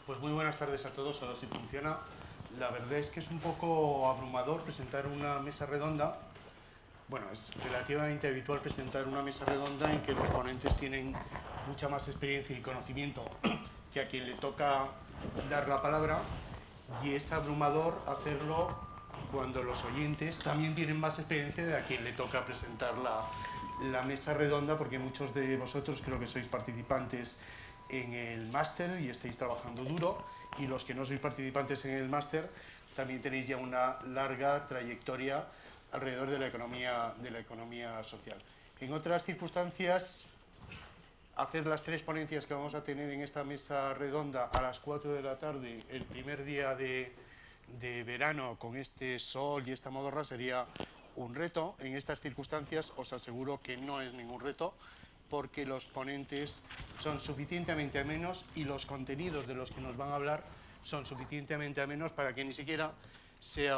Pues muy buenas tardes a todos, ahora sí funciona. La verdad es que es un poco abrumador presentar una mesa redonda. Bueno, es relativamente habitual presentar una mesa redonda en que los ponentes tienen mucha más experiencia y conocimiento que a quien le toca dar la palabra, y es abrumador hacerlo cuando los oyentes también tienen más experiencia de a quien le toca presentar la mesa redonda, porque muchos de vosotros creo que sois participantes en el máster y estáis trabajando duro, y los que no sois participantes en el máster también tenéis ya una larga trayectoria alrededor de la economía social. En otras circunstancias, hacer las tres ponencias que vamos a tener en esta mesa redonda a las 4 de la tarde, el primer día de verano, con este sol y esta modorra, sería un reto. En estas circunstancias os aseguro que no es ningún reto, porque los ponentes son suficientemente amenos y los contenidos de los que nos van a hablar son suficientemente amenos para que ni siquiera sea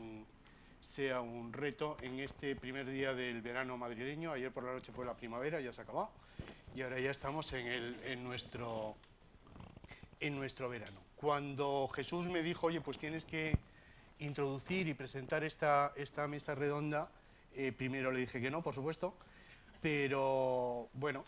un reto en este primer día del verano madrileño. Ayer por la noche fue la primavera, ya se acabó, y ahora ya estamos en nuestro verano. Cuando Jesús me dijo, oye, pues tienes que introducir y presentar esta mesa redonda, primero le dije que no, por supuesto, pero bueno,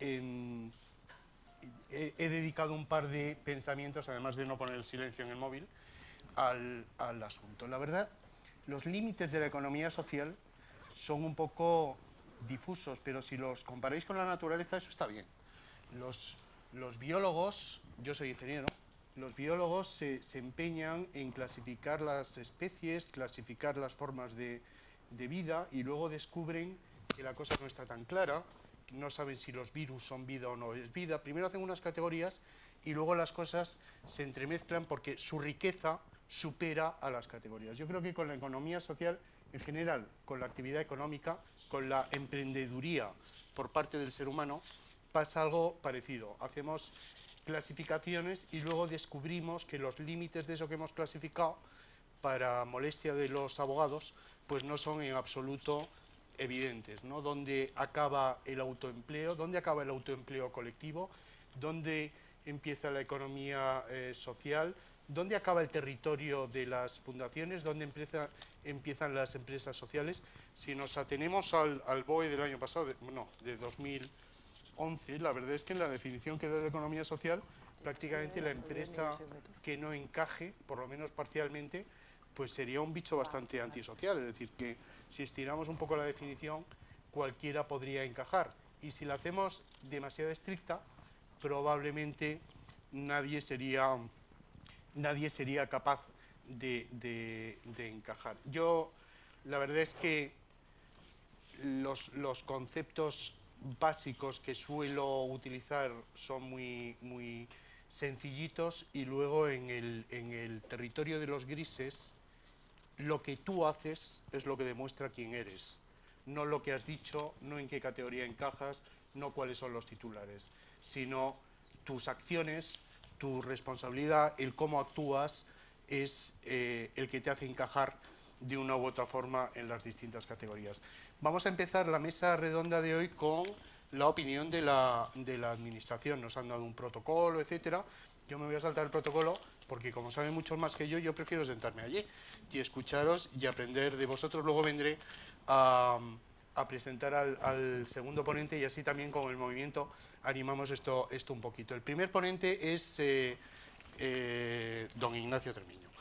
he dedicado un par de pensamientos, además de no poner el silencio en el móvil, al asunto. La verdad, los límites de la economía social son un poco difusos, pero si los comparáis con la naturaleza, eso está bien. Los, los biólogos, yo soy ingeniero, los biólogos se empeñan en clasificar las especies, clasificar las formas de vida, y luego descubren que la cosa no está tan clara, que no saben si los virus son vida o no es vida. Primero hacen unas categorías y luego las cosas se entremezclan porque su riqueza supera a las categorías. Yo creo que con la economía social en general, con la actividad económica, con la emprendeduría por parte del ser humano, pasa algo parecido. Hacemos clasificaciones y luego descubrimos que los límites de eso que hemos clasificado, para molestia de los abogados, pues no son en absoluto evidentes, ¿no? ¿Dónde acaba el autoempleo? ¿Dónde acaba el autoempleo colectivo? ¿Dónde empieza la economía social? ¿Dónde acaba el territorio de las fundaciones? ¿Dónde empiezan las empresas sociales? Si nos atenemos al BOE del año pasado, de 2011, la verdad es que en la definición que da de la economía social, prácticamente la empresa que no encaje, por lo menos parcialmente, pues sería un bicho bastante antisocial. Es decir, que si estiramos un poco la definición, cualquiera podría encajar. Y si la hacemos demasiado estricta, probablemente nadie sería, nadie sería capaz de encajar. Yo, la verdad es que los conceptos básicos que suelo utilizar son muy sencillitos, y luego en el territorio de los grises, lo que tú haces es lo que demuestra quién eres, no lo que has dicho, no en qué categoría encajas, no cuáles son los titulares, sino tus acciones, tu responsabilidad, el cómo actúas, es el que te hace encajar de una u otra forma en las distintas categorías. Vamos a empezar la mesa redonda de hoy con la opinión de la administración. Nos han dado un protocolo, etcétera. Yo me voy a saltar el protocolo porque, como saben muchos más que yo prefiero sentarme allí y escucharos y aprender de vosotros. Luego vendré a presentar al segundo ponente, y así también con el movimiento animamos esto un poquito. El primer ponente es don Ignacio Treviño.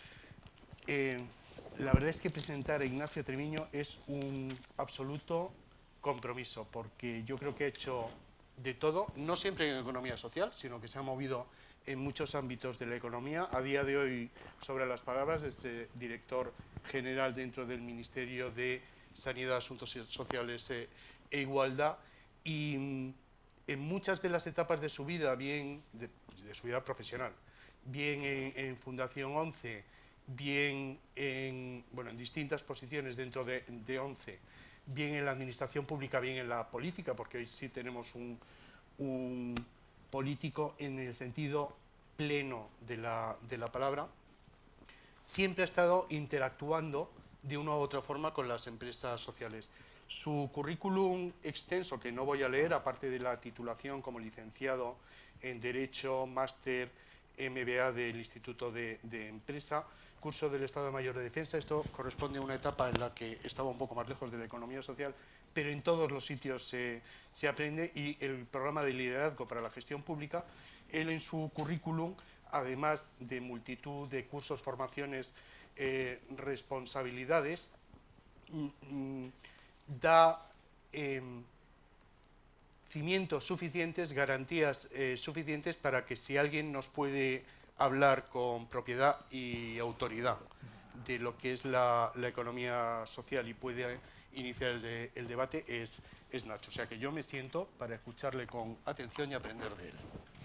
La verdad es que presentar a Ignacio Treviño es un absoluto compromiso, porque yo creo que ha hecho de todo, no siempre en economía social, sino que se ha movido en muchos ámbitos de la economía. A día de hoy, sobre las palabras, es director general dentro del Ministerio de Sanidad, Asuntos Sociales e Igualdad, y en muchas de las etapas de su vida, bien de su vida profesional, bien en Fundación 11, bien en distintas posiciones dentro de 11, bien en la administración pública, bien en la política, porque hoy sí tenemos un político en el sentido pleno de la palabra, siempre ha estado interactuando de una u otra forma con las empresas sociales. Su currículum extenso, que no voy a leer, aparte de la titulación como licenciado en Derecho, máster MBA del Instituto de Empresa, curso del Estado Mayor de Defensa. Esto corresponde a una etapa en la que estaba un poco más lejos de la economía social, pero en todos los sitios se aprende, y el programa de liderazgo para la gestión pública. Él en su currículum, además de multitud de cursos, formaciones, responsabilidades, da cimientos suficientes, garantías suficientes para que, si alguien nos puede hablar con propiedad y autoridad de lo que es la economía social y puede iniciar el debate, es Nacho. O sea que yo me siento para escucharle con atención y aprender de él.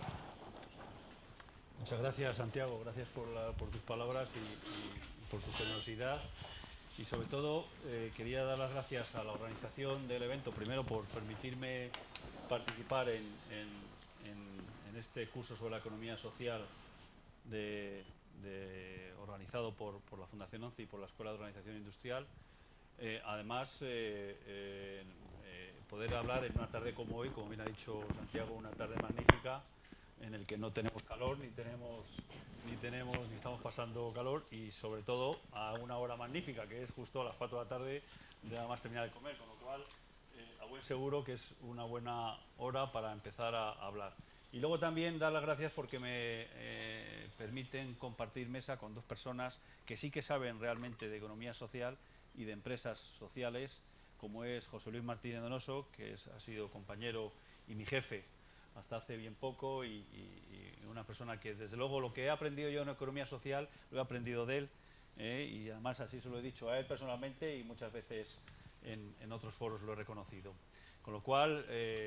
Muchas gracias, Santiago. Gracias por tus palabras y por tu generosidad. Y sobre todo quería dar las gracias a la organización del evento, primero por permitirme participar en este curso sobre la economía social organizado por la Fundación ONCE y por la Escuela de Organización Industrial. Además, poder hablar en una tarde como hoy, como bien ha dicho Santiago, una tarde magnífica, en el que no tenemos calor, ni estamos pasando calor, y sobre todo a una hora magnífica, que es justo a las 4 de la tarde, nada más terminar de comer, con lo cual a buen seguro que es una buena hora para empezar a hablar. Y luego también dar las gracias porque me permiten compartir mesa con dos personas que sí que saben realmente de economía social y de empresas sociales, como es José Luis Martínez Donoso, que ha sido compañero y mi jefe hasta hace bien poco, y una persona que, desde luego, lo que he aprendido yo en economía social lo he aprendido de él, y además así se lo he dicho a él personalmente, y muchas veces en otros foros lo he reconocido. Con lo cual,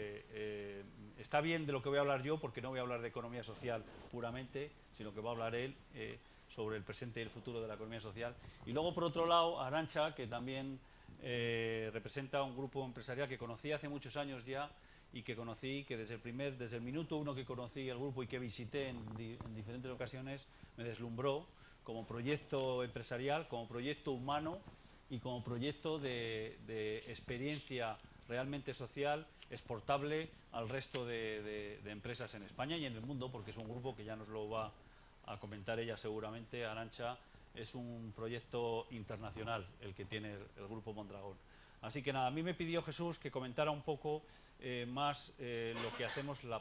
está bien de lo que voy a hablar yo, porque no voy a hablar de economía social puramente, sino que va a hablar él sobre el presente y el futuro de la economía social. Y luego, por otro lado, Arantxa, que también representa un grupo empresarial que conocí hace muchos años ya, y que conocí, que desde el minuto uno que conocí el grupo y que visité en diferentes ocasiones, me deslumbró como proyecto empresarial, como proyecto humano y como proyecto de experiencia realmente social, exportable al resto de empresas en España y en el mundo, porque es un grupo que ya nos lo va a comentar ella seguramente. Arantxa, es un proyecto internacional el que tiene el Grupo Mondragón. Así que nada, a mí me pidió Jesús que comentara un poco más lo que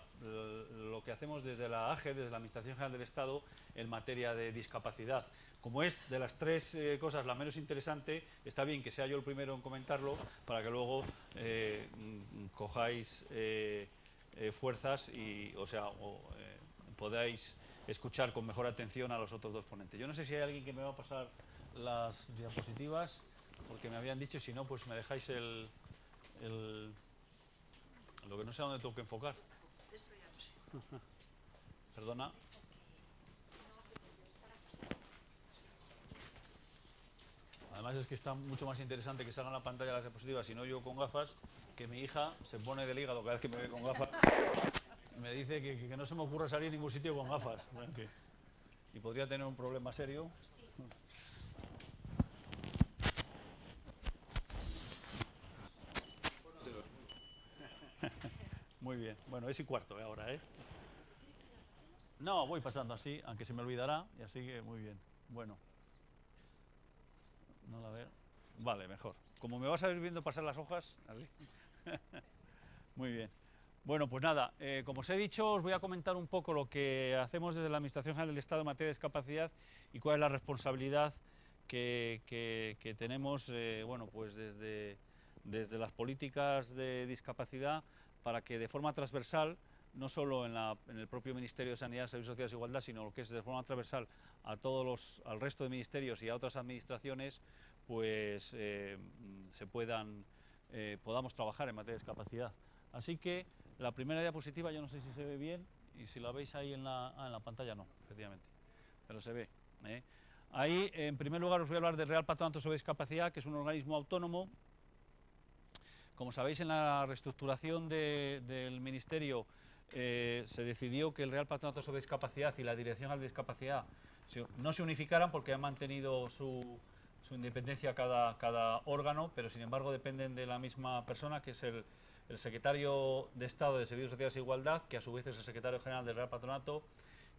hacemos desde la AGE, desde la Administración General del Estado, en materia de discapacidad. Como es de las tres cosas la menos interesante, está bien que sea yo el primero en comentarlo, para que luego cojáis fuerzas y, podáis escuchar con mejor atención a los otros dos ponentes. Yo no sé si hay alguien que me va a pasar las diapositivas, porque me habían dicho, si no, pues me dejáis lo que no sé a dónde tengo que enfocar. Eso ya no sé. Perdona. Además es que está mucho más interesante que salgan en la pantalla las diapositivas, si no yo con gafas, que mi hija se pone del hígado cada vez que me ve con gafas. Me dice que no se me ocurra salir a ningún sitio con gafas. Y podría tener un problema serio. Muy bien. Bueno, es y cuarto ahora, ¿eh? No, voy pasando así, aunque se me olvidará, y así que muy bien. Bueno. No la veo. Vale, mejor. Como me vas a ir viendo pasar las hojas, así. Muy bien. Bueno, pues nada, como os he dicho, os voy a comentar un poco lo que hacemos desde la Administración General del Estado en materia de discapacidad y cuál es la responsabilidad que tenemos, bueno, pues desde las políticas de discapacidad, para que de forma transversal, no solo en el propio Ministerio de Sanidad, Servicios Sociales e Igualdad, sino lo que es de forma transversal al resto de ministerios y a otras administraciones, pues podamos trabajar en materia de discapacidad. Así que la primera diapositiva, yo no sé si se ve bien, y si la veis ahí en la pantalla, no, efectivamente, pero se ve. Ahí, en primer lugar, os voy a hablar del Real Patronato sobre Discapacidad, que es un organismo autónomo. Como sabéis, en la reestructuración del Ministerio se decidió que el Real Patronato sobre Discapacidad y la Dirección General de Discapacidad no se unificaran, porque han mantenido su independencia cada órgano, pero sin embargo dependen de la misma persona, que es el Secretario de Estado de Servicios Sociales e Igualdad, que a su vez es el Secretario General del Real Patronato,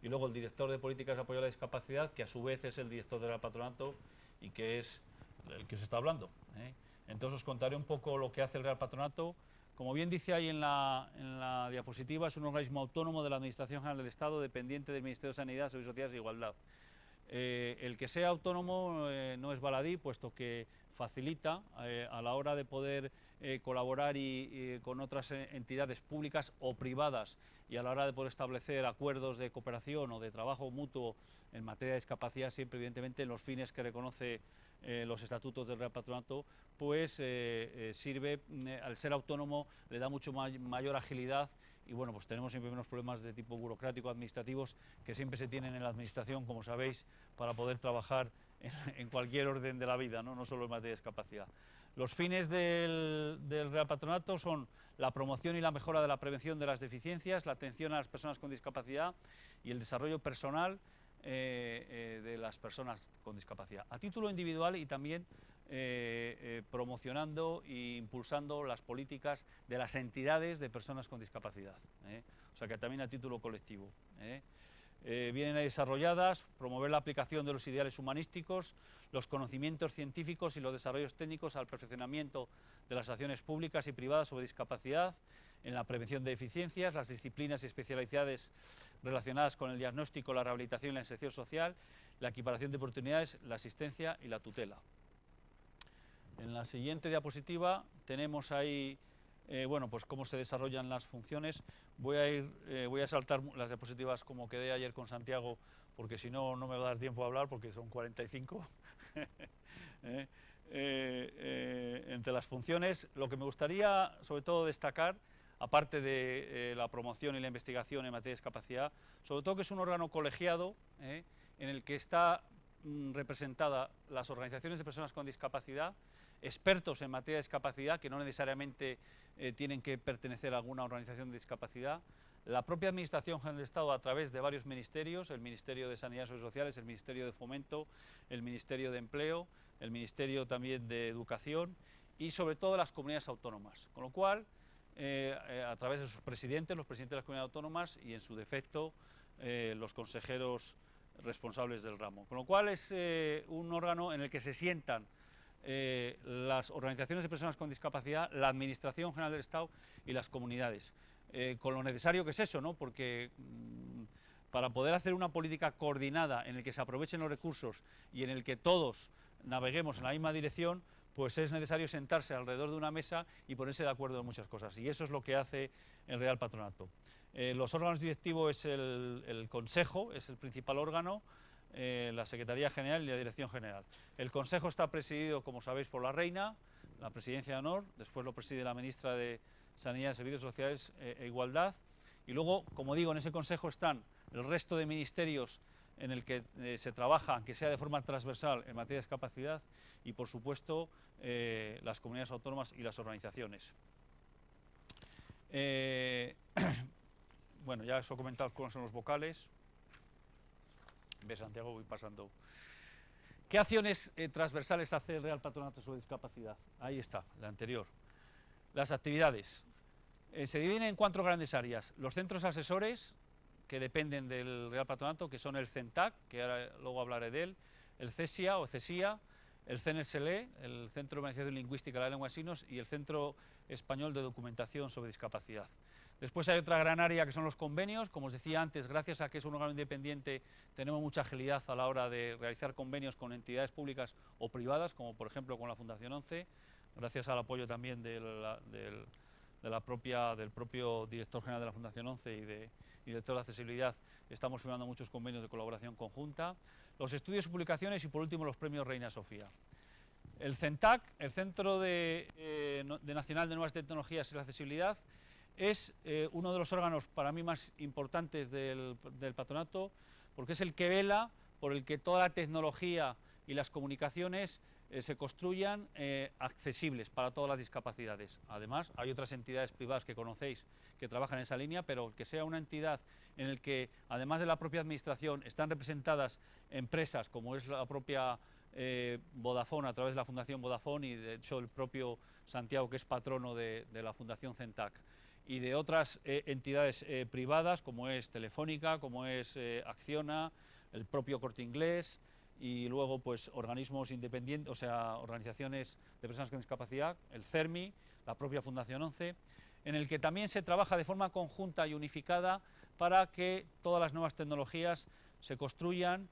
y luego el director de políticas de apoyo a la discapacidad, que a su vez es el director del Real Patronato y que es el que os está hablando. Entonces os contaré un poco lo que hace el Real Patronato. Como bien dice ahí en la diapositiva, es un organismo autónomo de la Administración General del Estado, dependiente del Ministerio de Sanidad, Servicios Sociales e Igualdad. El que sea autónomo no es baladí, puesto que facilita a la hora de poder colaborar con otras entidades públicas o privadas, y a la hora de poder establecer acuerdos de cooperación o de trabajo mutuo en materia de discapacidad, siempre evidentemente en los fines que reconoce los estatutos del Real Patronato, pues sirve, al ser autónomo, le da mucho mayor agilidad. Y bueno, pues tenemos siempre unos problemas de tipo burocrático, administrativos, que siempre se tienen en la administración, como sabéis, para poder trabajar en cualquier orden de la vida, no solo en materia de discapacidad. Los fines del Real Patronato son la promoción y la mejora de la prevención de las deficiencias, la atención a las personas con discapacidad y el desarrollo personal de las personas con discapacidad, a título individual, y también promocionando e impulsando las políticas de las entidades de personas con discapacidad, o sea que también a título colectivo. Vienen desarrolladas, promover la aplicación de los ideales humanísticos, los conocimientos científicos y los desarrollos técnicos al perfeccionamiento de las acciones públicas y privadas sobre discapacidad, en la prevención de deficiencias, las disciplinas y especialidades relacionadas con el diagnóstico, la rehabilitación y la inserción social, la equiparación de oportunidades, la asistencia y la tutela. En la siguiente diapositiva tenemos ahí bueno, pues cómo se desarrollan las funciones. Voy a saltar las diapositivas como quedé ayer con Santiago, porque si no, no me va a dar tiempo a hablar, porque son 45. Entre las funciones, lo que me gustaría sobre todo destacar, aparte de la promoción y la investigación en materia de discapacidad, sobre todo que es un órgano colegiado en el que está representada las organizaciones de personas con discapacidad, expertos en materia de discapacidad, que no necesariamente tienen que pertenecer a alguna organización de discapacidad, la propia Administración General del Estado a través de varios ministerios, el Ministerio de Sanidad y Servicios Sociales, el Ministerio de Fomento, el Ministerio de Empleo, el Ministerio también de Educación y sobre todo las comunidades autónomas, con lo cual a través de sus presidentes, los presidentes de las comunidades autónomas y en su defecto los consejeros responsables del ramo, con lo cual es un órgano en el que se sientan las organizaciones de personas con discapacidad, la Administración General del Estado y las comunidades, con lo necesario que es eso, ¿no? Porque para poder hacer una política coordinada en el que se aprovechen los recursos y en el que todos naveguemos en la misma dirección, pues es necesario sentarse alrededor de una mesa y ponerse de acuerdo en muchas cosas, y eso es lo que hace el Real Patronato. Los órganos directivos es el Consejo, es el principal órgano, la Secretaría General y la Dirección General. El Consejo está presidido, como sabéis, por la Reina, la Presidencia de Honor, después lo preside la Ministra de Sanidad, Servicios Sociales e Igualdad, y luego, como digo, en ese Consejo están el resto de ministerios en el que se trabaja, aunque sea de forma transversal, en materia de discapacidad, y por supuesto las comunidades autónomas y las organizaciones. Bueno, ya os he comentado cuáles son los vocales. Ve, Santiago, voy pasando. ¿Qué acciones transversales hace el Real Patronato sobre discapacidad? Ahí está, la anterior. Las actividades. Se dividen en 4 grandes áreas. Los centros asesores, que dependen del Real Patronato, que son el CENTAC, que ahora luego hablaré de él, el CESIA o CESIA, el CENESLE, el Centro de Organización Lingüística de la Lengua de Signos, y el Centro Español de Documentación sobre Discapacidad. Después hay otra gran área que son los convenios. Como os decía antes, gracias a que es un órgano independiente, tenemos mucha agilidad a la hora de realizar convenios con entidades públicas o privadas, como por ejemplo con la Fundación 11, gracias al apoyo también del propio director general de la Fundación 11 y director de accesibilidad. Estamos firmando muchos convenios de colaboración conjunta. Los estudios y publicaciones, y por último los premios Reina Sofía. El CENTAC, el Centro Nacional de Nuevas Tecnologías y la Accesibilidad, es uno de los órganos para mí más importantes del patronato, porque es el que vela por el que toda la tecnología y las comunicaciones se construyan accesibles para todas las discapacidades. Además, hay otras entidades privadas que conocéis que trabajan en esa línea, pero que sea una entidad en la que, además de la propia administración, están representadas empresas como es la propia Vodafone, a través de la Fundación Vodafone, y de hecho el propio Santiago, que es patrono de la Fundación CENTAC, y de otras entidades privadas, como es Telefónica, como es Acciona, el propio Corte Inglés, y luego pues organismos independientes, o sea, organizaciones de personas con discapacidad, el CERMI, la propia Fundación 11, en el que también se trabaja de forma conjunta y unificada para que todas las nuevas tecnologías se construyan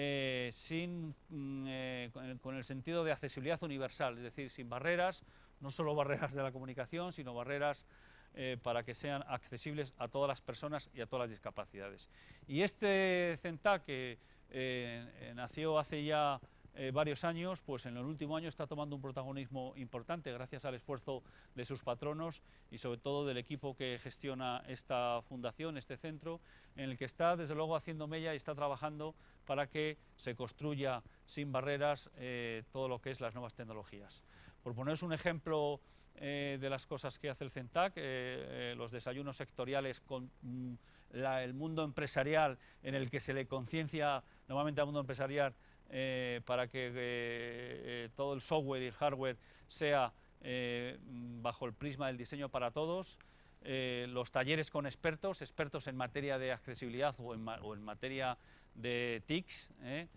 con el sentido de accesibilidad universal, es decir, sin barreras, no solo barreras de la comunicación, sino barreras para que sean accesibles a todas las personas y a todas las discapacidades. Y este CENTAC, que nació hace ya varios años, pues en el último año está tomando un protagonismo importante gracias al esfuerzo de sus patronos y sobre todo del equipo que gestiona esta fundación, este centro, en el que está desde luego haciendo mella y está trabajando para que se construya sin barreras todo lo que es las nuevas tecnologías. Por poneros un ejemplo de las cosas que hace el CENTAC, los desayunos sectoriales con el mundo empresarial, en el que se le conciencia normalmente al mundo empresarial para que todo el software y el hardware sea bajo el prisma del diseño para todos, los talleres con expertos en materia de accesibilidad o en materia de TICs,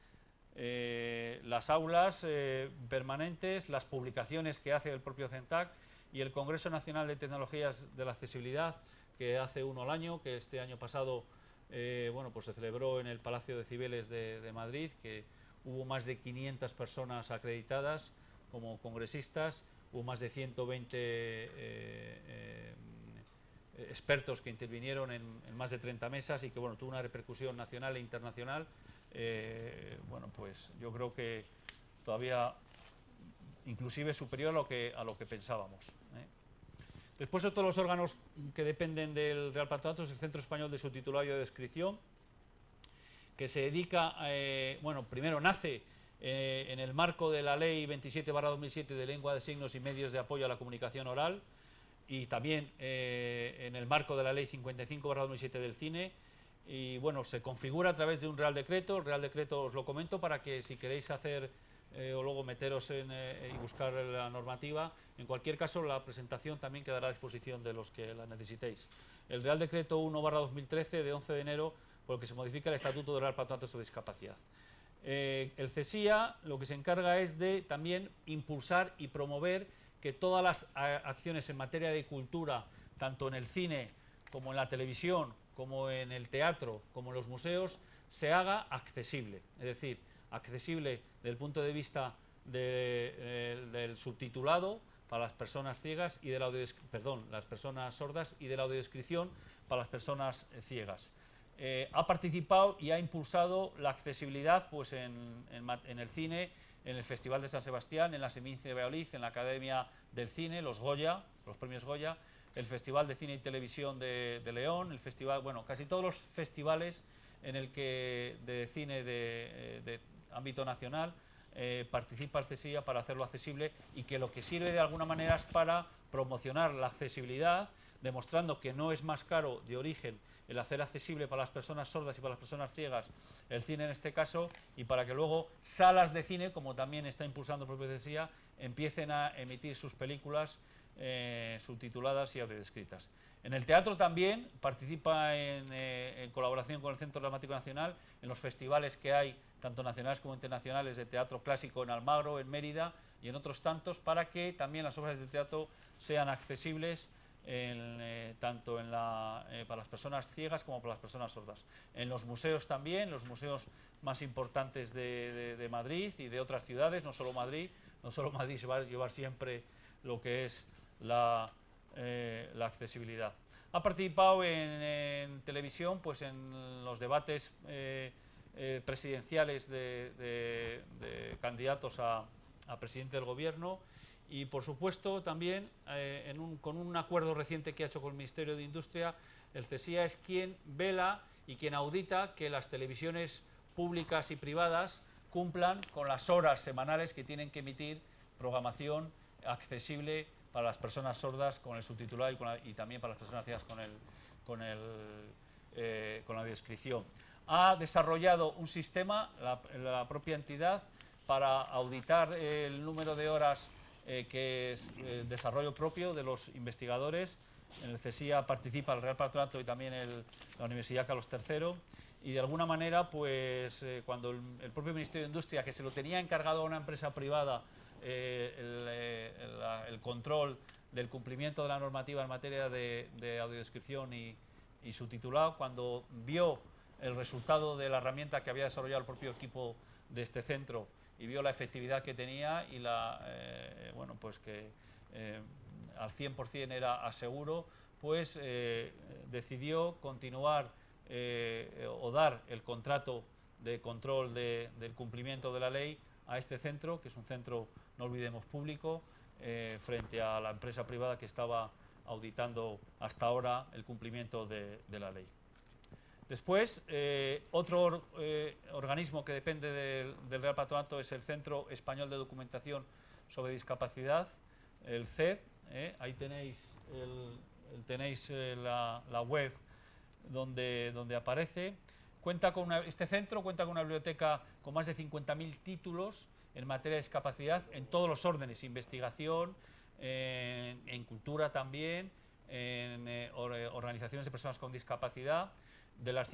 las aulas permanentes, las publicaciones que hace el propio CENTAC y el Congreso Nacional de Tecnologías de la Accesibilidad, que hace uno al año, que este año pasado bueno, pues se celebró en el Palacio de Cibeles de Madrid, que hubo más de 500 personas acreditadas como congresistas, hubo más de 120 expertos que intervinieron en más de 30 mesas y que bueno, tuvo una repercusión nacional e internacional. Bueno, pues yo creo que todavía inclusive superior a lo que pensábamos. Después otros los órganos que dependen del Real Patronato es el Centro Español de Subtitulado y de Descripción, que se dedica, bueno, primero nace en el marco de la Ley 27/2007 de Lengua de Signos y Medios de Apoyo a la Comunicación Oral, y también en el marco de la Ley 55/2007 del Cine, y bueno, se configura a través de un Real Decreto. El Real Decreto os lo comento para que si queréis hacer o luego meteros y buscar la normativa. En cualquier caso, la presentación también quedará a disposición de los que la necesitéis. El Real Decreto 1/2013 de 11 de enero, por el que se modifica el Estatuto del Real Patronato sobre Discapacidad. El CESIA lo que se encarga es de también impulsar y promover que todas las acciones en materia de cultura, tanto en el cine como en la televisión, como en el teatro, como en los museos, se haga accesible. Es decir, accesible desde el punto de vista del subtitulado para las personas ciegas y las personas sordas, y de la audiodescripción para las personas ciegas. Ha participado y ha impulsado la accesibilidad pues, en el cine, en el Festival de San Sebastián, en la Seminci de Valladolid, en la Academia del Cine, los Goya, los premios Goya, el Festival de Cine y Televisión de León, el festival, bueno, casi todos los festivales en el que de cine de ámbito nacional participa el CESIA para hacerlo accesible, y que lo que sirve de alguna manera es para promocionar la accesibilidad, demostrando que no es más caro de origen el hacer accesible para las personas sordas y para las personas ciegas el cine en este caso, y para que luego salas de cine, como también está impulsando el propio CESIA, empiecen a emitir sus películas subtituladas y audiodescritas. En el teatro también participa en colaboración con el Centro Dramático Nacional en los festivales que hay, tanto nacionales como internacionales, de teatro clásico en Almagro, en Mérida y en otros tantos, para que también las obras de teatro sean accesibles tanto para las personas ciegas como para las personas sordas. En los museos también, los museos más importantes de Madrid y de otras ciudades, no solo Madrid se va a llevar siempre lo que es la accesibilidad. Ha participado en televisión pues en los debates presidenciales de candidatos a presidente del gobierno, y por supuesto también con un acuerdo reciente que ha hecho con el Ministerio de Industria, el CESIA es quien vela y quien audita que las televisiones públicas y privadas cumplan con las horas semanales que tienen que emitir programación accesible para las personas sordas con el subtitulado y también para las personas ciegas con la audiodescripción. Ha desarrollado un sistema, la propia entidad, para auditar el número de horas que es desarrollo propio de los investigadores. En el CSIA participa el Real Patronato y también la Universidad Carlos III. Y de alguna manera, pues cuando el propio Ministerio de Industria, que se lo tenía encargado a una empresa privada, el control del cumplimiento de la normativa en materia de audiodescripción y su titulado, cuando vio el resultado de la herramienta que había desarrollado el propio equipo de este centro y vio la efectividad que tenía y bueno, pues que al 100% era aseguro, pues decidió continuar o dar el contrato de control del cumplimiento de la ley a este centro, que es un centro, no olvidemos, público, frente a la empresa privada que estaba auditando hasta ahora el cumplimiento de la ley. Después, otro organismo que depende del Real Patronato es el Centro Español de Documentación sobre Discapacidad, el CED. Ahí tenéis, la web donde aparece. Este centro cuenta con una biblioteca con más de 50.000 títulos en materia de discapacidad en todos los órdenes: investigación, en cultura también, en organizaciones de personas con discapacidad. De las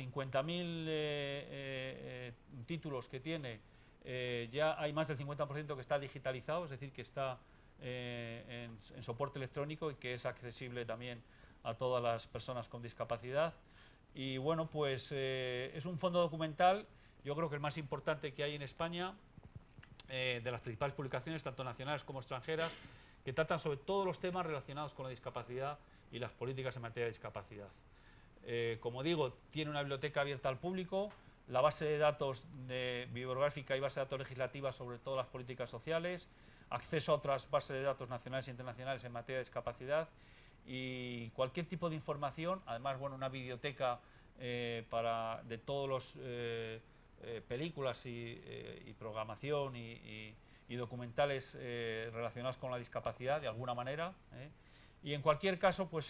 50.000 títulos que tiene, ya hay más del 50% que está digitalizado, es decir, que está en soporte electrónico y que es accesible también a todas las personas con discapacidad. Y bueno, pues es un fondo documental, yo creo que el más importante que hay en España, de las principales publicaciones, tanto nacionales como extranjeras, que tratan sobre todos los temas relacionados con la discapacidad y las políticas en materia de discapacidad. Como digo, tiene una biblioteca abierta al público, la base de datos bibliográfica y base de datos legislativa sobre todas las políticas sociales, acceso a otras bases de datos nacionales e internacionales en materia de discapacidad y cualquier tipo de información. Además, bueno, una biblioteca de todos los películas y programación y documentales relacionados con la discapacidad de alguna manera. Y en cualquier caso, pues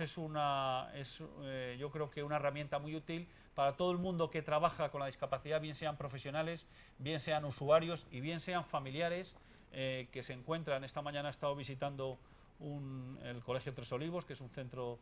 yo creo que una herramienta muy útil para todo el mundo que trabaja con la discapacidad, bien sean profesionales, bien sean usuarios y bien sean familiares que se encuentran. Esta mañana he estado visitando el Colegio Tres Olivos, que es un centro,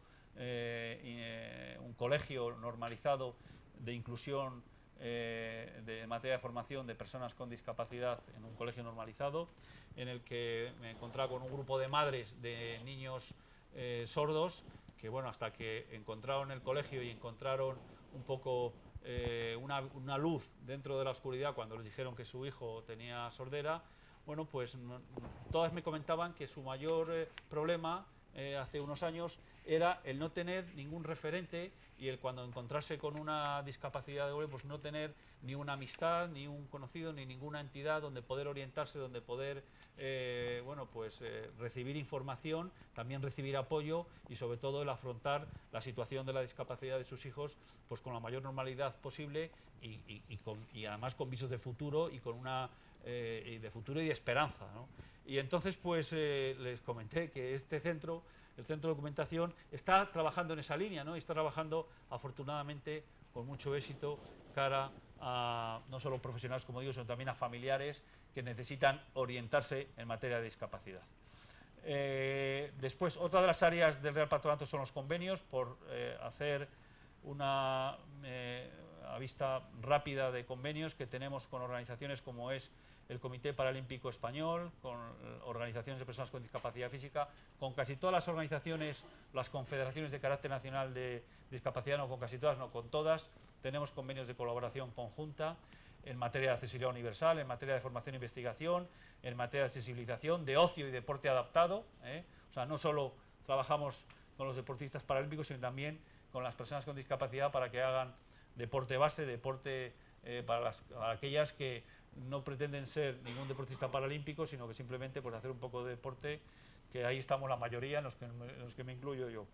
un colegio normalizado de inclusión de materia de formación de personas con discapacidad, en un colegio normalizado, en el que me encontraba con un grupo de madres de niños sordos, que bueno, hasta que encontraron el colegio y encontraron un poco una luz dentro de la oscuridad cuando les dijeron que su hijo tenía sordera, bueno, pues todas me comentaban que su mayor problema hace unos años era el no tener ningún referente y el cuando encontrarse con una discapacidad de oído, pues no tener ni una amistad, ni un conocido, ni ninguna entidad donde poder orientarse, donde poder bueno, pues recibir información, también recibir apoyo y sobre todo el afrontar la situación de la discapacidad de sus hijos pues con la mayor normalidad posible y además con visos de futuro y con una de futuro y de esperanza, ¿no? Y entonces pues les comenté que este centro, el Centro de Documentación, está trabajando en esa línea, ¿no? Y está trabajando afortunadamente con mucho éxito cara a no solo profesionales, como digo, sino también a familiares que necesitan orientarse en materia de discapacidad. Después, otra de las áreas del Real Patronato son los convenios, por hacer una vista rápida de convenios que tenemos con organizaciones como es el Comité Paralímpico Español, con organizaciones de personas con discapacidad física, con casi todas las organizaciones, las confederaciones de carácter nacional de discapacidad, no con casi todas, no con todas, tenemos convenios de colaboración conjunta en materia de accesibilidad universal, en materia de formación e investigación, en materia de accesibilización, de ocio y deporte adaptado, o sea, no solo trabajamos con los deportistas paralímpicos, sino también con las personas con discapacidad para que hagan deporte base, deporte para aquellas que no pretenden ser ningún deportista paralímpico, sino que simplemente pues, hacer un poco de deporte, que ahí estamos la mayoría, en los que me incluyo yo.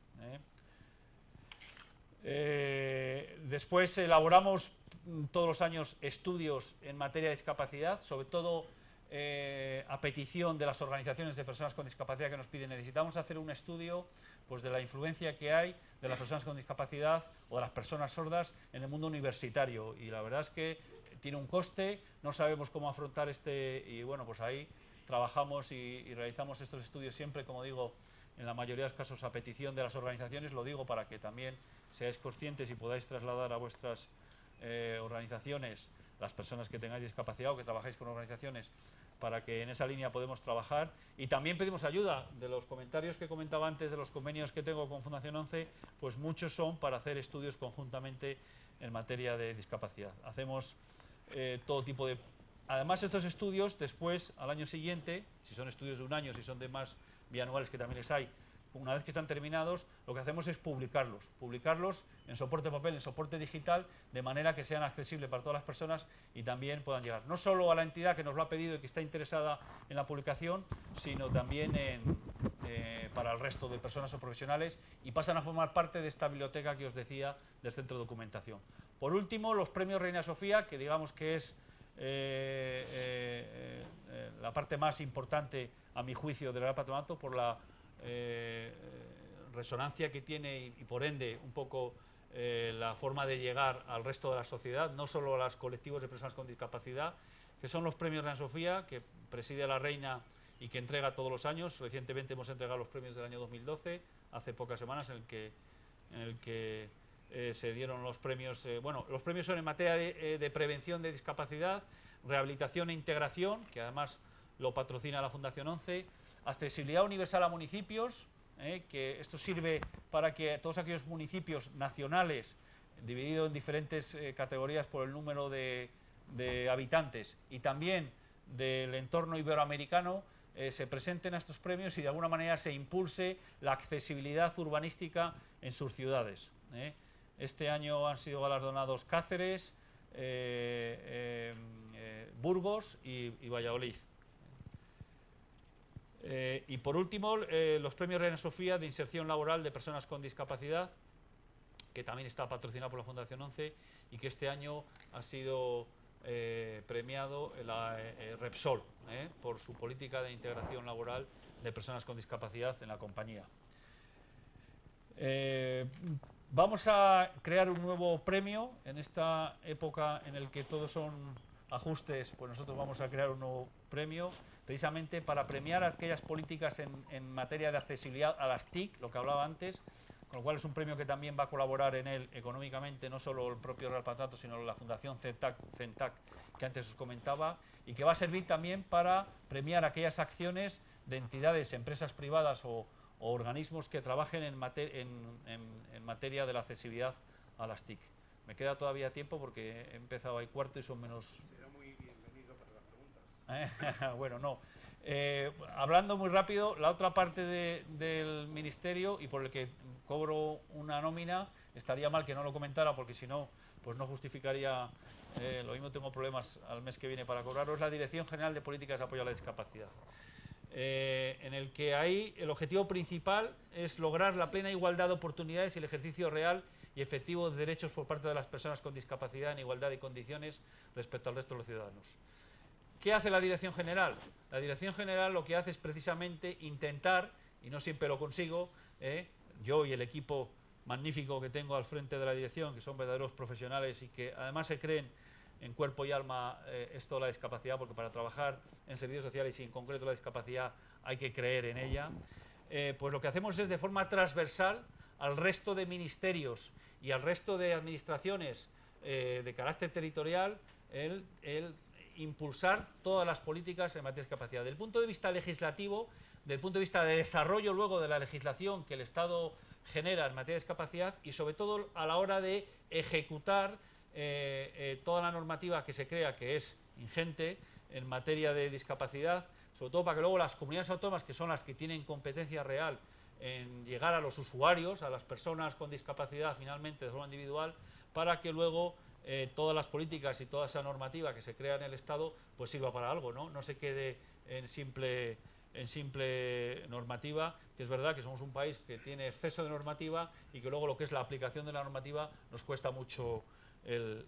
Después elaboramos todos los años estudios en materia de discapacidad, sobre todo a petición de las organizaciones de personas con discapacidad que nos piden, necesitamos hacer un estudio pues, de la influencia que hay de las personas con discapacidad o de las personas sordas en el mundo universitario, y la verdad es que tiene un coste, no sabemos cómo afrontar y bueno, pues ahí trabajamos y realizamos estos estudios siempre, como digo, en la mayoría de los casos a petición de las organizaciones. Lo digo para que también seáis conscientes y podáis trasladar a vuestras organizaciones, las personas que tengáis discapacidad o que trabajáis con organizaciones, para que en esa línea podemos trabajar. Y también pedimos ayuda. De los comentarios que comentaba antes, de los convenios que tengo con Fundación 11, pues muchos son para hacer estudios conjuntamente en materia de discapacidad. Hacemos todo tipo de... Además, estos estudios después, al año siguiente, si son estudios de un año, si son de más bianuales, que también les hay, una vez que están terminados, lo que hacemos es publicarlos en soporte papel, en soporte digital, de manera que sean accesibles para todas las personas y también puedan llegar no solo a la entidad que nos lo ha pedido y que está interesada en la publicación, sino también para el resto de personas o profesionales, y pasan a formar parte de esta biblioteca que os decía del Centro de Documentación. Por último, los premios Reina Sofía, que digamos que es la parte más importante, a mi juicio, del Real Patronato, por la resonancia que tiene y por ende un poco la forma de llegar al resto de la sociedad, no solo a los colectivos de personas con discapacidad, que son los premios Reina Sofía, que preside la Reina y que entrega todos los años. Recientemente hemos entregado los premios del año 2012, hace pocas semanas, en el que se dieron los premios. Bueno, los premios son en materia de prevención de discapacidad, rehabilitación e integración, que además lo patrocina la Fundación 11, accesibilidad universal a municipios, que esto sirve para que todos aquellos municipios nacionales, divididos en diferentes categorías por el número de habitantes y también del entorno iberoamericano, se presenten a estos premios y de alguna manera se impulse la accesibilidad urbanística en sus ciudades. Este año han sido galardonados Cáceres, Burgos y Valladolid. Y por último, los premios Reina Sofía de inserción laboral de personas con discapacidad, que también está patrocinado por la Fundación 11 y que este año ha sido premiado la Repsol por su política de integración laboral de personas con discapacidad en la compañía. Vamos a crear un nuevo premio en esta época en el que todos son ajustes. Pues nosotros vamos a crear un nuevo premio precisamente para premiar aquellas políticas en materia de accesibilidad a las TIC, lo que hablaba antes, con lo cual es un premio que también va a colaborar en él económicamente no solo el propio Real Patronato, sino la Fundación CENTAC, que antes os comentaba, y que va a servir también para premiar aquellas acciones de entidades, empresas privadas o organismos que trabajen en materia de la accesibilidad a las TIC. Me queda todavía tiempo porque he empezado ahí cuarto y son menos... Será muy bienvenido para las preguntas. Bueno, no. Hablando muy rápido, la otra parte del Ministerio y por el que cobro una nómina, estaría mal que no lo comentara porque si no, pues no justificaría, lo mismo tengo problemas al mes que viene para cobrarlo, es la Dirección General de Políticas de Apoyo a la Discapacidad. En el que ahí el objetivo principal es lograr la plena igualdad de oportunidades y el ejercicio real y efectivo de derechos por parte de las personas con discapacidad en igualdad de condiciones respecto al resto de los ciudadanos. ¿Qué hace la Dirección General? La Dirección General lo que hace es precisamente intentar, y no siempre lo consigo, yo y el equipo magnífico que tengo al frente de la dirección, que son verdaderos profesionales y que además se creen en cuerpo y alma esto de la discapacidad, porque para trabajar en servicios sociales y en concreto la discapacidad hay que creer en ella, pues lo que hacemos es de forma transversal al resto de ministerios y al resto de administraciones de carácter territorial el impulsar todas las políticas en materia de discapacidad. Desde el punto de vista legislativo, desde el punto de vista de desarrollo luego de la legislación que el Estado genera en materia de discapacidad y sobre todo a la hora de ejecutar toda la normativa que se crea, que es ingente en materia de discapacidad, sobre todo para que luego las comunidades autónomas, que son las que tienen competencia real en llegar a los usuarios, a las personas con discapacidad finalmente de forma individual, para que luego todas las políticas y toda esa normativa que se crea en el Estado pues sirva para algo, no se quede en simple normativa, que es verdad que somos un país que tiene exceso de normativa y que luego lo que es la aplicación de la normativa nos cuesta mucho el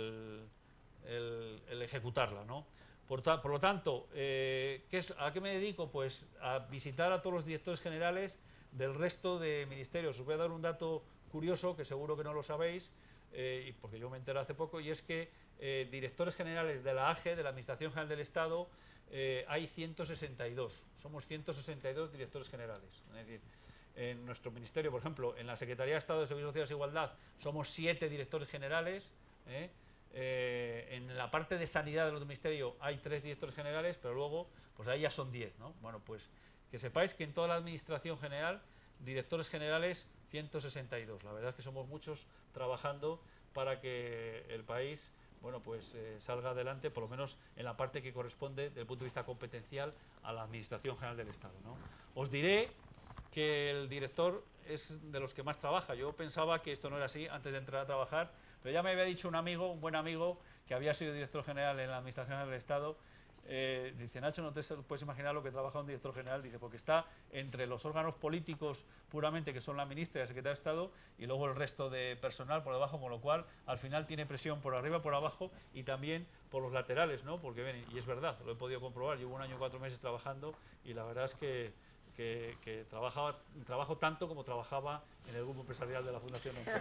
ejecutarla, ¿no? Por lo tanto, ¿a qué me dedico? Pues a visitar a todos los directores generales del resto de ministerios. Os voy a dar un dato curioso, que seguro que no lo sabéis, porque yo me enteré hace poco, y es que directores generales de la AGE, de la Administración General del Estado, hay 162. Somos 162 directores generales. Es decir, en nuestro ministerio, por ejemplo, en la Secretaría de Estado de Servicios Sociales e Igualdad, somos 7 directores generales. En la parte de sanidad del otro ministerio hay 3 directores generales, pero luego, pues ahí ya son 10, ¿no? Bueno, pues que sepáis que en toda la administración general, directores generales 162. La verdad es que somos muchos trabajando para que el país, bueno, pues salga adelante, por lo menos en la parte que corresponde desde el punto de vista competencial a la Administración General del Estado, ¿no? Os diré que el director es de los que más trabaja. Yo pensaba que esto no era así antes de entrar a trabajar, pero ya me había dicho un amigo, un buen amigo, que había sido director general en la Administración General del Estado. Dice, Nacho, no te puedes imaginar lo que trabaja un director general, dice, porque está entre los órganos políticos puramente, que son la ministra y la secretaria de Estado, y luego el resto de personal por debajo, con lo cual al final tiene presión por arriba, por abajo y también por los laterales, ¿no? Porque ven, y es verdad, lo he podido comprobar, llevo 1 año y 4 meses trabajando y la verdad es que trabajo tanto como trabajaba en el grupo empresarial de la Fundación ONCE.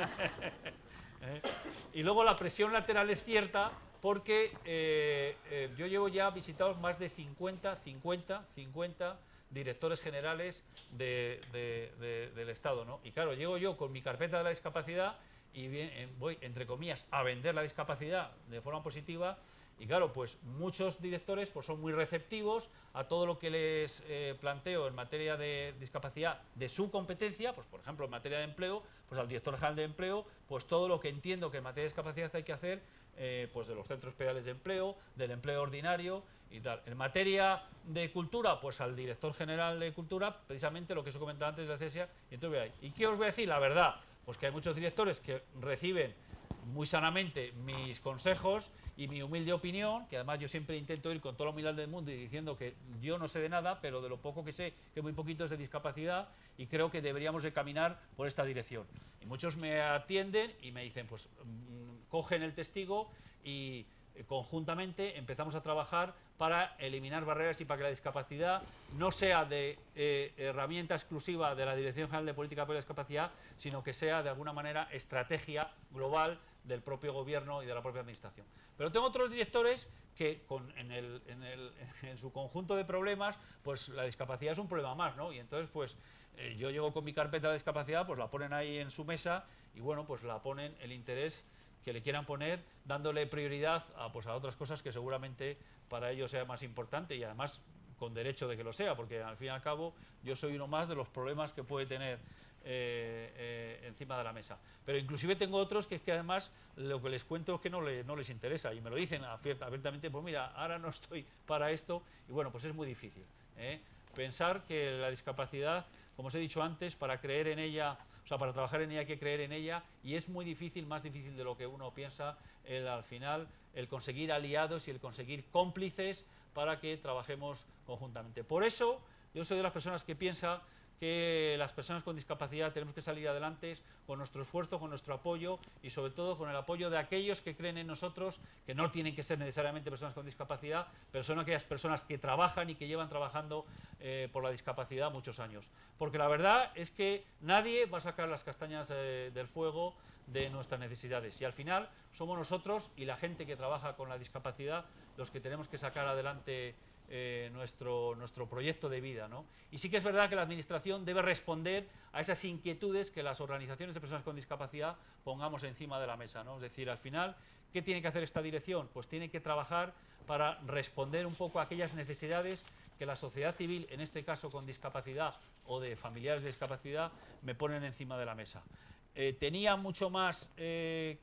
Y luego la presión lateral es cierta porque yo llevo ya visitados más de 50 directores generales del Estado, ¿no? Y claro, llego yo con mi carpeta de la discapacidad y voy, entre comillas, a vender la discapacidad de forma positiva. Y claro, pues muchos directores pues son muy receptivos a todo lo que les planteo en materia de discapacidad de su competencia, pues por ejemplo en materia de empleo, pues al director general de empleo, pues todo lo que entiendo que en materia de discapacidad hay que hacer, pues de los centros especiales de empleo, del empleo ordinario y tal. En materia de cultura, pues al director general de cultura, precisamente lo que os he comentado antes de la CESIA, y entonces veáis. ¿Y qué os voy a decir? La verdad, pues que hay muchos directores que reciben muy sanamente mis consejos y mi humilde opinión, que además yo siempre intento ir con toda la humildad del mundo y diciendo que yo no sé de nada, pero de lo poco que sé, que muy poquito es de discapacidad, y creo que deberíamos de caminar por esta dirección. Y muchos me atienden y me dicen, pues cogen el testigo y conjuntamente empezamos a trabajar para eliminar barreras y para que la discapacidad no sea de herramienta exclusiva de la Dirección General de Política por la Discapacidad, sino que sea de alguna manera estrategia global del propio gobierno y de la propia administración. Pero tengo otros directores que en su conjunto de problemas, pues la discapacidad es un problema más, ¿no? Y entonces pues yo llego con mi carpeta de discapacidad, pues la ponen ahí en su mesa y bueno, pues la ponen el interés que le quieran poner, dándole prioridad pues a otras cosas que seguramente para ellos sea más importante, y además con derecho de que lo sea, porque al fin y al cabo yo soy uno más de los problemas que puede tener encima de la mesa. Pero inclusive tengo otros que es que además lo que les cuento es que no les interesa, y me lo dicen abiertamente, pues mira, ahora no estoy para esto, y bueno, pues es muy difícil, pensar que la discapacidad, como os he dicho antes, para creer en ella, o sea, para trabajar en ella hay que creer en ella, y es muy difícil, más difícil de lo que uno piensa, al final, el conseguir aliados y el conseguir cómplices para que trabajemos conjuntamente. Por eso, yo soy de las personas que piensa que las personas con discapacidad tenemos que salir adelante con nuestro esfuerzo, con nuestro apoyo y sobre todo con el apoyo de aquellos que creen en nosotros, que no tienen que ser necesariamente personas con discapacidad, pero son aquellas personas que trabajan y que llevan trabajando por la discapacidad muchos años. Porque la verdad es que nadie va a sacar las castañas del fuego de nuestras necesidades, y al final somos nosotros y la gente que trabaja con la discapacidad los que tenemos que sacar adelante nuestro proyecto de vida, ¿no? Y sí que es verdad que la Administración debe responder a esas inquietudes que las organizaciones de personas con discapacidad pongamos encima de la mesa, ¿no? Es decir, al final, ¿qué tiene que hacer esta dirección? Pues tiene que trabajar para responder un poco a aquellas necesidades que la sociedad civil, en este caso con discapacidad o de familiares de discapacidad, me ponen encima de la mesa. Tenía mucho más que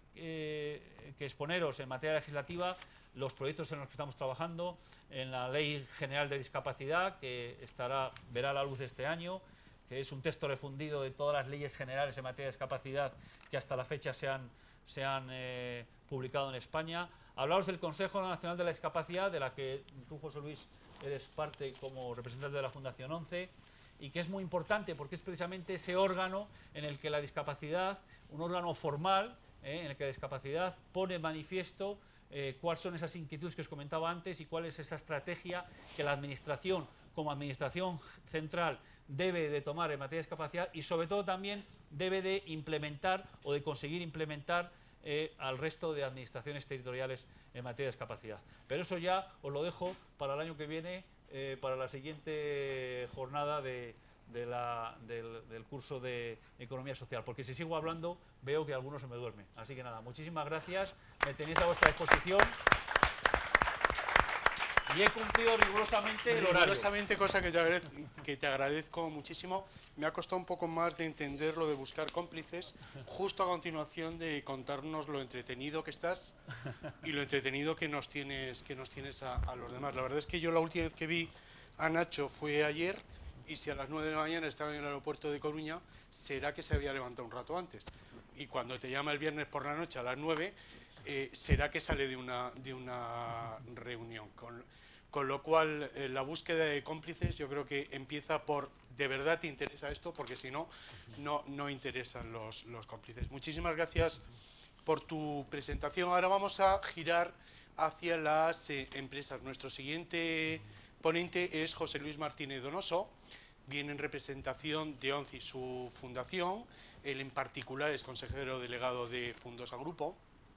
exponeros en materia legislativa, los proyectos en los que estamos trabajando, en la Ley General de Discapacidad, que verá la luz este año, que es un texto refundido de todas las leyes generales en materia de discapacidad que hasta la fecha se han publicado en España. Hablaos del Consejo Nacional de la Discapacidad, de la que tú, José Luis, eres parte como representante de la Fundación ONCE, y que es muy importante porque es precisamente ese órgano en el que la discapacidad, un órgano formal, en el que la discapacidad pone en manifiesto cuáles son esas inquietudes que os comentaba antes y cuál es esa estrategia que la Administración, como Administración central, debe de tomar en materia de discapacidad, y sobre todo también debe de implementar o de conseguir implementar al resto de administraciones territoriales en materia de discapacidad. Pero eso ya os lo dejo para el año que viene, para la siguiente jornada del curso de Economía Social, porque si sigo hablando veo que algunos se me duermen. Así que nada, muchísimas gracias, me tenéis a vuestra disposición y he cumplido rigurosamente el horario. Rigurosamente, cosa que te agradezco muchísimo. Me ha costado un poco más de entender lo de buscar cómplices, justo a continuación de contarnos lo entretenido que estás y lo entretenido que nos tienes a los demás. La verdad es que yo la última vez que vi a Nacho fue ayer, y si a las 9 de la mañana estaba en el aeropuerto de Coruña, será que se había levantado un rato antes. Y cuando te llama el viernes por la noche a las 9, será que sale de una reunión. Con lo cual, la búsqueda de cómplices yo creo que empieza por, ¿de verdad te interesa esto? Porque si no, no interesan los cómplices. Muchísimas gracias por tu presentación. Ahora vamos a girar hacia las empresas. Nuestro siguiente ponente es José Luis Martínez Donoso. Viene en representación de ONCE y su fundación. Él en particular es consejero delegado de Fundosa Grupo.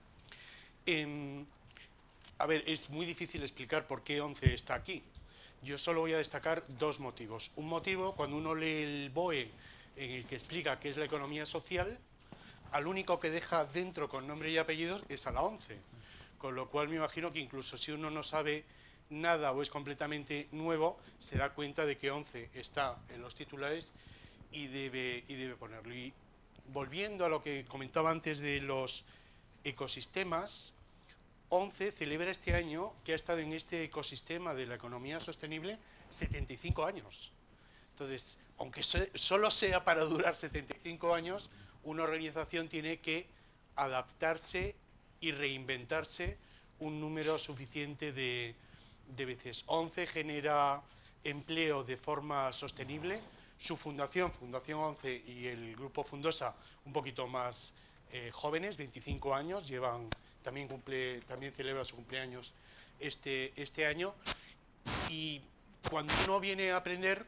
A ver, es muy difícil explicar por qué ONCE está aquí. Yo solo voy a destacar dos motivos. Un motivo, cuando uno lee el BOE, en el que explica qué es la economía social, al único que deja dentro con nombre y apellidos es a la ONCE. Con lo cual me imagino que incluso si uno no sabe nada o es completamente nuevo, se da cuenta de que ONCE está en los titulares y debe ponerlo. Y volviendo a lo que comentaba antes de los ecosistemas, ONCE celebra este año, que ha estado en este ecosistema de la economía sostenible, 75 años. Entonces, aunque solo sea para durar 75 años, una organización tiene que adaptarse y reinventarse un número suficiente de veces. ONCE genera empleo de forma sostenible. Su fundación, Fundación ONCE, y el grupo Fundosa, un poquito más jóvenes, 25 años, también celebra su cumpleaños este año. Y cuando uno viene a aprender,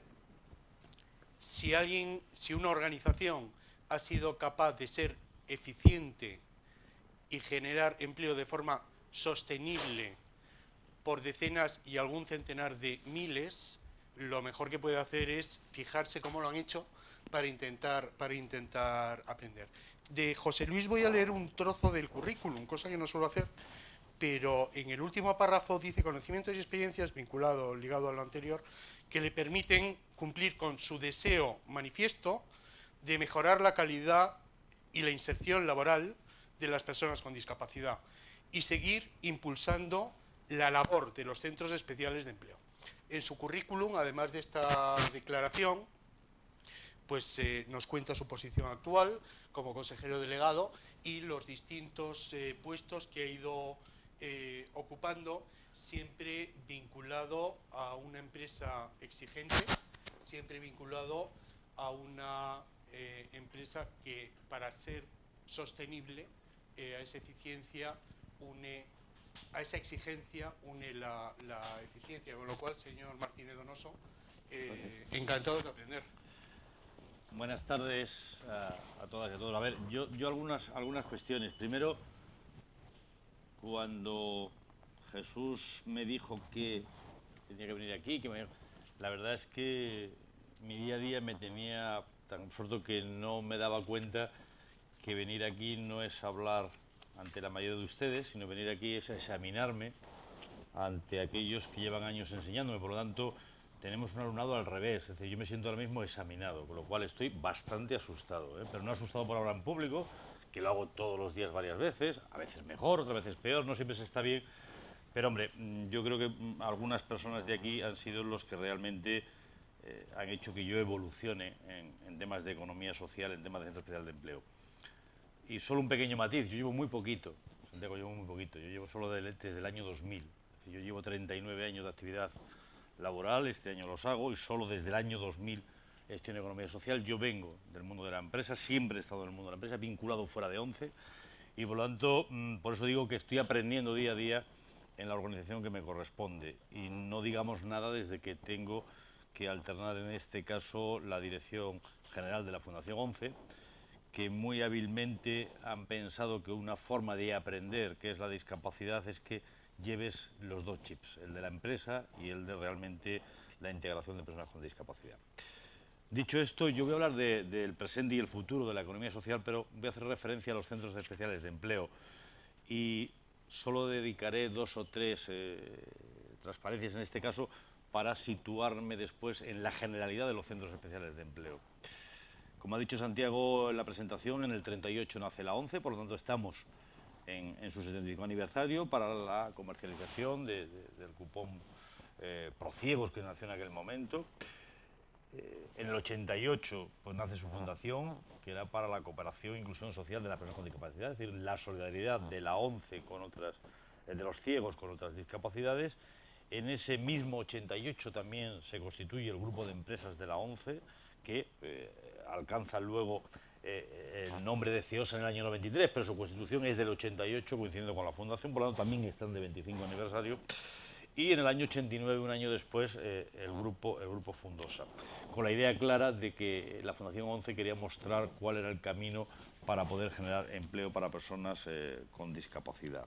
si una organización ha sido capaz de ser eficiente y generar empleo de forma sostenible por decenas y algún centenar de miles, lo mejor que puede hacer es fijarse cómo lo han hecho para intentar aprender. De José Luis voy a leer un trozo del currículum, cosa que no suelo hacer, pero en el último párrafo dice conocimientos y experiencias ligado a lo anterior, que le permiten cumplir con su deseo manifiesto de mejorar la calidad y la inserción laboral de las personas con discapacidad y seguir impulsando la labor de los centros especiales de empleo. En su currículum, además de esta declaración, pues nos cuenta su posición actual como consejero delegado y los distintos puestos que ha ido ocupando, siempre vinculado a una empresa exigente, siempre vinculado a una empresa que, para ser sostenible, a esa exigencia une la eficiencia. Con lo cual, señor Martínez Donoso, encantado de aprender. Buenas tardes a todas y a todos. A ver, yo algunas cuestiones. Primero, cuando Jesús me dijo que tenía que venir aquí, la verdad es que mi día a día me tenía tan absorto que no me daba cuenta que venir aquí no es hablar ante la mayoría de ustedes, sino venir aquí es a examinarme ante aquellos que llevan años enseñándome. Por lo tanto, tenemos un alumnado al revés, es decir, yo me siento ahora mismo examinado, con lo cual estoy bastante asustado, pero no asustado por hablar en público, que lo hago todos los días varias veces, a veces mejor, otras veces peor, no siempre se está bien, pero hombre, yo creo que algunas personas de aquí han sido los que realmente han hecho que yo evolucione en temas de economía social, en temas de centro especial de empleo. Y solo un pequeño matiz, yo llevo muy poquito, Santiago, llevo muy poquito, yo llevo solo desde el año 2000, yo llevo 39 años de actividad laboral, este año los hago, y solo desde el año 2000 estoy en economía social. Yo vengo del mundo de la empresa, siempre he estado en el mundo de la empresa, vinculado fuera de ONCE, y por lo tanto, por eso digo que estoy aprendiendo día a día en la organización que me corresponde, y no digamos nada desde que tengo que alternar en este caso la dirección general de la Fundación ONCE, que muy hábilmente han pensado que una forma de aprender, que es la discapacidad, es que lleves los dos chips, el de la empresa y el de realmente la integración de personas con discapacidad. Dicho esto, yo voy a hablar del presente y el futuro de la economía social, pero voy a hacer referencia a los centros especiales de empleo y solo dedicaré 2 o 3 transparencias en este caso para situarme después en la generalidad de los centros especiales de empleo. Como ha dicho Santiago en la presentación, en el 38 nace la ONCE, por lo tanto estamos en su 75 aniversario para la comercialización del cupón Prociegos que nació en aquel momento. En el 88 pues, nace su fundación, que era para la cooperación e inclusión social de las personas con discapacidad, es decir, la solidaridad de la ONCE con otras, de los ciegos con otras discapacidades. En ese mismo 88 también se constituye el grupo de empresas de la ONCE, que alcanza luego el nombre de CEOSA en el año 93, pero su constitución es del 88, coincidiendo con la fundación, por lo tanto también están de 25 aniversario. Y en el año 89, un año después, el grupo Fundosa, con la idea clara de que la Fundación ONCE quería mostrar cuál era el camino para poder generar empleo para personas con discapacidad.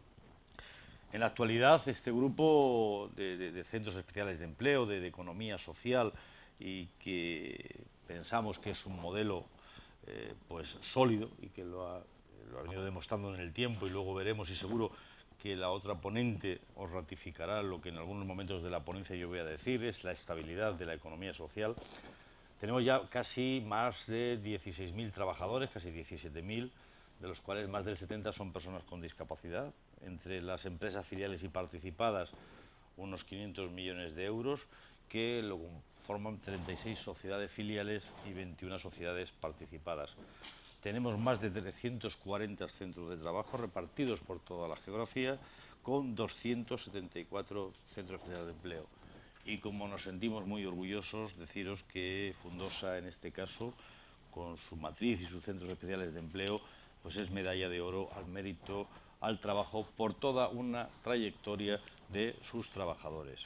En la actualidad, este grupo de centros especiales de empleo, de economía social, y que pensamos que es un modelo pues sólido y que lo ha venido demostrando en el tiempo, y luego veremos y seguro que la otra ponente os ratificará lo que en algunos momentos de la ponencia yo voy a decir, es la estabilidad de la economía social. Tenemos ya casi más de 16.000 trabajadores, casi 17.000, de los cuales más del 70 son personas con discapacidad. Entre las empresas filiales y participadas, unos 500 millones de euros, que lo forman 36 sociedades filiales y 21 sociedades participadas. Tenemos más de 340 centros de trabajo repartidos por toda la geografía, con 274 centros especiales de empleo. Y como nos sentimos muy orgullosos, deciros que Fundosa, en este caso, con su matriz y sus centros especiales de empleo, pues es medalla de oro al mérito, al trabajo, por toda una trayectoria de sus trabajadores.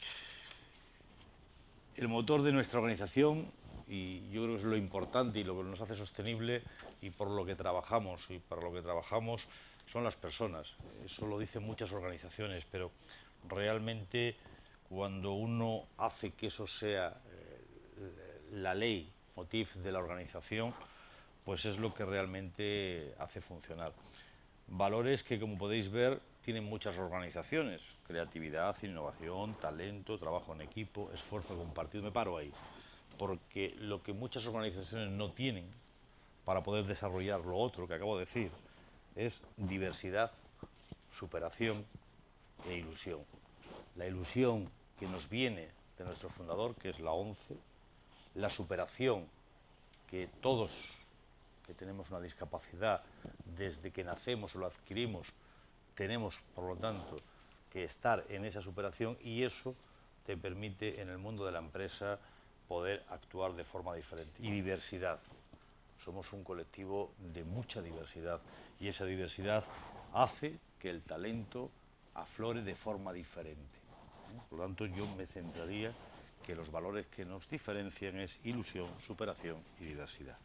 El motor de nuestra organización, y yo creo que es lo importante y lo que nos hace sostenible y por lo que trabajamos y para lo que trabajamos, son las personas. Eso lo dicen muchas organizaciones, pero realmente cuando uno hace que eso sea la ley, motiv de la organización, pues es lo que realmente hace funcionar. Valores que, como podéis ver, tienen muchas organizaciones: creatividad, innovación, talento, trabajo en equipo, esfuerzo compartido. Me paro ahí, porque lo que muchas organizaciones no tienen para poder desarrollar lo otro que acabo de decir es diversidad, superación e ilusión. La ilusión que nos viene de nuestro fundador, que es la ONCE, la superación que todos que tenemos una discapacidad desde que nacemos o lo adquirimos, tenemos por lo tanto que estar en esa superación, y eso te permite en el mundo de la empresa poder actuar de forma diferente. Y diversidad. Somos un colectivo de mucha diversidad y esa diversidad hace que el talento aflore de forma diferente. Por lo tanto, yo me centraría que los valores que nos diferencian es ilusión, superación y diversidad.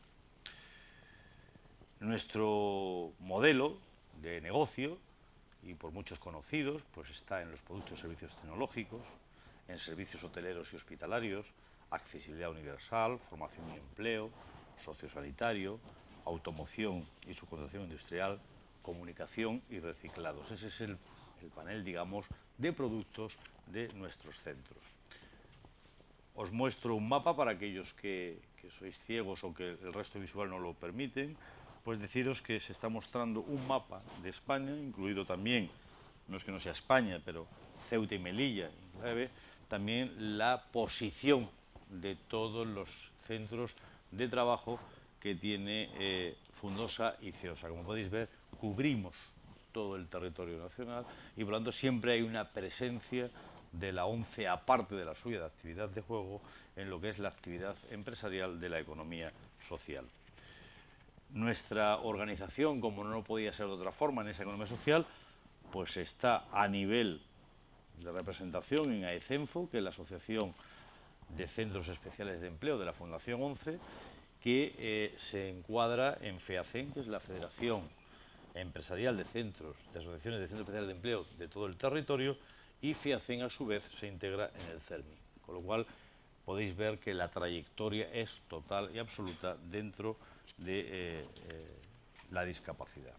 Nuestro modelo de negocio, y por muchos conocidos, pues está en los productos y servicios tecnológicos, en servicios hoteleros y hospitalarios, accesibilidad universal, formación y empleo, sociosanitario, automoción y subcontratación industrial, comunicación y reciclados. Ese es el panel, digamos, de productos de nuestros centros. Os muestro un mapa para aquellos que sois ciegos o que el resto visual no lo permiten. Pues deciros que se está mostrando un mapa de España, incluido también, no es que no sea España, pero Ceuta y Melilla, también la posición de todos los centros de trabajo que tiene Fundosa y CEOSA. Como podéis ver, cubrimos todo el territorio nacional y por lo tanto siempre hay una presencia de la ONCE, aparte de la suya de actividad de juego, en lo que es la actividad empresarial de la economía social. Nuestra organización, como no podía ser de otra forma en esa economía social, pues está a nivel de representación en AECENFO, que es la Asociación de Centros Especiales de Empleo de la Fundación ONCE, que se encuadra en FEACEN, que es la Federación Empresarial de Centros, de Asociaciones de Centros Especiales de Empleo de todo el territorio, y FEACEN a su vez se integra en el CERMI, con lo cual podéis ver que la trayectoria es total y absoluta dentro de la discapacidad.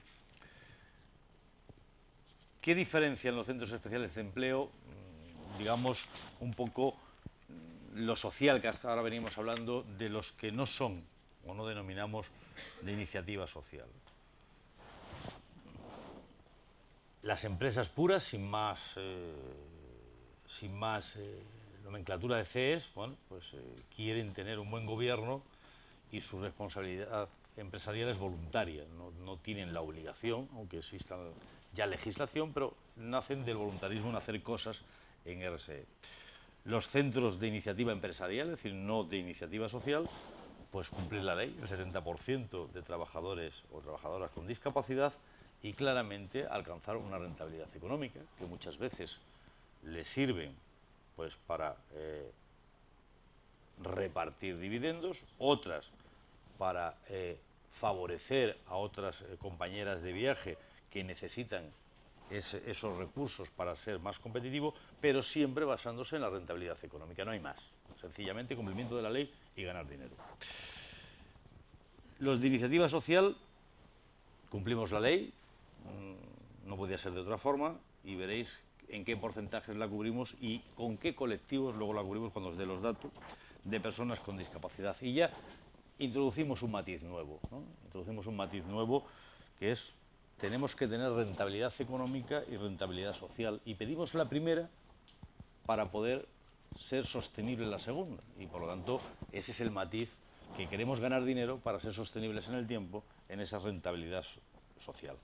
¿Qué diferencian los centros especiales de empleo? Digamos, un poco lo social que hasta ahora venimos hablando de los que no son o no denominamos de iniciativa social. Las empresas puras, sin más nomenclatura de CEs, bueno, pues quieren tener un buen gobierno y su responsabilidad empresarial es voluntaria, no tienen la obligación, aunque exista ya legislación, pero nacen del voluntarismo en hacer cosas en RSE. Los centros de iniciativa empresarial, es decir, no de iniciativa social, pues cumplir la ley, el 70% de trabajadores o trabajadoras con discapacidad, y claramente alcanzar una rentabilidad económica, que muchas veces les sirven pues para repartir dividendos, otras para favorecer a otras compañeras de viaje que necesitan esos recursos para ser más competitivo, pero siempre basándose en la rentabilidad económica, no hay más. Sencillamente cumplimiento de la ley y ganar dinero. Los de iniciativa social cumplimos la ley, no podía ser de otra forma, y veréis en qué porcentajes la cubrimos y con qué colectivos luego la cubrimos cuando os dé los datos de personas con discapacidad. Y ya introducimos un matiz nuevo, ¿no? Introducimos un matiz nuevo que es: tenemos que tener rentabilidad económica y rentabilidad social, y pedimos la primera para poder ser sostenible la segunda, y por lo tanto ese es el matiz, que queremos ganar dinero para ser sostenibles en el tiempo en esa rentabilidad social.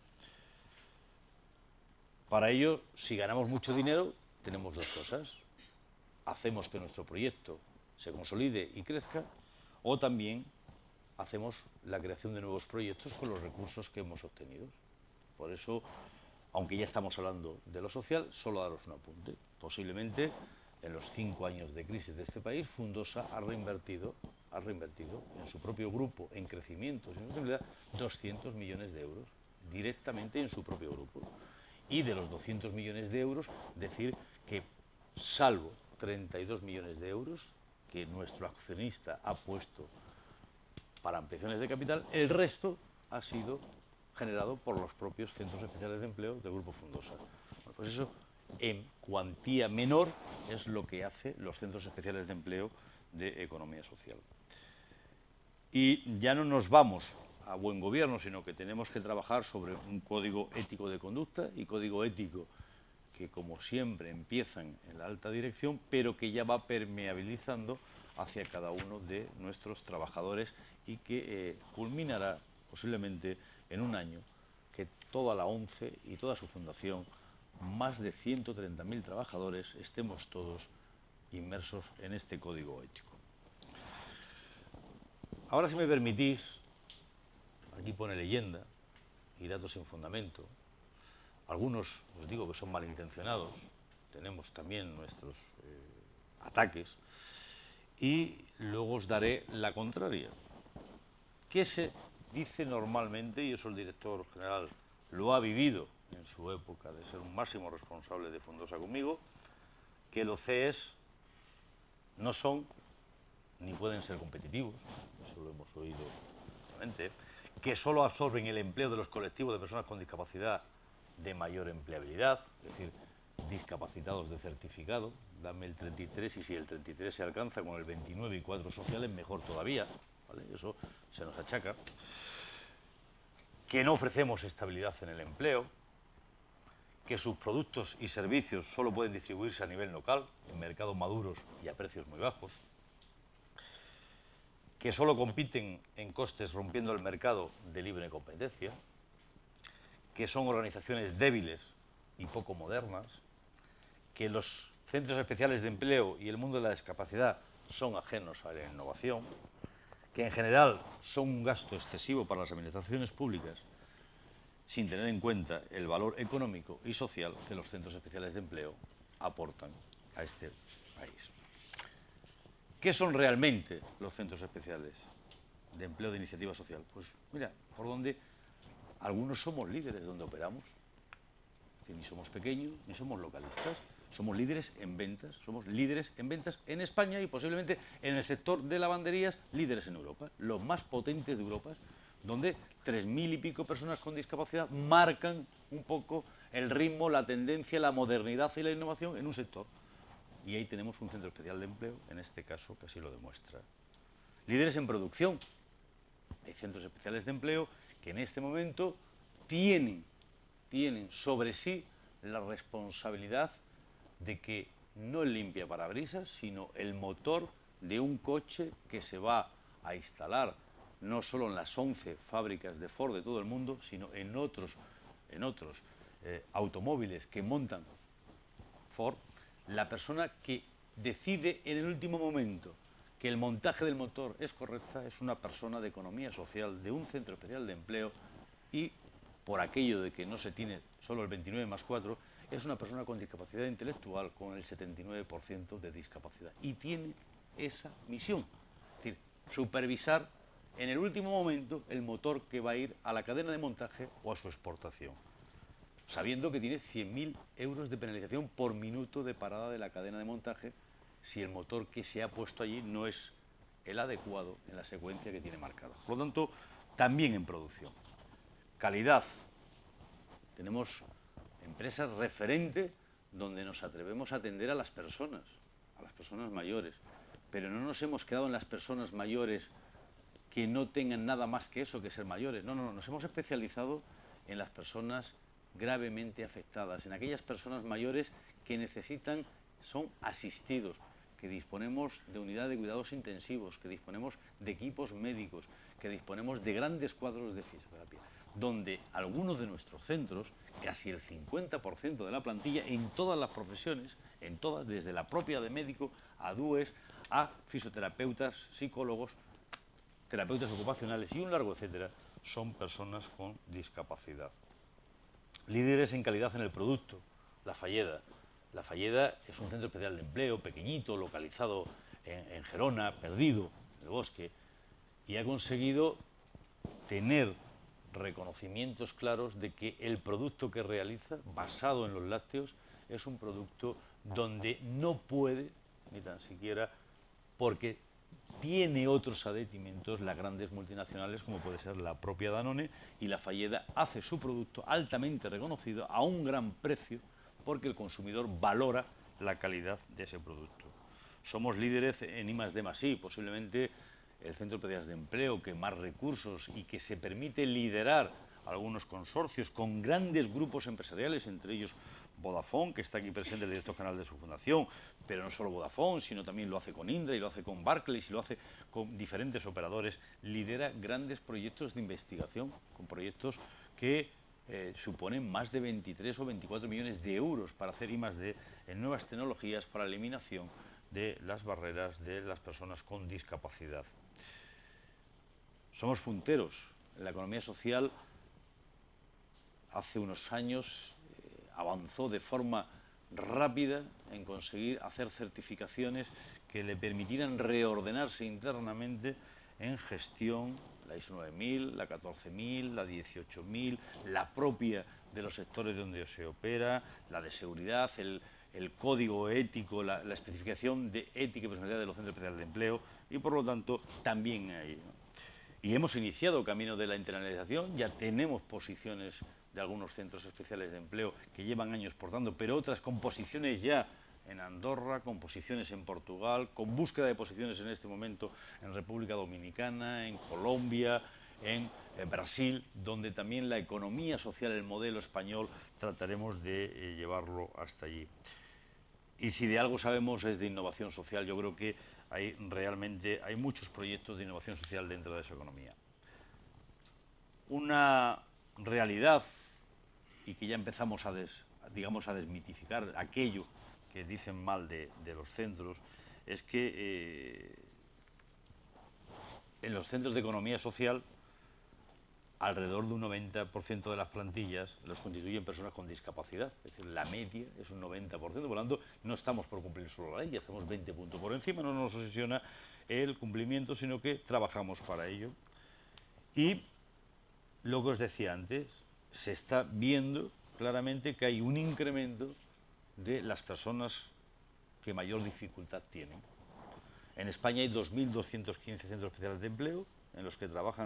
Para ello, si ganamos mucho dinero, tenemos dos cosas: hacemos que nuestro proyecto se consolide y crezca, o también hacemos la creación de nuevos proyectos con los recursos que hemos obtenido. Por eso, aunque ya estamos hablando de lo social, solo daros un apunte. Posiblemente, en los 5 años de crisis de este país, Fundosa ha reinvertido en su propio grupo, en crecimiento y sostenibilidad, 200 millones de euros, directamente en su propio grupo. Y de los 200 millones de euros, decir que, salvo 32 millones de euros que nuestro accionista ha puesto para ampliaciones de capital, el resto ha sido generado por los propios centros especiales de empleo del Grupo Fundosa. Bueno, pues eso, en cuantía menor, es lo que hace los centros especiales de empleo de economía social. Y ya no nos vamos a buen gobierno, sino que tenemos que trabajar sobre un código ético de conducta y código ético que, como siempre, empiezan en la alta dirección, pero que ya va permeabilizando hacia cada uno de nuestros trabajadores, y que culminará posiblemente en un año que toda la ONCE y toda su fundación, más de 130.000 trabajadores, estemos todos inmersos en este código ético. Ahora, si me permitís, aquí pone leyenda y datos sin fundamento. Algunos, os digo, que son malintencionados. Tenemos también nuestros ataques. Y luego os daré la contraria. ¿Qué se dice normalmente? Y eso el director general lo ha vivido en su época de ser un máximo responsable de Fundosa conmigo, que los CEs no son ni pueden ser competitivos, eso lo hemos oído claramente, que solo absorben el empleo de los colectivos de personas con discapacidad de mayor empleabilidad, es decir, discapacitados de certificado, dame el 33, y si el 33 se alcanza con el 29 y 4 sociales, mejor todavía, ¿vale? Eso se nos achaca. Que no ofrecemos estabilidad en el empleo, que sus productos y servicios solo pueden distribuirse a nivel local, en mercados maduros y a precios muy bajos, que solo compiten en costes rompiendo el mercado de libre competencia, que son organizaciones débiles y poco modernas, que los centros especiales de empleo y el mundo de la discapacidad son ajenos a la innovación, que en general son un gasto excesivo para las administraciones públicas, sin tener en cuenta el valor económico y social que los centros especiales de empleo aportan a este país. ¿Qué son realmente los centros especiales? de empleo de iniciativa social? Pues mira, por donde algunos somos líderes donde operamos. Es decir, ni somos pequeños, ni somos localistas. Somos líderes en ventas, somos líderes en ventas en España y posiblemente en el sector de lavanderías, líderes en Europa, los más potentes de Europa, donde 3.000 y pico personas con discapacidad marcan un poco el ritmo, la tendencia, la modernidad y la innovación en un sector. Y ahí tenemos un centro especial de empleo, en este caso, que así lo demuestra. Líderes en producción. Hay centros especiales de empleo que en este momento tienen sobre sí la responsabilidad de que no el limpiaparabrisas, sino el motor de un coche que se va a instalar no solo en las 11 fábricas de Ford de todo el mundo, sino en otros automóviles que montan Ford. La persona que decide en el último momento que el montaje del motor es correcta es una persona de economía social, de un centro especial de empleo, y por aquello de que no se tiene solo el 29 más 4, es una persona con discapacidad intelectual, con el 79% de discapacidad. Y tiene esa misión, es decir, supervisar en el último momento el motor que va a ir a la cadena de montaje o a su exportación, sabiendo que tiene 100.000 euros de penalización por minuto de parada de la cadena de montaje si el motor que se ha puesto allí no es el adecuado en la secuencia que tiene marcada. Por lo tanto, también en producción. Calidad. Tenemos empresas referentes donde nos atrevemos a atender a las personas mayores, pero no nos hemos quedado en las personas mayores que no tengan nada más que eso, que ser mayores. No, nos hemos especializado en las personas gravemente afectadas, en aquellas personas mayores que necesitan, son asistidos, que disponemos de unidades de cuidados intensivos, que disponemos de equipos médicos, que disponemos de grandes cuadros de fisioterapia, donde algunos de nuestros centros, casi el 50% de la plantilla, en todas las profesiones, en todas, desde la propia de médico, a DUES, a fisioterapeutas, psicólogos, terapeutas ocupacionales y un largo etcétera, son personas con discapacidad. Líderes en calidad en el producto, La Falleda. La Falleda es un centro especial de empleo, pequeñito, localizado en Gerona, perdido en el bosque, y ha conseguido tener reconocimientos claros de que el producto que realiza, basado en los lácteos, es un producto donde no puede, ni tan siquiera, porque tiene otros aditamentos, las grandes multinacionales, como puede ser la propia Danone, y La Falleda hace su producto altamente reconocido a un gran precio, porque el consumidor valora la calidad de ese producto. Somos líderes en I+D+I, posiblemente el centro de especiales de empleo que más recursos y que se permite liderar algunos consorcios con grandes grupos empresariales, entre ellos Vodafone, que está aquí presente el director general de su fundación, pero no solo Vodafone, sino también lo hace con Indra y lo hace con Barclays y lo hace con diferentes operadores. Lidera grandes proyectos de investigación, con proyectos que suponen más de 23 o 24 millones de euros para hacer I+D en nuevas tecnologías para la eliminación de las barreras de las personas con discapacidad. Somos punteros en la economía social. Hace unos años avanzó de forma rápida en conseguir hacer certificaciones que le permitieran reordenarse internamente en gestión, la ISO 9000, la 14000, la 18000, la propia de los sectores donde se opera, la de seguridad, el código ético, la especificación de ética y personalidad de los centros especiales de empleo, y por lo tanto también ahí, ¿no? Y hemos iniciado el camino de la internalización, ya tenemos posiciones de algunos centros especiales de empleo que llevan años portando, pero otras con posiciones ya en Andorra, con posiciones en Portugal, con búsqueda de posiciones en este momento en República Dominicana, en Colombia, en Brasil, donde también la economía social, el modelo español, trataremos de llevarlo hasta allí. Y si de algo sabemos es de innovación social. Yo creo que realmente hay muchos proyectos de innovación social dentro de esa economía. Una realidad, y que ya empezamos a desmitificar aquello que dicen mal de los centros, es que en los centros de economía social alrededor de un 90% de las plantillas los constituyen personas con discapacidad, es decir, la media es un 90%, por lo tanto no estamos por cumplir solo la ley, hacemos 20 puntos por encima, no nos obsesiona el cumplimiento, sino que trabajamos para ello. Y lo que os decía antes, se está viendo claramente que hay un incremento de las personas que mayor dificultad tienen. En España hay 2.215 centros especiales de empleo, en los que trabajan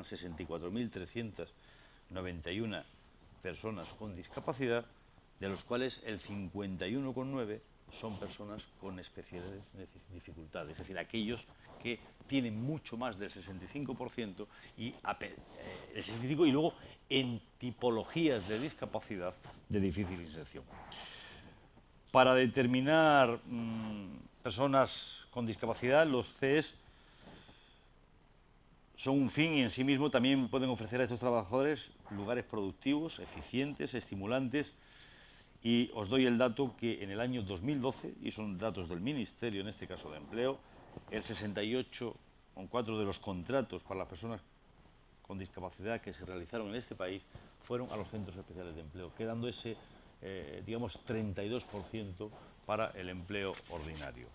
64.391 personas con discapacidad, de los cuales el 51,9 son personas con especiales dificultades, es decir, aquellos que tienen mucho más del 65% y, el 65, y luego en tipologías de discapacidad de difícil inserción. Para determinar personas con discapacidad, los CES son un fin y en sí mismo también pueden ofrecer a estos trabajadores lugares productivos, eficientes, estimulantes. Y os doy el dato que en el año 2012, y son datos del Ministerio, en este caso de Empleo, el 68,4% de los contratos para las personas con discapacidad que se realizaron en este país fueron a los centros especiales de empleo, quedando ese, digamos, 32% para el empleo ordinario.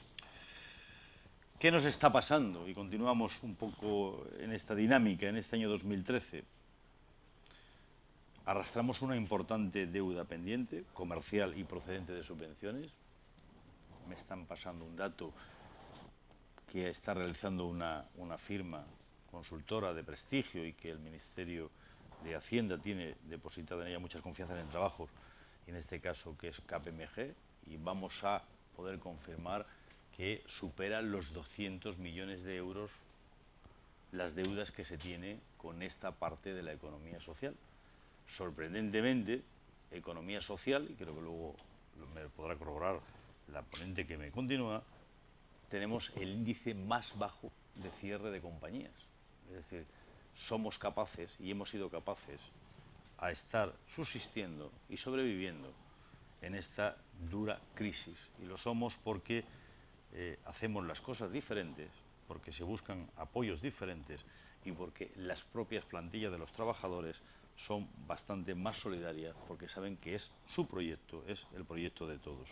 ¿Qué nos está pasando? Y continuamos un poco en esta dinámica en este año 2013. Arrastramos una importante deuda pendiente, comercial y procedente de subvenciones. Me están pasando un dato que está realizando una firma consultora de prestigio y que el Ministerio de Hacienda tiene depositada en ella muchas confianzas en trabajos, y en este caso que es KPMG, y vamos a poder confirmar que supera los 200 millones de euros las deudas que se tiene con esta parte de la economía social. Sorprendentemente, economía social, y creo que luego me podrá corroborar la ponente que me continúa, tenemos el índice más bajo de cierre de compañías. Es decir, somos capaces y hemos sido capaces a estar subsistiendo y sobreviviendo en esta dura crisis. Y lo somos porque hacemos las cosas diferentes, porque se buscan apoyos diferentes y porque las propias plantillas de los trabajadores son bastante más solidarias, porque saben que es su proyecto, es el proyecto de todos.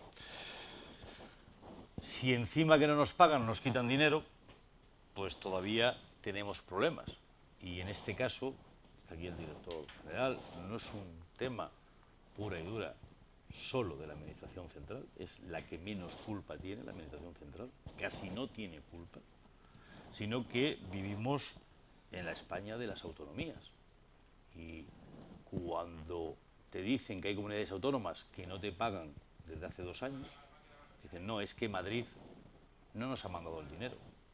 Si encima que no nos pagan nos quitan dinero, pues todavía tenemos problemas. Y en este caso, está aquí el director general, no es un tema pura y dura solo de la Administración Central, es la que menos culpa tiene la Administración Central, casi no tiene culpa, sino que vivimos en la España de las autonomías. Y cuando te dicen que hay comunidades autónomas que no te pagan desde hace 2 años, dicen, no, es que Madrid no nos ha mandado el dinero.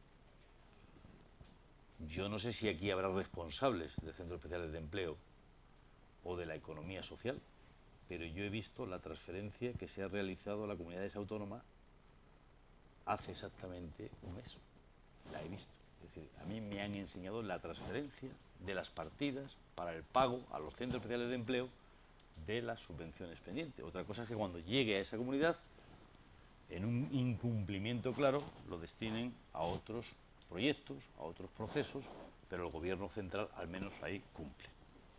Yo no sé si aquí habrá responsables de centros especiales de empleo o de la economía social, pero yo he visto la transferencia que se ha realizado a las comunidades autónomas hace exactamente un mes. La he visto. Es decir, a mí me han enseñado la transferencia de las partidas para el pago a los centros especiales de empleo de las subvenciones pendientes. Otra cosa es que cuando llegue a esa comunidad, en un incumplimiento claro, lo destinen a otros proyectos, a otros procesos, pero el gobierno central al menos ahí cumple.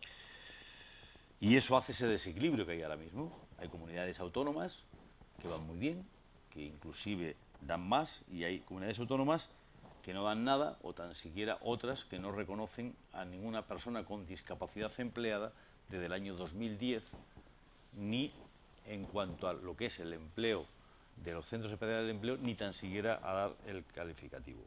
Y eso hace ese desequilibrio que hay ahora mismo. Hay comunidades autónomas que van muy bien, que inclusive dan más, y hay comunidades autónomas que no dan nada, o tan siquiera otras que no reconocen a ninguna persona con discapacidad empleada desde el año 2010, ni en cuanto a lo que es el empleo de los centros especiales de empleo, ni tan siquiera a dar el calificativo.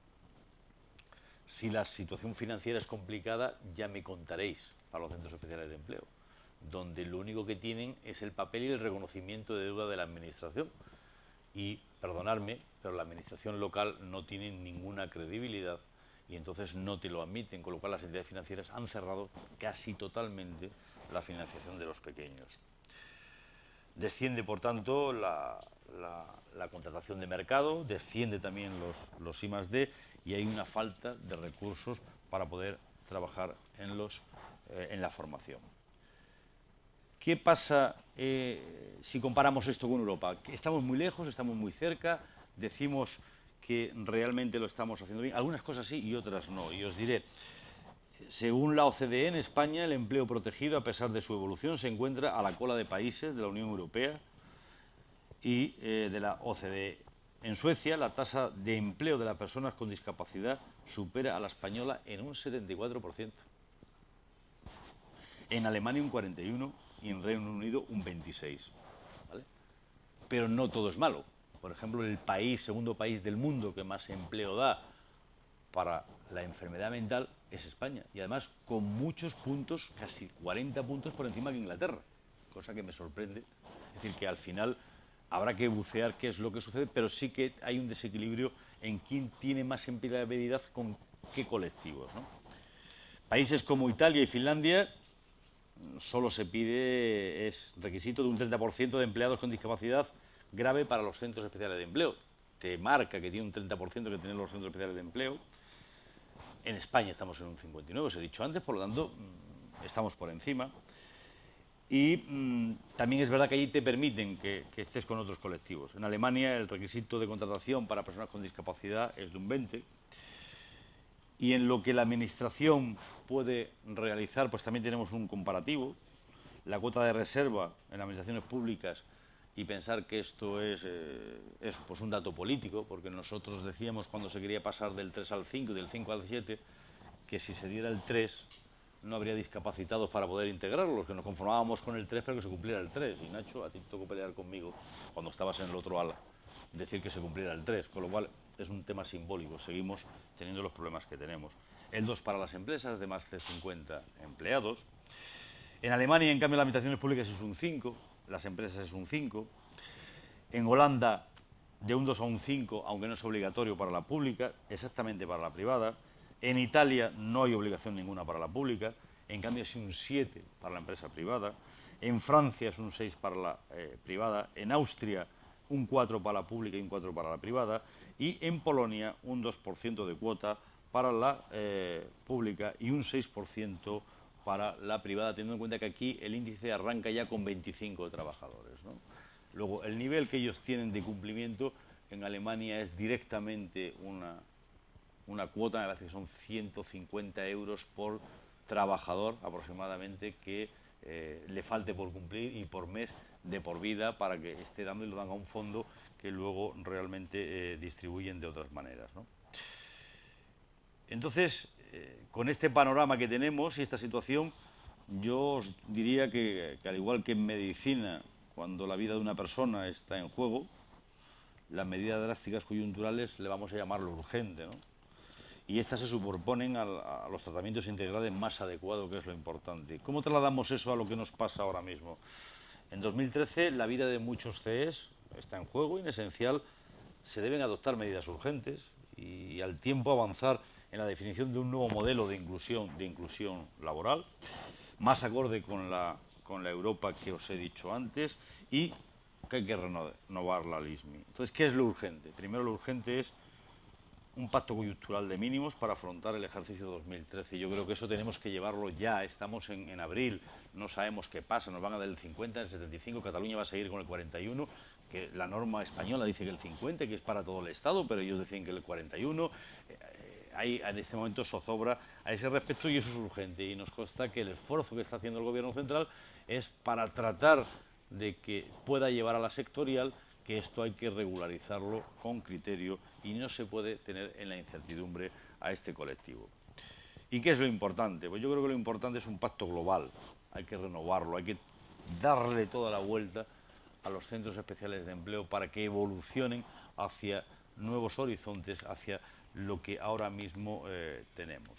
Si la situación financiera es complicada, ya me contaréis para los centros especiales de empleo, donde lo único que tienen es el papel y el reconocimiento de deuda de la Administración. Y, perdonadme, pero la Administración local no tiene ninguna credibilidad y entonces no te lo admiten, con lo cual las entidades financieras han cerrado casi totalmente la financiación de los pequeños. Desciende, por tanto, la contratación de mercado, desciende también los I+D, y hay una falta de recursos para poder trabajar en la formación. ¿Qué pasa si comparamos esto con Europa? Estamos muy lejos, estamos muy cerca, decimos que realmente lo estamos haciendo bien. Algunas cosas sí y otras no. Y os diré, según la OCDE, en España el empleo protegido, a pesar de su evolución, se encuentra a la cola de países de la Unión Europea y de la OCDE. En Suecia, la tasa de empleo de las personas con discapacidad supera a la española en un 74%. En Alemania un 41% y en Reino Unido un 26%. ¿Vale? Pero no todo es malo. Por ejemplo, el segundo país del mundo que más empleo da para la enfermedad mental es España. Y además con muchos puntos, casi 40 puntos por encima que Inglaterra. Cosa que me sorprende. Es decir, que al final habrá que bucear qué es lo que sucede, pero sí que hay un desequilibrio en quién tiene más empleabilidad con qué colectivos, ¿no? Países como Italia y Finlandia solo se pide, es requisito de un 30% de empleados con discapacidad grave para los centros especiales de empleo. Te marca que tiene un 30% que tienen los centros especiales de empleo. En España estamos en un 59%, os he dicho antes, por lo tanto, estamos por encima. Y también es verdad que allí te permiten que estés con otros colectivos. En Alemania el requisito de contratación para personas con discapacidad es de un 20%. Y en lo que la Administración puede realizar, pues también tenemos un comparativo. La cuota de reserva en las administraciones públicas, y pensar que esto es pues un dato político, porque nosotros decíamos cuando se quería pasar del 3 al 5 y del 5 al 7, que si se diera el 3 no habría discapacitados para poder integrarlos, que nos conformábamos con el 3 pero que se cumpliera el 3. Y Nacho, a ti te tocó pelear conmigo cuando estabas en el otro ala, decir que se cumpliera el 3, con lo cual es un tema simbólico, seguimos teniendo los problemas que tenemos. El 2 para las empresas de más de 50 empleados. En Alemania, en cambio, las administraciones públicas es un 5, las empresas es un 5. En Holanda, de un 2 a un 5, aunque no es obligatorio para la pública, exactamente para la privada. En Italia no hay obligación ninguna para la pública, en cambio es un 7 para la empresa privada. En Francia es un 6 para la privada. En Austria un 4 para la pública y un 4 para la privada. Y en Polonia un 2% de cuota para la pública y un 6% para la privada, teniendo en cuenta que aquí el índice arranca ya con 25 trabajadores, ¿no? Luego, el nivel que ellos tienen de cumplimiento en Alemania es directamente una cuota, me parece que son 150 euros por trabajador aproximadamente, que le falte por cumplir y por mes de por vida, para que esté dando y lo dan a un fondo que luego realmente distribuyen de otras maneras, ¿no? Entonces, con este panorama que tenemos y esta situación, yo os diría que al igual que en medicina, cuando la vida de una persona está en juego, las medidas drásticas coyunturales le vamos a llamar lo urgente, ¿no? Y estas se superponen a los tratamientos integrales más adecuados, que es lo importante. ¿Cómo trasladamos eso a lo que nos pasa ahora mismo? En 2013 la vida de muchos CEs está en juego y en esencial se deben adoptar medidas urgentes y al tiempo avanzar en la definición de un nuevo modelo de inclusión laboral, más acorde con la Europa que os he dicho antes, y que hay que renovar la LISMI. Entonces, ¿qué es lo urgente? Primero, lo urgente es un pacto coyuntural de mínimos para afrontar el ejercicio 2013. Yo creo que eso tenemos que llevarlo ya. Estamos en abril, no sabemos qué pasa, nos van a dar el 50, el 75, Cataluña va a seguir con el 41, que la norma española dice que el 50, que es para todo el Estado, pero ellos decían que el 41... Hay en este momento zozobra a ese respecto y eso es urgente, y nos consta que el esfuerzo que está haciendo el Gobierno central es para tratar de que pueda llevar a la sectorial, que esto hay que regularizarlo con criterio y no se puede tener en la incertidumbre a este colectivo. ¿Y qué es lo importante? Pues yo creo que lo importante es un pacto global, hay que renovarlo, hay que darle toda la vuelta a los centros especiales de empleo para que evolucionen hacia nuevos horizontes, hacia lo que ahora mismo tenemos.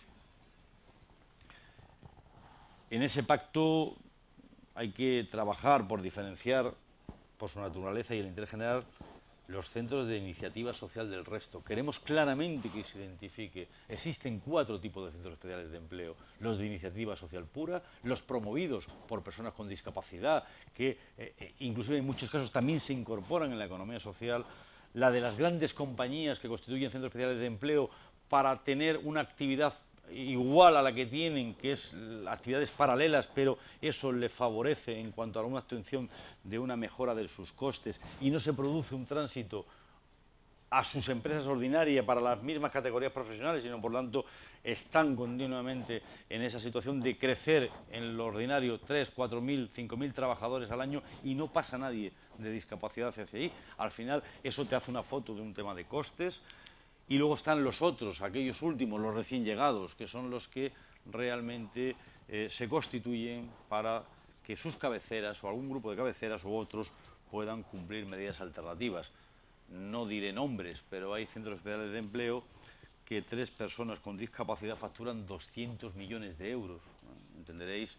En ese pacto hay que trabajar por diferenciar, por su naturaleza y el interés general, los centros de iniciativa social del resto. Queremos claramente que se identifique. Existen 4 tipos de centros especiales de empleo: los de iniciativa social pura, los promovidos por personas con discapacidad, que inclusive en muchos casos también se incorporan en la economía social, la de las grandes compañías que constituyen centros especiales de empleo para tener una actividad igual a la que tienen, que es actividades paralelas, pero eso le favorece en cuanto a una obtención de una mejora de sus costes y no se produce un tránsito a sus empresas ordinarias para las mismas categorías profesionales, sino por tanto están continuamente en esa situación de crecer en lo ordinario 3, 4.000, 5.000 trabajadores al año y no pasa nadie de discapacidad hacia ahí. Al final eso te hace una foto de un tema de costes. Y luego están los otros, aquellos últimos, los recién llegados, que son los que realmente se constituyen para que sus cabeceras o algún grupo de cabeceras u otros puedan cumplir medidas alternativas. No diré nombres, pero hay centros especiales de empleo que 3 personas con discapacidad facturan 200 millones de euros. Entenderéis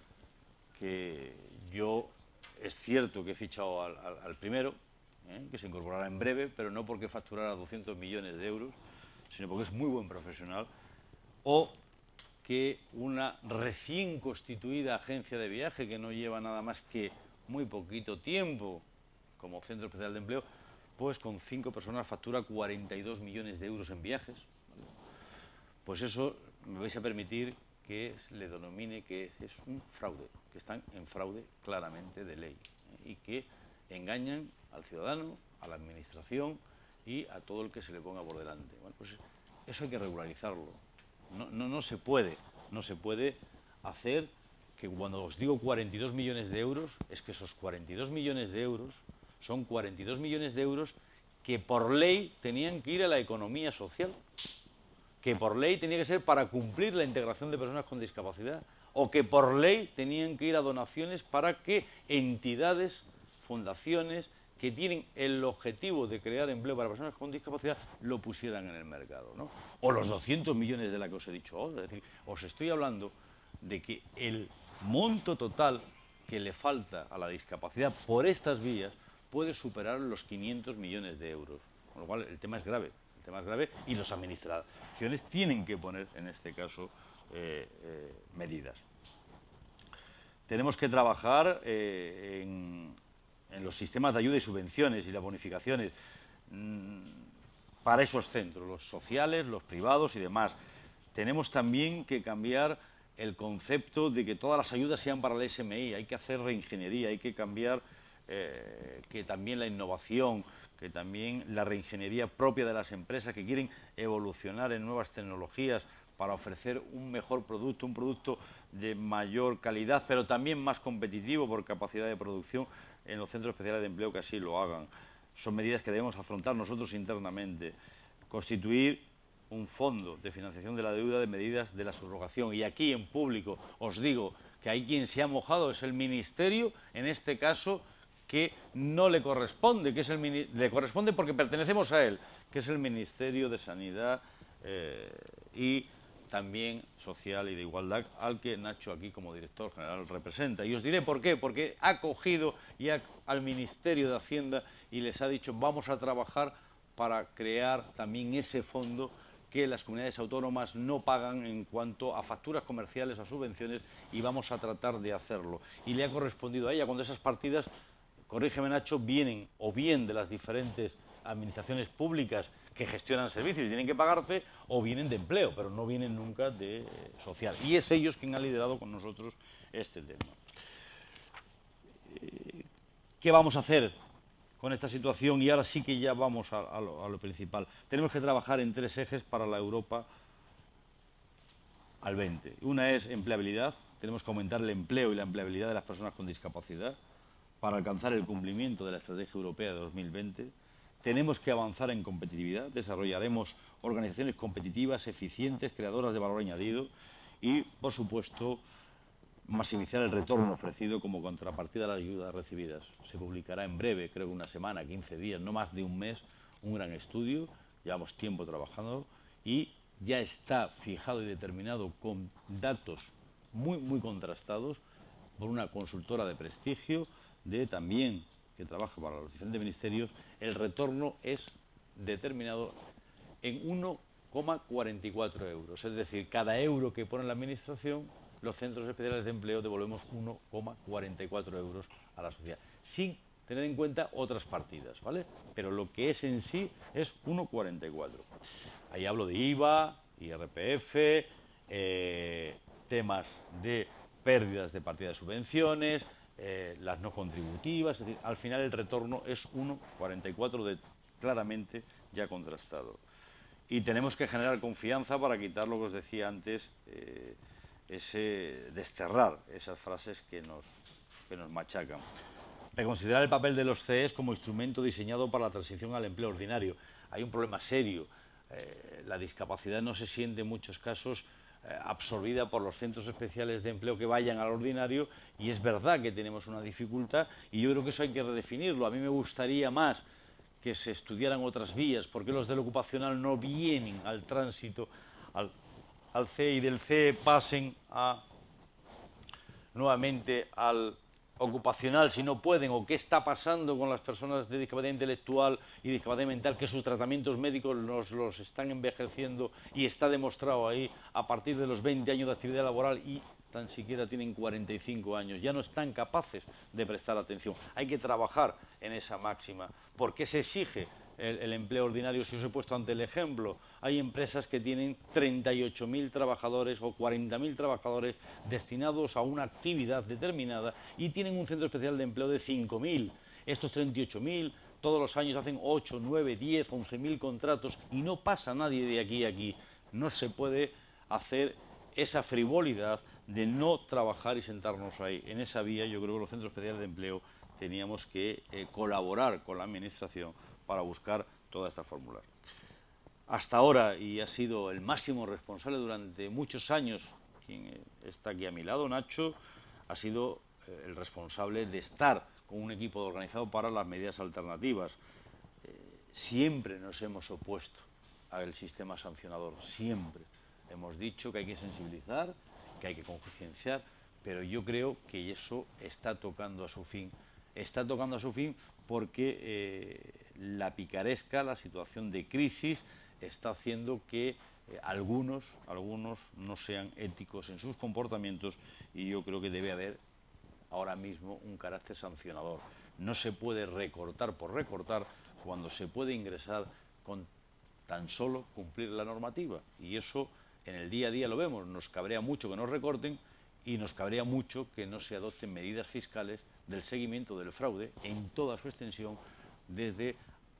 que yo, es cierto que he fichado al primero, que se incorporará en breve, pero no porque facturara 200 millones de euros, sino porque es muy buen profesional, o que una recién constituida agencia de viaje, que no lleva nada más que muy poquito tiempo como centro especial de empleo, pues con 5 personas factura 42 millones de euros en viajes. Pues eso me vais a permitir que le denomine que es un fraude, que están en fraude claramente de ley, y que engañan al ciudadano, a la administración y a todo el que se le ponga por delante. Bueno, pues eso hay que regularizarlo. No se puede hacer que cuando os digo 42 millones de euros, es que esos 42 millones de euros son 42 millones de euros que por ley tenían que ir a la economía social, que por ley tenía que ser para cumplir la integración de personas con discapacidad, o que por ley tenían que ir a donaciones para que entidades, fundaciones que tienen el objetivo de crear empleo para personas con discapacidad lo pusieran en el mercado, ¿no? O los 200 millones de la que os he dicho ahora. Es decir, os estoy hablando de que el monto total que le falta a la discapacidad por estas vías puede superar los 500 millones de euros. Con lo cual el tema es grave. El tema es grave y las administraciones tienen que poner, en este caso, medidas. Tenemos que trabajar en los sistemas de ayuda y subvenciones y las bonificaciones para esos centros, los sociales, los privados y demás. Tenemos también que cambiar el concepto de que todas las ayudas sean para el SMI, hay que hacer reingeniería, hay que cambiar que también la innovación, que también la reingeniería propia de las empresas que quieren evolucionar en nuevas tecnologías para ofrecer un mejor producto, un producto de mayor calidad, pero también más competitivo por capacidad de producción en los centros especiales de empleo que así lo hagan. Son medidas que debemos afrontar nosotros internamente. Constituir un fondo de financiación de la deuda de medidas de la subrogación. Y aquí en público os digo que hay quien se ha mojado, es el Ministerio, en este caso, que no le corresponde, que es le corresponde porque pertenecemos a él, que es el Ministerio de Sanidad y también Social y de Igualdad, al que Nacho aquí como director general representa. Y os diré por qué, porque ha cogido al Ministerio de Hacienda y les ha dicho vamos a trabajar para crear también ese fondo que las comunidades autónomas no pagan en cuanto a facturas comerciales o subvenciones, y vamos a tratar de hacerlo. Y le ha correspondido a ella cuando esas partidas, corrígeme Nacho, vienen o bien de las diferentes administraciones públicas que gestionan servicios y tienen que pagarte, o vienen de empleo, pero no vienen nunca de social. Y es ellos quien han liderado con nosotros este tema. ¿Qué vamos a hacer con esta situación? Y ahora sí que ya vamos a lo principal. Tenemos que trabajar en 3 ejes para la Europa al 20. Una es empleabilidad. Tenemos que aumentar el empleo y la empleabilidad de las personas con discapacidad para alcanzar el cumplimiento de la Estrategia Europea de 2020. Tenemos que avanzar en competitividad. Desarrollaremos organizaciones competitivas, eficientes, creadoras de valor añadido y, por supuesto, maximizar el retorno ofrecido como contrapartida a las ayudas recibidas. Se publicará en breve, creo que una semana, 15 días, no más de un mes, un gran estudio. Llevamos tiempo trabajando y ya está fijado y determinado con datos muy contrastados por una consultora de prestigio también que trabaja para los diferentes ministerios. El retorno es determinado en 1,44 euros. Es decir, cada euro que pone la administración, los centros especiales de empleo devolvemos 1,44 euros a la sociedad, sin tener en cuenta otras partidas, ¿vale? Pero lo que es en sí es 1,44. Ahí hablo de IVA, IRPF, temas de pérdidas de partida de subvenciones, las no contributivas. Es decir, al final el retorno es 1,44 de claramente ya contrastado. Y tenemos que generar confianza para quitar lo que os decía antes, desterrar esas frases que nos machacan. Reconsiderar el papel de los CEEs como instrumento diseñado para la transición al empleo ordinario. Hay un problema serio. La discapacidad no se siente en muchos casos absorbida por los centros especiales de empleo que vayan al ordinario, y es verdad que tenemos una dificultad y yo creo que eso hay que redefinirlo. A mí me gustaría más que se estudiaran otras vías, porque los del ocupacional no vienen al tránsito, al CEE, y del CEE pasen nuevamente al ocupacional si no pueden, o qué está pasando con las personas de discapacidad intelectual y discapacidad mental, que sus tratamientos médicos los están envejeciendo, y está demostrado ahí a partir de los 20 años de actividad laboral, y tan siquiera tienen 45 años, ya no están capaces de prestar atención. Hay que trabajar en esa máxima. ¿Por qué se exige el empleo ordinario? Si os he puesto ante el ejemplo, hay empresas que tienen 38.000 trabajadores o 40.000 trabajadores destinados a una actividad determinada y tienen un centro especial de empleo de 5.000. Estos 38.000 todos los años hacen 8, 9, 10, 11.000 contratos y no pasa nadie de aquí a aquí. No se puede hacer esa frivolidad de no trabajar y sentarnos ahí. En esa vía yo creo que los centros especiales de empleo teníamos que colaborar con la Administración para buscar todas estas fórmulas. Hasta ahora, y ha sido el máximo responsable durante muchos años, quien está aquí a mi lado, Nacho, ha sido el responsable de estar con un equipo organizado para las medidas alternativas. Siempre nos hemos opuesto al sistema sancionador, siempre. Hemos dicho que hay que sensibilizar, que hay que concienciar, pero yo creo que eso está tocando a su fin. Está tocando a su fin porque la picaresca, la situación de crisis, está haciendo que algunos no sean éticos en sus comportamientos, y yo creo que debe haber ahora mismo un carácter sancionador. No se puede recortar por recortar cuando se puede ingresar con tan solo cumplir la normativa, y eso en el día a día lo vemos. Nos cabrea mucho que nos recorten y nos cabrea mucho que no se adopten medidas fiscales del seguimiento del fraude en toda su extensión, desde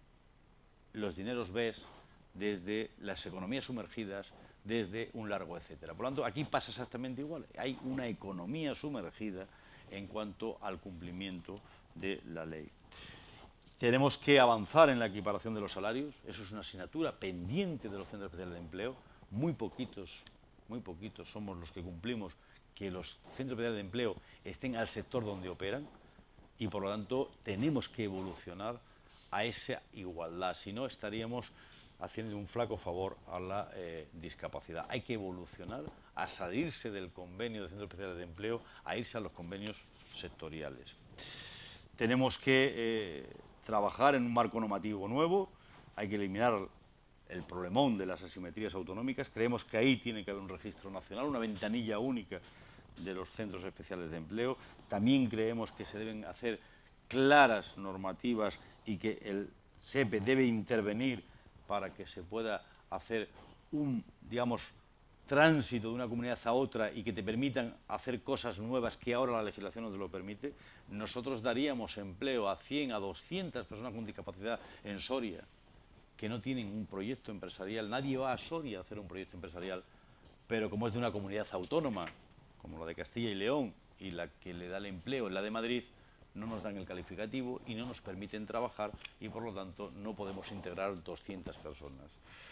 los dineros BES, desde las economías sumergidas, desde un largo etcétera. Por lo tanto, aquí pasa exactamente igual. Hay una economía sumergida en cuanto al cumplimiento de la ley. Tenemos que avanzar en la equiparación de los salarios. Eso es una asignatura pendiente de los centros especiales de empleo. Muy poquitos somos los que cumplimos que los centros especiales de empleo estén al sector donde operan, y por lo tanto tenemos que evolucionar a esa igualdad, si no estaríamos haciendo un flaco favor a la discapacidad. Hay que evolucionar a salirse del convenio de centros especiales de empleo, a irse a los convenios sectoriales. Tenemos que trabajar en un marco normativo nuevo, hay que eliminar el problemón de las asimetrías autonómicas. Creemos que ahí tiene que haber un registro nacional, una ventanilla única de los centros especiales de empleo. También creemos que se deben hacer claras normativas y que el SEPE debe intervenir para que se pueda hacer un, digamos, tránsito de una comunidad a otra y que te permitan hacer cosas nuevas que ahora la legislación no te lo permite. Nosotros daríamos empleo a 100, a 200 personas con discapacidad en Soria, que no tienen un proyecto empresarial. Nadie va a Soria a hacer un proyecto empresarial, pero como es de una comunidad autónoma, como la de Castilla y León, y la que le da el empleo es la de Madrid, no nos dan el calificativo y no nos permiten trabajar, y por lo tanto no podemos integrar 200 personas.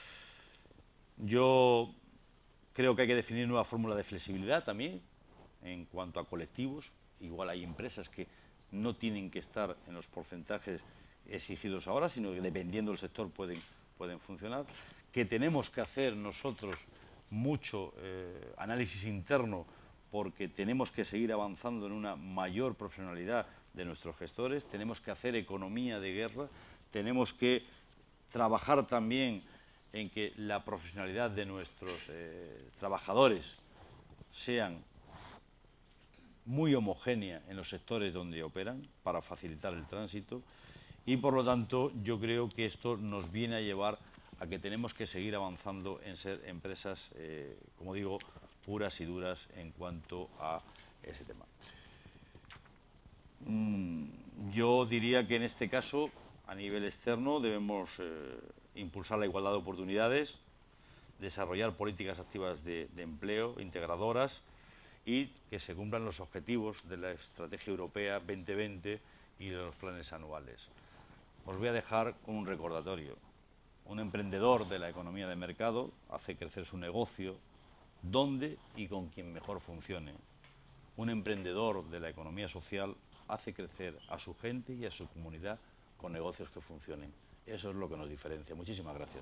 Yo creo que hay que definir nueva fórmula de flexibilidad también en cuanto a colectivos. Igual hay empresas que no tienen que estar en los porcentajes exigidos ahora, sino que dependiendo del sector pueden funcionar. Que tenemos que hacer nosotros mucho análisis interno, porque tenemos que seguir avanzando en una mayor profesionalidad de nuestros gestores. Tenemos que hacer economía de guerra, tenemos que trabajar también en que la profesionalidad de nuestros trabajadores sean muy homogénea en los sectores donde operan, para facilitar el tránsito, y por lo tanto yo creo que esto nos viene a llevar a que tenemos que seguir avanzando en ser empresas, como digo, puras y duras en cuanto a ese tema. Yo diría que en este caso A nivel externo debemos impulsar la igualdad de oportunidades, desarrollar políticas activas de empleo integradoras y que se cumplan los objetivos de la Estrategia Europea 2020 y de los planes anuales. Os voy a dejar con un recordatorio. Un emprendedor de la economía de mercado hace crecer su negocio donde y con quien mejor funcione. Un emprendedor de la economía social hace crecer a su gente y a su comunidad con negocios que funcionen. Eso es lo que nos diferencia. Muchísimas gracias.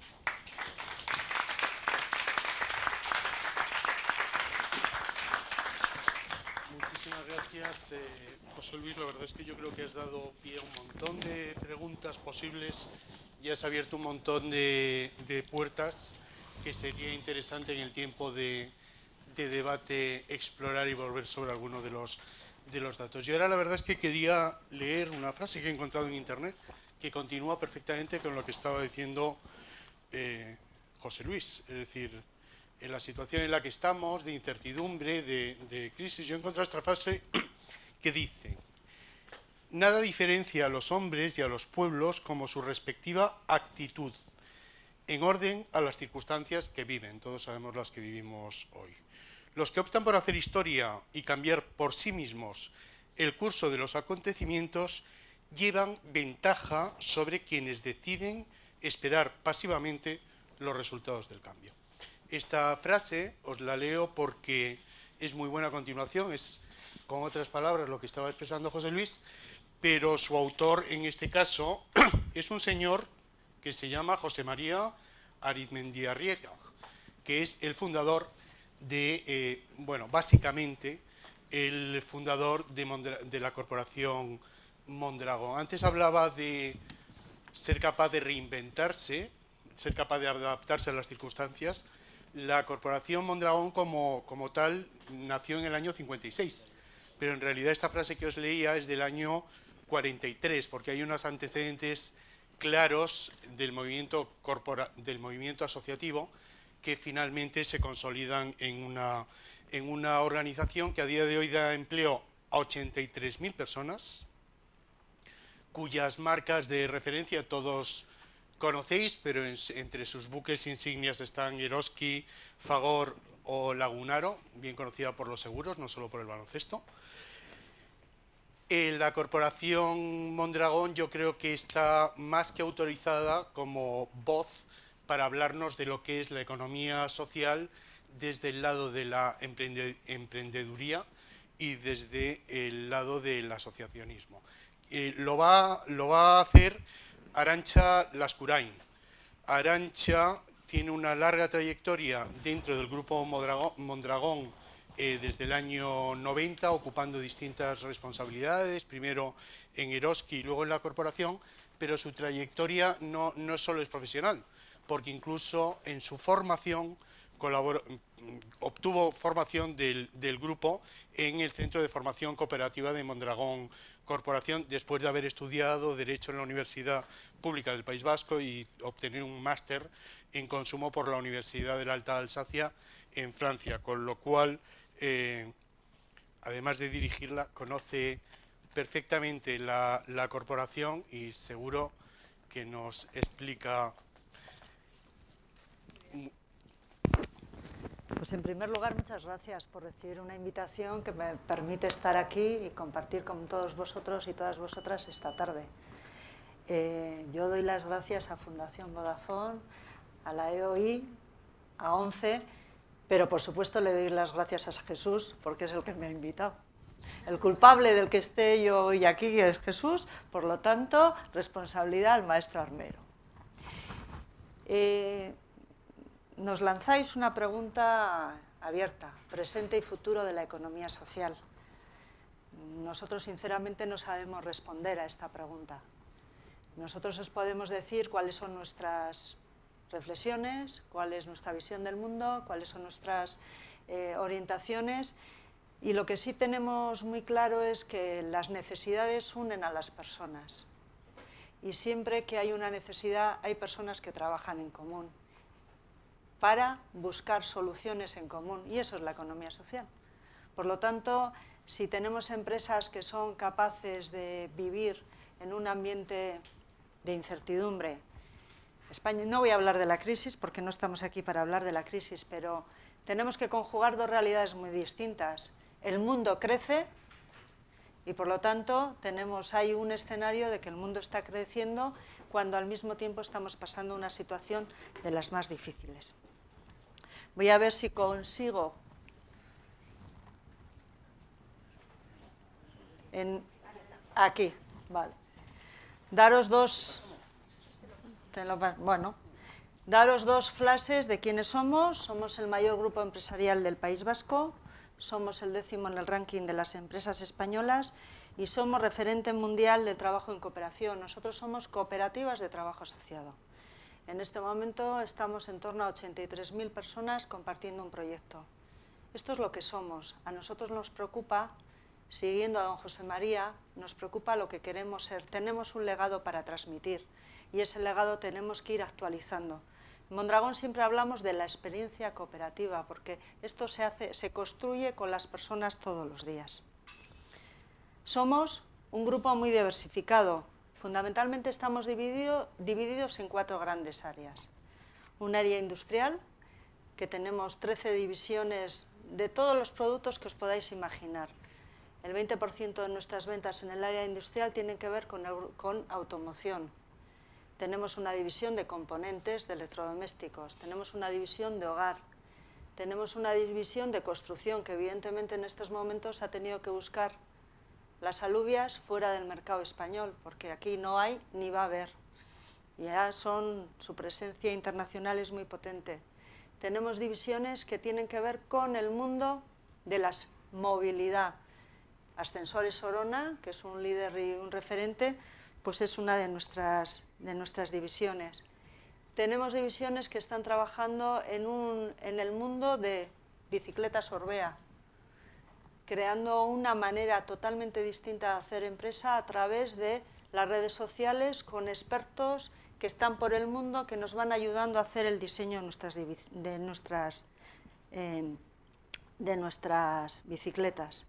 Muchísimas gracias, José Luis. La verdad es que yo creo que has dado pie a un montón de preguntas posibles y has abierto un montón de puertas que sería interesante en el tiempo de debate explorar y volver sobre alguno de los datos. Y ahora la verdad es que quería leer una frase que he encontrado en Internet que continúa perfectamente con lo que estaba diciendo José Luis. Es decir, en la situación en la que estamos, de incertidumbre, de crisis, yo he encontrado esta frase que dice: nada diferencia a los hombres y a los pueblos como su respectiva actitud, en orden a las circunstancias que viven. Todos sabemos las que vivimos hoy. Los que optan por hacer historia y cambiar por sí mismos el curso de los acontecimientos llevan ventaja sobre quienes deciden esperar pasivamente los resultados del cambio. Esta frase os la leo porque es muy buena continuación, es con otras palabras lo que estaba expresando José Luis, pero su autor en este caso es un señor que se llama José María Arizmendiarrieta, que es el fundador de, básicamente el fundador de la corporación Mondragón. Antes hablaba de ser capaz de reinventarse, ser capaz de adaptarse a las circunstancias. La corporación Mondragón como tal nació en el año 56, pero en realidad esta frase que os leía es del año 43, porque hay unos antecedentes claros del movimiento asociativo que finalmente se consolidan en una organización que a día de hoy da empleo a 83.000 personas, cuyas marcas de referencia todos conocéis, pero entre sus buques insignias están Eroski, Fagor o Lagunaro, bien conocida por los seguros, no solo por el baloncesto. La corporación Mondragón yo creo que está más que autorizada como voz para hablarnos de lo que es la economía social desde el lado de la emprendeduría y desde el lado del asociacionismo. Lo va a hacer Arantxa Lascurain. Arantxa tiene una larga trayectoria dentro del grupo Mondragón desde el año 90, ocupando distintas responsabilidades, primero en Eroski y luego en la corporación, pero su trayectoria no solo es profesional, porque incluso en su formación obtuvo formación del grupo en el Centro de Formación Cooperativa de Mondragón Corporación, después de haber estudiado Derecho en la Universidad Pública del País Vasco y obtener un máster en consumo por la Universidad de la Alta Alsacia en Francia, con lo cual, además de dirigirla, conoce perfectamente la corporación y seguro que nos explica. Pues en primer lugar, muchas gracias por recibir una invitación que me permite estar aquí y compartir con todos vosotros y todas vosotras esta tarde. Yo doy las gracias a Fundación Vodafone, a la EOI, a ONCE, pero por supuesto le doy las gracias a Jesús porque es el que me ha invitado. El culpable del que esté yo hoy aquí es Jesús, por lo tanto, responsabilidad al maestro Armero. Nos lanzáis una pregunta abierta, presente y futuro de la economía social. Nosotros, sinceramente, no sabemos responder a esta pregunta. Nosotros os podemos decir cuáles son nuestras reflexiones, cuál es nuestra visión del mundo, cuáles son nuestras orientaciones, y lo que sí tenemos muy claro es que las necesidades unen a las personas. Y siempre que hay una necesidad, hay personas que trabajan en común para buscar soluciones en común, y eso es la economía social. Por lo tanto, si tenemos empresas que son capaces de vivir en un ambiente incertidumbre. España, no voy a hablar de la crisis porque no estamos aquí para hablar de la crisis, pero tenemos que conjugar dos realidades muy distintas. El mundo crece y, por lo tanto, hay un escenario de que el mundo está creciendo cuando al mismo tiempo estamos pasando una situación de las más difíciles. Voy a ver si consigo aquí, vale. Daros dos flashes de quiénes somos. Somos el mayor grupo empresarial del País Vasco, somos el 10º en el ranking de las empresas españolas y somos referente mundial de trabajo en cooperación. Nosotros somos cooperativas de trabajo asociado. En este momento estamos en torno a 83.000 personas compartiendo un proyecto. Esto es lo que somos. A nosotros nos preocupa, siguiendo a don José María, nos preocupa lo que queremos ser. Tenemos un legado para transmitir y ese legado tenemos que ir actualizando. En Mondragón siempre hablamos de la experiencia cooperativa porque esto se construye con las personas todos los días. Somos un grupo muy diversificado. Fundamentalmente estamos divididos en 4 grandes áreas. Un área industrial, que tenemos 13 divisiones de todos los productos que os podáis imaginar. El 20% de nuestras ventas en el área industrial tienen que ver con automoción. Tenemos una división de componentes de electrodomésticos, tenemos una división de hogar, tenemos una división de construcción que evidentemente en estos momentos ha tenido que buscar las alubias fuera del mercado español, porque aquí no hay ni va a haber. Ya su presencia internacional es muy potente. Tenemos divisiones que tienen que ver con el mundo de la movilidad. Ascensores Orona, que es un líder y un referente, pues es una de nuestras divisiones. Tenemos divisiones que están trabajando en el mundo de bicicletas Orbea, creando una manera totalmente distinta de hacer empresa a través de las redes sociales con expertos que están por el mundo que nos van ayudando a hacer el diseño de nuestras bicicletas.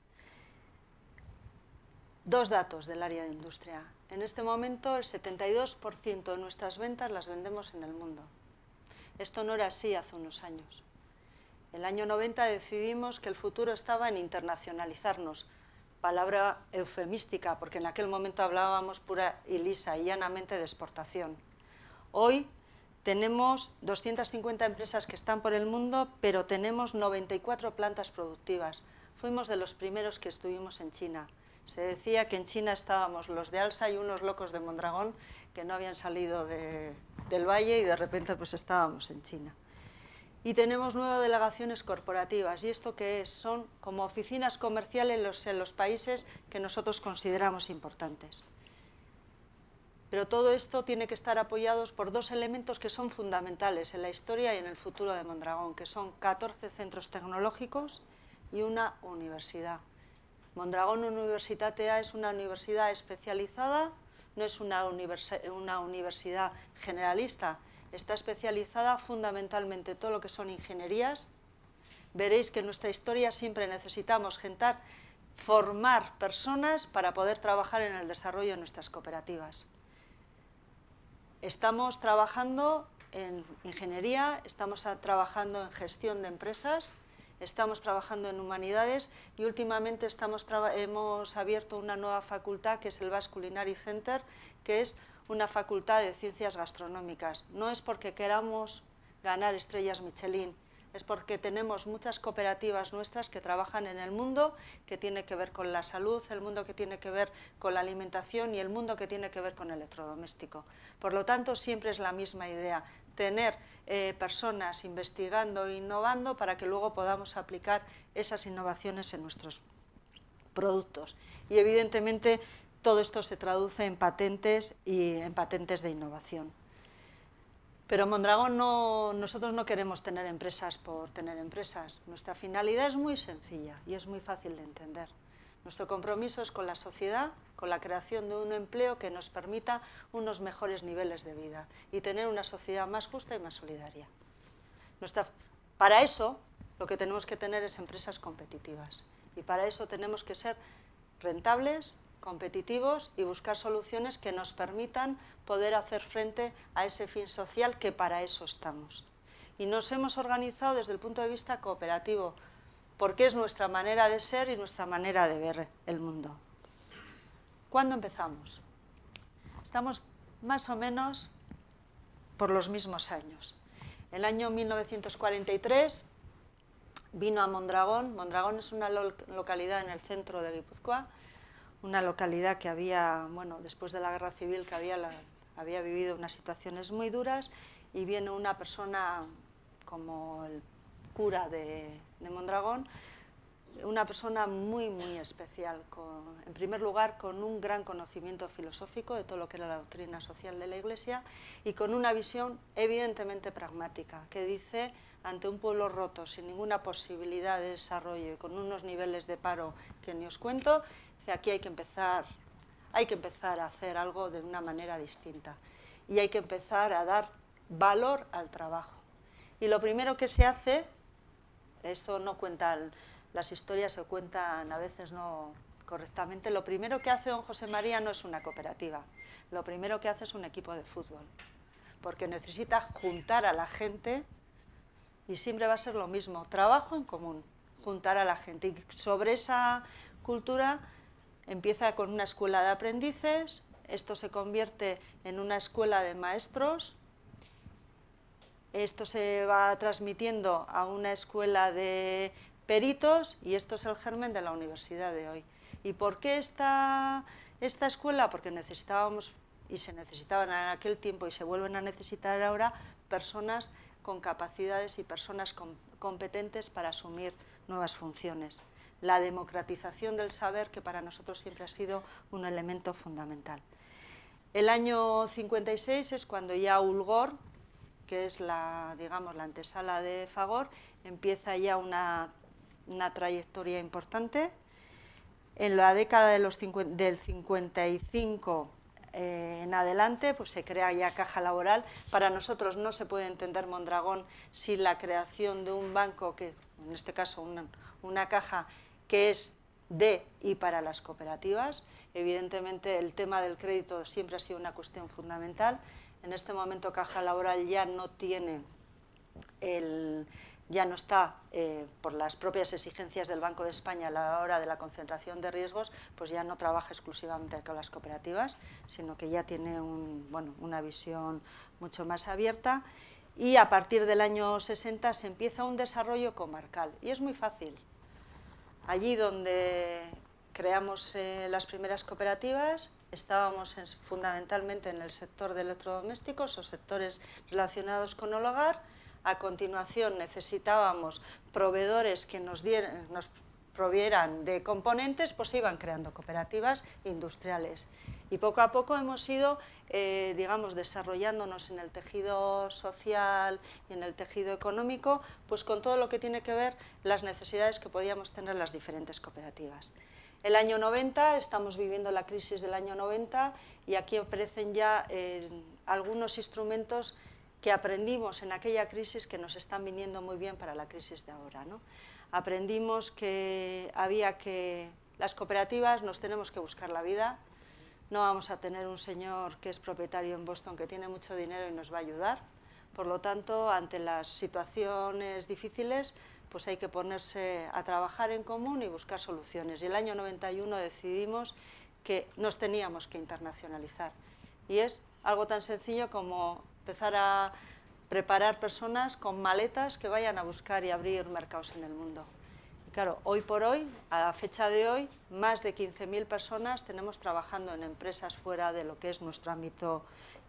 2 datos del área de industria. En este momento el 72% de nuestras ventas las vendemos en el mundo. Esto no era así hace unos años. En el año 90 decidimos que el futuro estaba en internacionalizarnos, palabra eufemística, porque en aquel momento hablábamos pura y lisa y llanamente de exportación. Hoy tenemos 250 empresas que están por el mundo, pero tenemos 94 plantas productivas. Fuimos de los primeros que estuvimos en China. Se decía que en China estábamos los de Alsa y unos locos de Mondragón que no habían salido del valle y de repente pues estábamos en China. Y tenemos 9 delegaciones corporativas. ¿Y esto qué es? Son como oficinas comerciales en los países que nosotros consideramos importantes. Pero todo esto tiene que estar apoyados por 2 elementos que son fundamentales en la historia y en el futuro de Mondragón, que son 14 centros tecnológicos y una universidad. Mondragón Universitatea es una universidad especializada, no es una universidad generalista, está especializada fundamentalmente en todo lo que son ingenierías. Veréis que en nuestra historia siempre necesitamos formar personas para poder trabajar en el desarrollo de nuestras cooperativas. Estamos trabajando en ingeniería, estamos trabajando en gestión de empresas, estamos trabajando en humanidades y últimamente hemos abierto una nueva facultad que es el Basque Culinary Center, que es una facultad de ciencias gastronómicas. No es porque queramos ganar estrellas Michelin, es porque tenemos muchas cooperativas nuestras que trabajan en el mundo que tiene que ver con la salud, el mundo que tiene que ver con la alimentación y el mundo que tiene que ver con el electrodoméstico. Por lo tanto, siempre es la misma idea, tener personas investigando e innovando para que luego podamos aplicar esas innovaciones en nuestros productos. Y evidentemente todo esto se traduce en patentes y en patentes de innovación. Pero en Mondragón nosotros no queremos tener empresas por tener empresas. Nuestra finalidad es muy sencilla y es muy fácil de entender. Nuestro compromiso es con la sociedad, con la creación de un empleo que nos permita unos mejores niveles de vida y tener una sociedad más justa y más solidaria. Para eso, lo que tenemos que tener es empresas competitivas y para eso tenemos que ser rentables, competitivos y buscar soluciones que nos permitan poder hacer frente a ese fin social, que para eso estamos. Y nos hemos organizado desde el punto de vista cooperativo, porque es nuestra manera de ser y nuestra manera de ver el mundo. ¿Cuándo empezamos? Estamos más o menos por los mismos años. El año 1943 vino a Mondragón. Mondragón es una localidad en el centro de Guipúzcoa, una localidad que había, bueno, después de la guerra civil, que había vivido unas situaciones muy duras, y viene una persona como el cura de Mondragón, una persona muy, muy especial, en primer lugar con un gran conocimiento filosófico de todo lo que era la doctrina social de la Iglesia y con una visión evidentemente pragmática, que dice, ante un pueblo roto, sin ninguna posibilidad de desarrollo y con unos niveles de paro que ni os cuento, dice, aquí hay que empezar a hacer algo de una manera distinta y hay que empezar a dar valor al trabajo. Y lo primero que se hace, esto no cuentan, las historias se cuentan a veces no correctamente, lo primero que hace don José María no es una cooperativa, lo primero que hace es un equipo de fútbol, porque necesita juntar a la gente y siempre va a ser lo mismo, trabajo en común, juntar a la gente. Y sobre esa cultura empieza con una escuela de aprendices, esto se convierte en una escuela de maestros, esto se va transmitiendo a una escuela de peritos y esto es el germen de la universidad de hoy. ¿Y por qué esta escuela? Porque necesitábamos, y se necesitaban en aquel tiempo y se vuelven a necesitar ahora, personas con capacidades y personas competentes para asumir nuevas funciones. La democratización del saber, que para nosotros siempre ha sido un elemento fundamental. El año 56 es cuando ya Ulgor, que es digamos, la antesala de Fagor, empieza ya una trayectoria importante. En la década del 55 en adelante, pues se crea ya Caja Laboral. Para nosotros no se puede entender Mondragón sin la creación de un banco, que en este caso una caja que es de y para las cooperativas. Evidentemente el tema del crédito siempre ha sido una cuestión fundamental. En este momento Caja Laboral ya no tiene ya no está, por las propias exigencias del Banco de España a la hora de la concentración de riesgos, pues ya no trabaja exclusivamente con las cooperativas, sino que ya tiene una visión mucho más abierta. Y a partir del año 60 se empieza un desarrollo comarcal. Y es muy fácil. Allí donde creamos las primeras cooperativas, estábamos fundamentalmente en el sector de electrodomésticos o sectores relacionados con el hogar. A continuación necesitábamos proveedores que nos provieran de componentes, pues se iban creando cooperativas industriales. Y poco a poco hemos ido, digamos, desarrollándonos en el tejido social y en el tejido económico, pues con todo lo que tiene que ver las necesidades que podíamos tener las diferentes cooperativas. El año 90, estamos viviendo la crisis del año 90 y aquí aparecen ya algunos instrumentos que aprendimos en aquella crisis que nos están viniendo muy bien para la crisis de ahora, ¿no? Aprendimos que las cooperativas nos tenemos que buscar la vida, no vamos a tener un señor que es propietario en Boston que tiene mucho dinero y nos va a ayudar, por lo tanto, ante las situaciones difíciles, pues hay que ponerse a trabajar en común y buscar soluciones. Y el año 91 decidimos que nos teníamos que internacionalizar. Y es algo tan sencillo como empezar a preparar personas con maletas que vayan a buscar y abrir mercados en el mundo. Y claro, hoy por hoy, a la fecha de hoy, más de 15.000 personas tenemos trabajando en empresas fuera de lo que es nuestro ámbito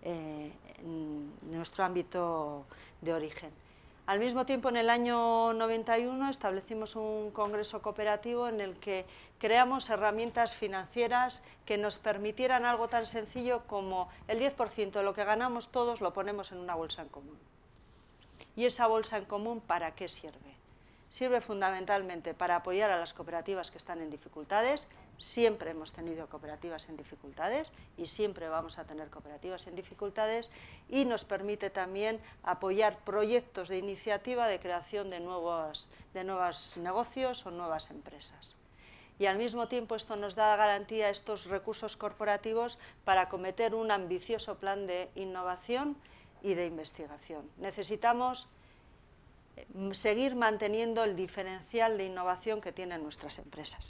de origen. Al mismo tiempo, en el año 91 establecimos un congreso cooperativo en el que creamos herramientas financieras que nos permitieran algo tan sencillo como el 10% de lo que ganamos todos lo ponemos en una bolsa en común. ¿Y esa bolsa en común para qué sirve? Sirve fundamentalmente para apoyar a las cooperativas que están en dificultades. Siempre hemos tenido cooperativas en dificultades y siempre vamos a tener cooperativas en dificultades, y nos permite también apoyar proyectos de iniciativa de creación de nuevos negocios o nuevas empresas. y al mismo tiempo esto nos da garantía a estos recursos corporativos para acometer un ambicioso plan de innovación y de investigación. Necesitamos seguir manteniendo el diferencial de innovación que tienen nuestras empresas.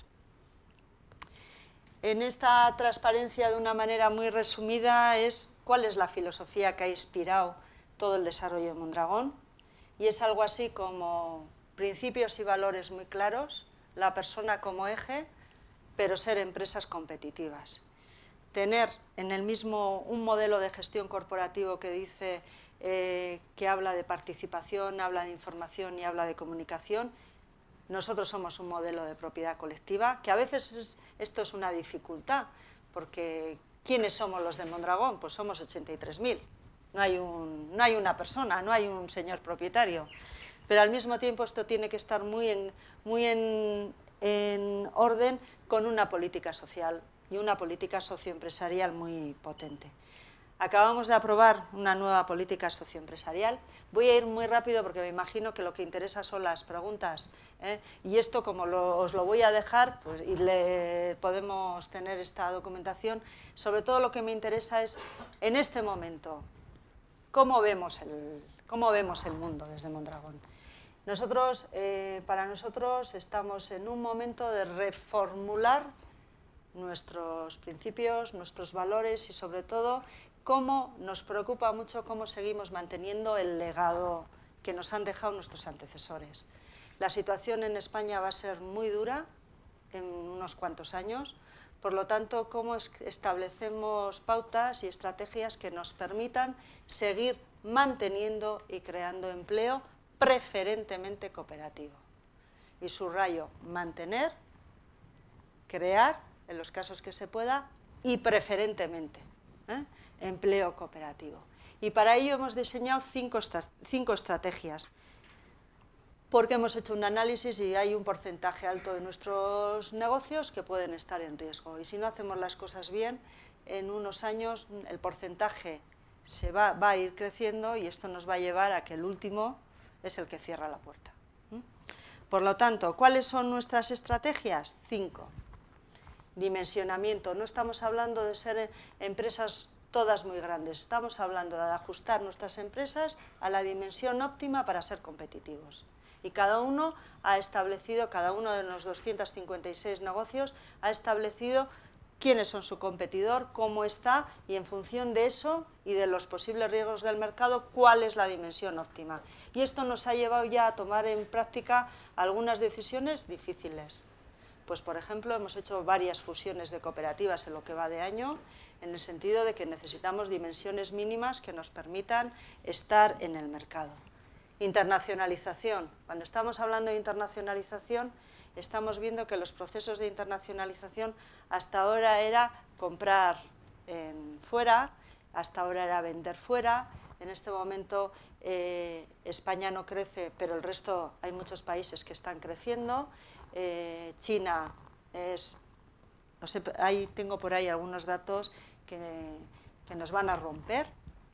En esta transparencia, de una manera muy resumida, es cuál es la filosofía que ha inspirado todo el desarrollo de Mondragón, y es algo así como principios y valores muy claros, la persona como eje, pero ser empresas competitivas. Tener en el mismo un modelo de gestión corporativo que dice que habla de participación, habla de información y habla de comunicación. Nosotros somos un modelo de propiedad colectiva, que a veces esto es una dificultad, porque ¿quiénes somos los de Mondragón? Pues somos 83.000. No hay una persona, no hay un señor propietario. Pero al mismo tiempo esto tiene que estar muy en orden con una política social y una política socioempresarial muy potente. Acabamos de aprobar una nueva política socioempresarial. Voy a ir muy rápido porque me imagino que lo que interesa son las preguntas, ¿eh? Y esto, como os lo voy a dejar, pues, y podemos tener esta documentación, sobre todo lo que me interesa es, en este momento, cómo vemos el mundo desde Mondragón. Para nosotros estamos en un momento de reformular nuestros principios, nuestros valores y, sobre todo, cómo nos preocupa mucho cómo seguimos manteniendo el legado que nos han dejado nuestros antecesores. La situación en España va a ser muy dura en unos cuantos años, por lo tanto, cómo establecemos pautas y estrategias que nos permitan seguir manteniendo y creando empleo preferentemente cooperativo. Y subrayo, mantener, crear, en los casos que se pueda, y preferentemente empleo cooperativo. Y para ello hemos diseñado cinco estrategias, porque hemos hecho un análisis y hay un porcentaje alto de nuestros negocios que pueden estar en riesgo. Y si no hacemos las cosas bien, en unos años el porcentaje va a ir creciendo y esto nos va a llevar a que el último es el que cierra la puerta. Por lo tanto, ¿cuáles son nuestras estrategias? 5. Dimensionamiento. No estamos hablando de ser empresas todas muy grandes, estamos hablando de ajustar nuestras empresas a la dimensión óptima para ser competitivos. Y cada uno de los 256 negocios ha establecido quiénes son su competidor, cómo está, y en función de eso y de los posibles riesgos del mercado, cuál es la dimensión óptima. Y esto nos ha llevado ya a tomar en práctica algunas decisiones difíciles. Pues, por ejemplo, hemos hecho varias fusiones de cooperativas en lo que va de año, en el sentido de que necesitamos dimensiones mínimas que nos permitan estar en el mercado. Internacionalización. Cuando estamos hablando de internacionalización, estamos viendo que los procesos de internacionalización hasta ahora era comprar fuera, hasta ahora era vender fuera. En este momento España no crece, pero el resto, hay muchos países que están creciendo. China es, no sé, tengo por ahí algunos datos que nos van a romper,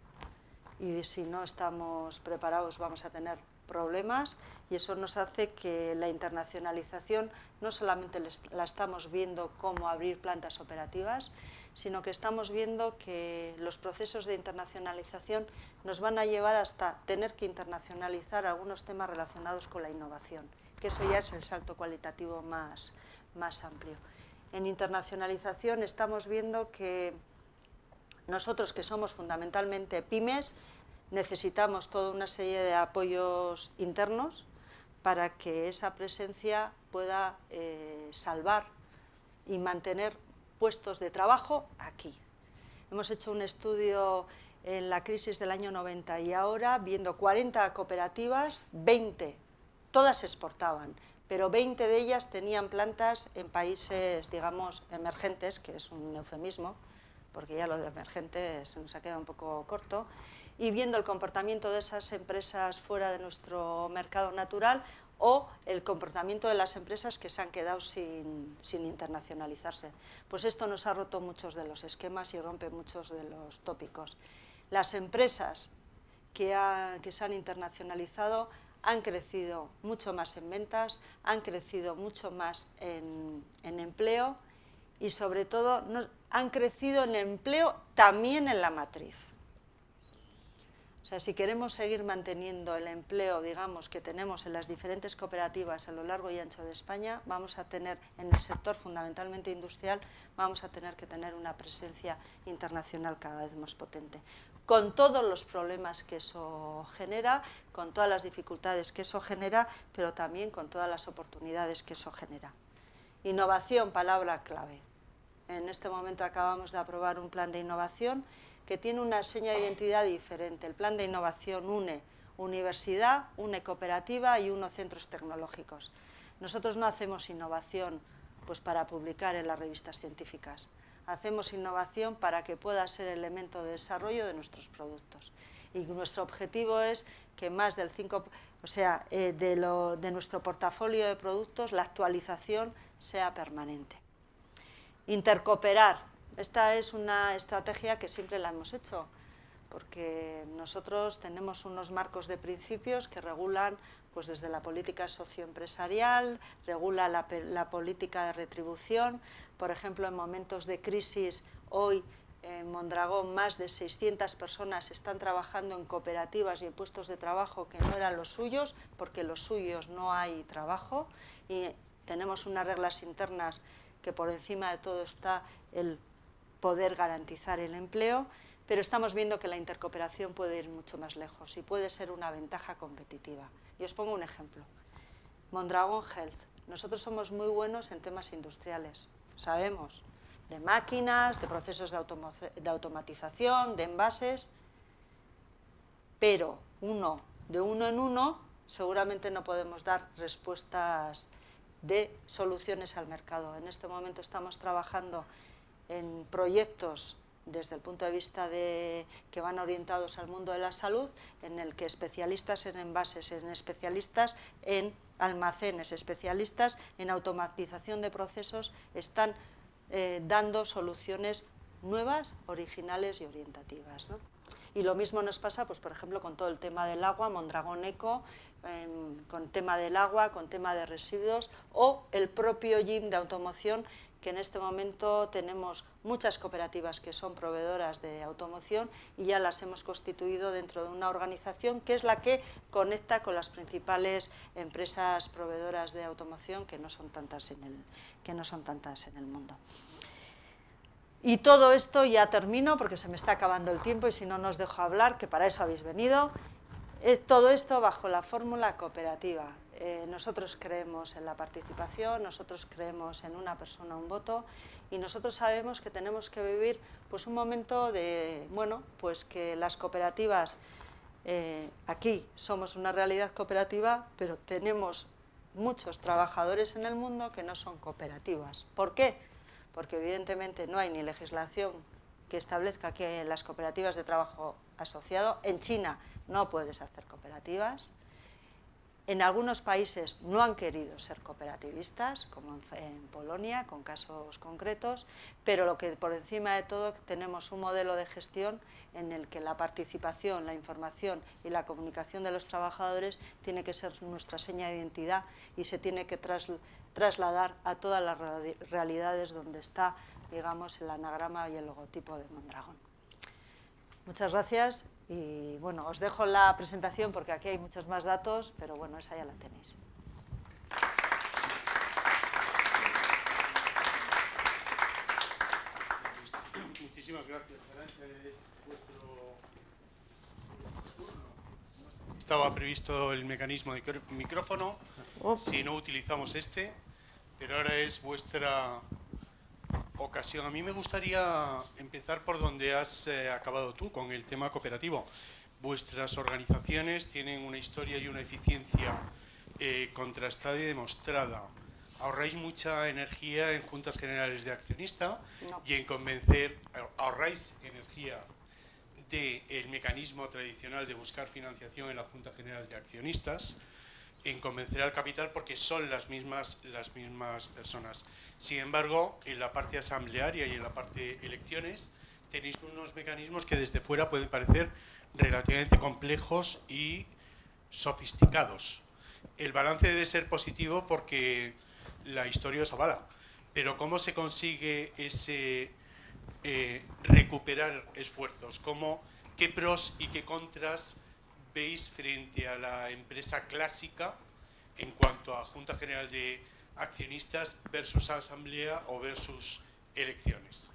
y si no estamos preparados vamos a tener problemas, y eso nos hace que la internacionalización no solamente la estamos viendo como abrir plantas operativas, sino que estamos viendo que los procesos de internacionalización nos van a llevar hasta tener que internacionalizar algunos temas relacionados con la innovación, que eso ya es el salto cualitativo más amplio. En internacionalización estamos viendo que nosotros, que somos fundamentalmente pymes, necesitamos toda una serie de apoyos internos para que esa presencia pueda salvar y mantener puestos de trabajo aquí. Hemos hecho un estudio en la crisis del año 90 y ahora, viendo 40 cooperativas, 20, todas exportaban, pero 20 de ellas tenían plantas en países, digamos, emergentes, que es un eufemismo, porque ya lo de emergente se nos ha quedado un poco corto, y viendo el comportamiento de esas empresas fuera de nuestro mercado natural o el comportamiento de las empresas que se han quedado sin internacionalizarse. Pues esto nos ha roto muchos de los esquemas y rompe muchos de los tópicos. Las empresas que se han internacionalizado han crecido mucho más en ventas, han crecido mucho más en empleo y sobre todo han crecido en empleo también en la matriz. O sea, si queremos seguir manteniendo el empleo, digamos, que tenemos en las diferentes cooperativas a lo largo y ancho de España, vamos a tener, en el sector fundamentalmente industrial, vamos a tener que tener una presencia internacional cada vez más potente. Con todos los problemas que eso genera, con todas las dificultades que eso genera, pero también con todas las oportunidades que eso genera. Innovación, palabra clave. En este momento acabamos de aprobar un plan de innovación que tiene una seña de identidad diferente. El plan de innovación une universidad, une cooperativa y une centros tecnológicos. Nosotros no hacemos innovación pues, para publicar en las revistas científicas. Hacemos innovación para que pueda ser elemento de desarrollo de nuestros productos. Y nuestro objetivo es que más del 5%, o sea, de nuestro portafolio de productos, la actualización sea permanente. Intercooperar. Esta es una estrategia que siempre la hemos hecho, porque nosotros tenemos unos marcos de principios que regulan pues desde la política socioempresarial, regula la política de retribución. Por ejemplo, en momentos de crisis, hoy en Mondragón más de 600 personas están trabajando en cooperativas y en puestos de trabajo que no eran los suyos, porque los suyos no hay trabajo, y tenemos unas reglas internas que por encima de todo está el poder garantizar el empleo, pero estamos viendo que la intercooperación puede ir mucho más lejos y puede ser una ventaja competitiva. Y os pongo un ejemplo. Mondragón Health. Nosotros somos muy buenos en temas industriales. Sabemos de máquinas, de procesos de automatización, de envases, pero de uno en uno seguramente no podemos dar respuestas de soluciones al mercado. En este momento estamos trabajando en proyectos desde el punto de vista que van orientados al mundo de la salud, en el que especialistas en envases, especialistas en almacenes, especialistas en automatización de procesos están dando soluciones nuevas, originales y orientativas, ¿no? Y lo mismo nos pasa, pues, por ejemplo, con todo el tema del agua, Mondragón Eco, con tema del agua, con tema de residuos, o el propio GIM de automoción, que en este momento tenemos muchas cooperativas que son proveedoras de automoción y ya las hemos constituido dentro de una organización que es la que conecta con las principales empresas proveedoras de automoción, que no son tantas en el mundo. Y todo esto, ya termino porque se me está acabando el tiempo y si no, no os dejo hablar, que para eso habéis venido. Todo esto bajo la fórmula cooperativa. Nosotros creemos en la participación, nosotros creemos en una persona, un voto, y nosotros sabemos que tenemos que vivir pues, un momento de, bueno, pues que las cooperativas, aquí somos una realidad cooperativa, pero tenemos muchos trabajadores en el mundo que no son cooperativas. ¿Por qué? Porque evidentemente no hay ni legislación que establezca que las cooperativas de trabajo asociado. En China no puedes hacer cooperativas. En algunos países no han querido ser cooperativistas, como en Polonia, con casos concretos, pero lo que por encima de todo tenemos un modelo de gestión en el que la participación, la información y la comunicación de los trabajadores tiene que ser nuestra seña de identidad y se tiene que trasladar a todas las realidades donde está, digamos, el anagrama y el logotipo de Mondragón. Muchas gracias y bueno, os dejo la presentación porque aquí hay muchos más datos, pero bueno, esa ya la tenéis. Muchísimas gracias, Arantxa. Es vuestro turno. Estaba previsto el mecanismo de micrófono, si no utilizamos este, pero ahora es vuestra ocasión. A mí me gustaría empezar por donde has acabado tú, con el tema cooperativo. Vuestras organizaciones tienen una historia y una eficiencia contrastada y demostrada. Ahorráis mucha energía en juntas generales de accionistas y en convencer, ahorráis energía del mecanismo tradicional de buscar financiación en la Junta General de Accionistas, en convencer al capital porque son las mismas personas. Sin embargo, en la parte asamblearia y en la parte elecciones tenéis unos mecanismos que desde fuera pueden parecer relativamente complejos y sofisticados. El balance debe ser positivo porque la historia os avala, pero ¿cómo se consigue ese recuperar esfuerzos? ¿Qué pros y qué contras veis frente a la empresa clásica en cuanto a Junta General de Accionistas versus Asamblea o versus elecciones?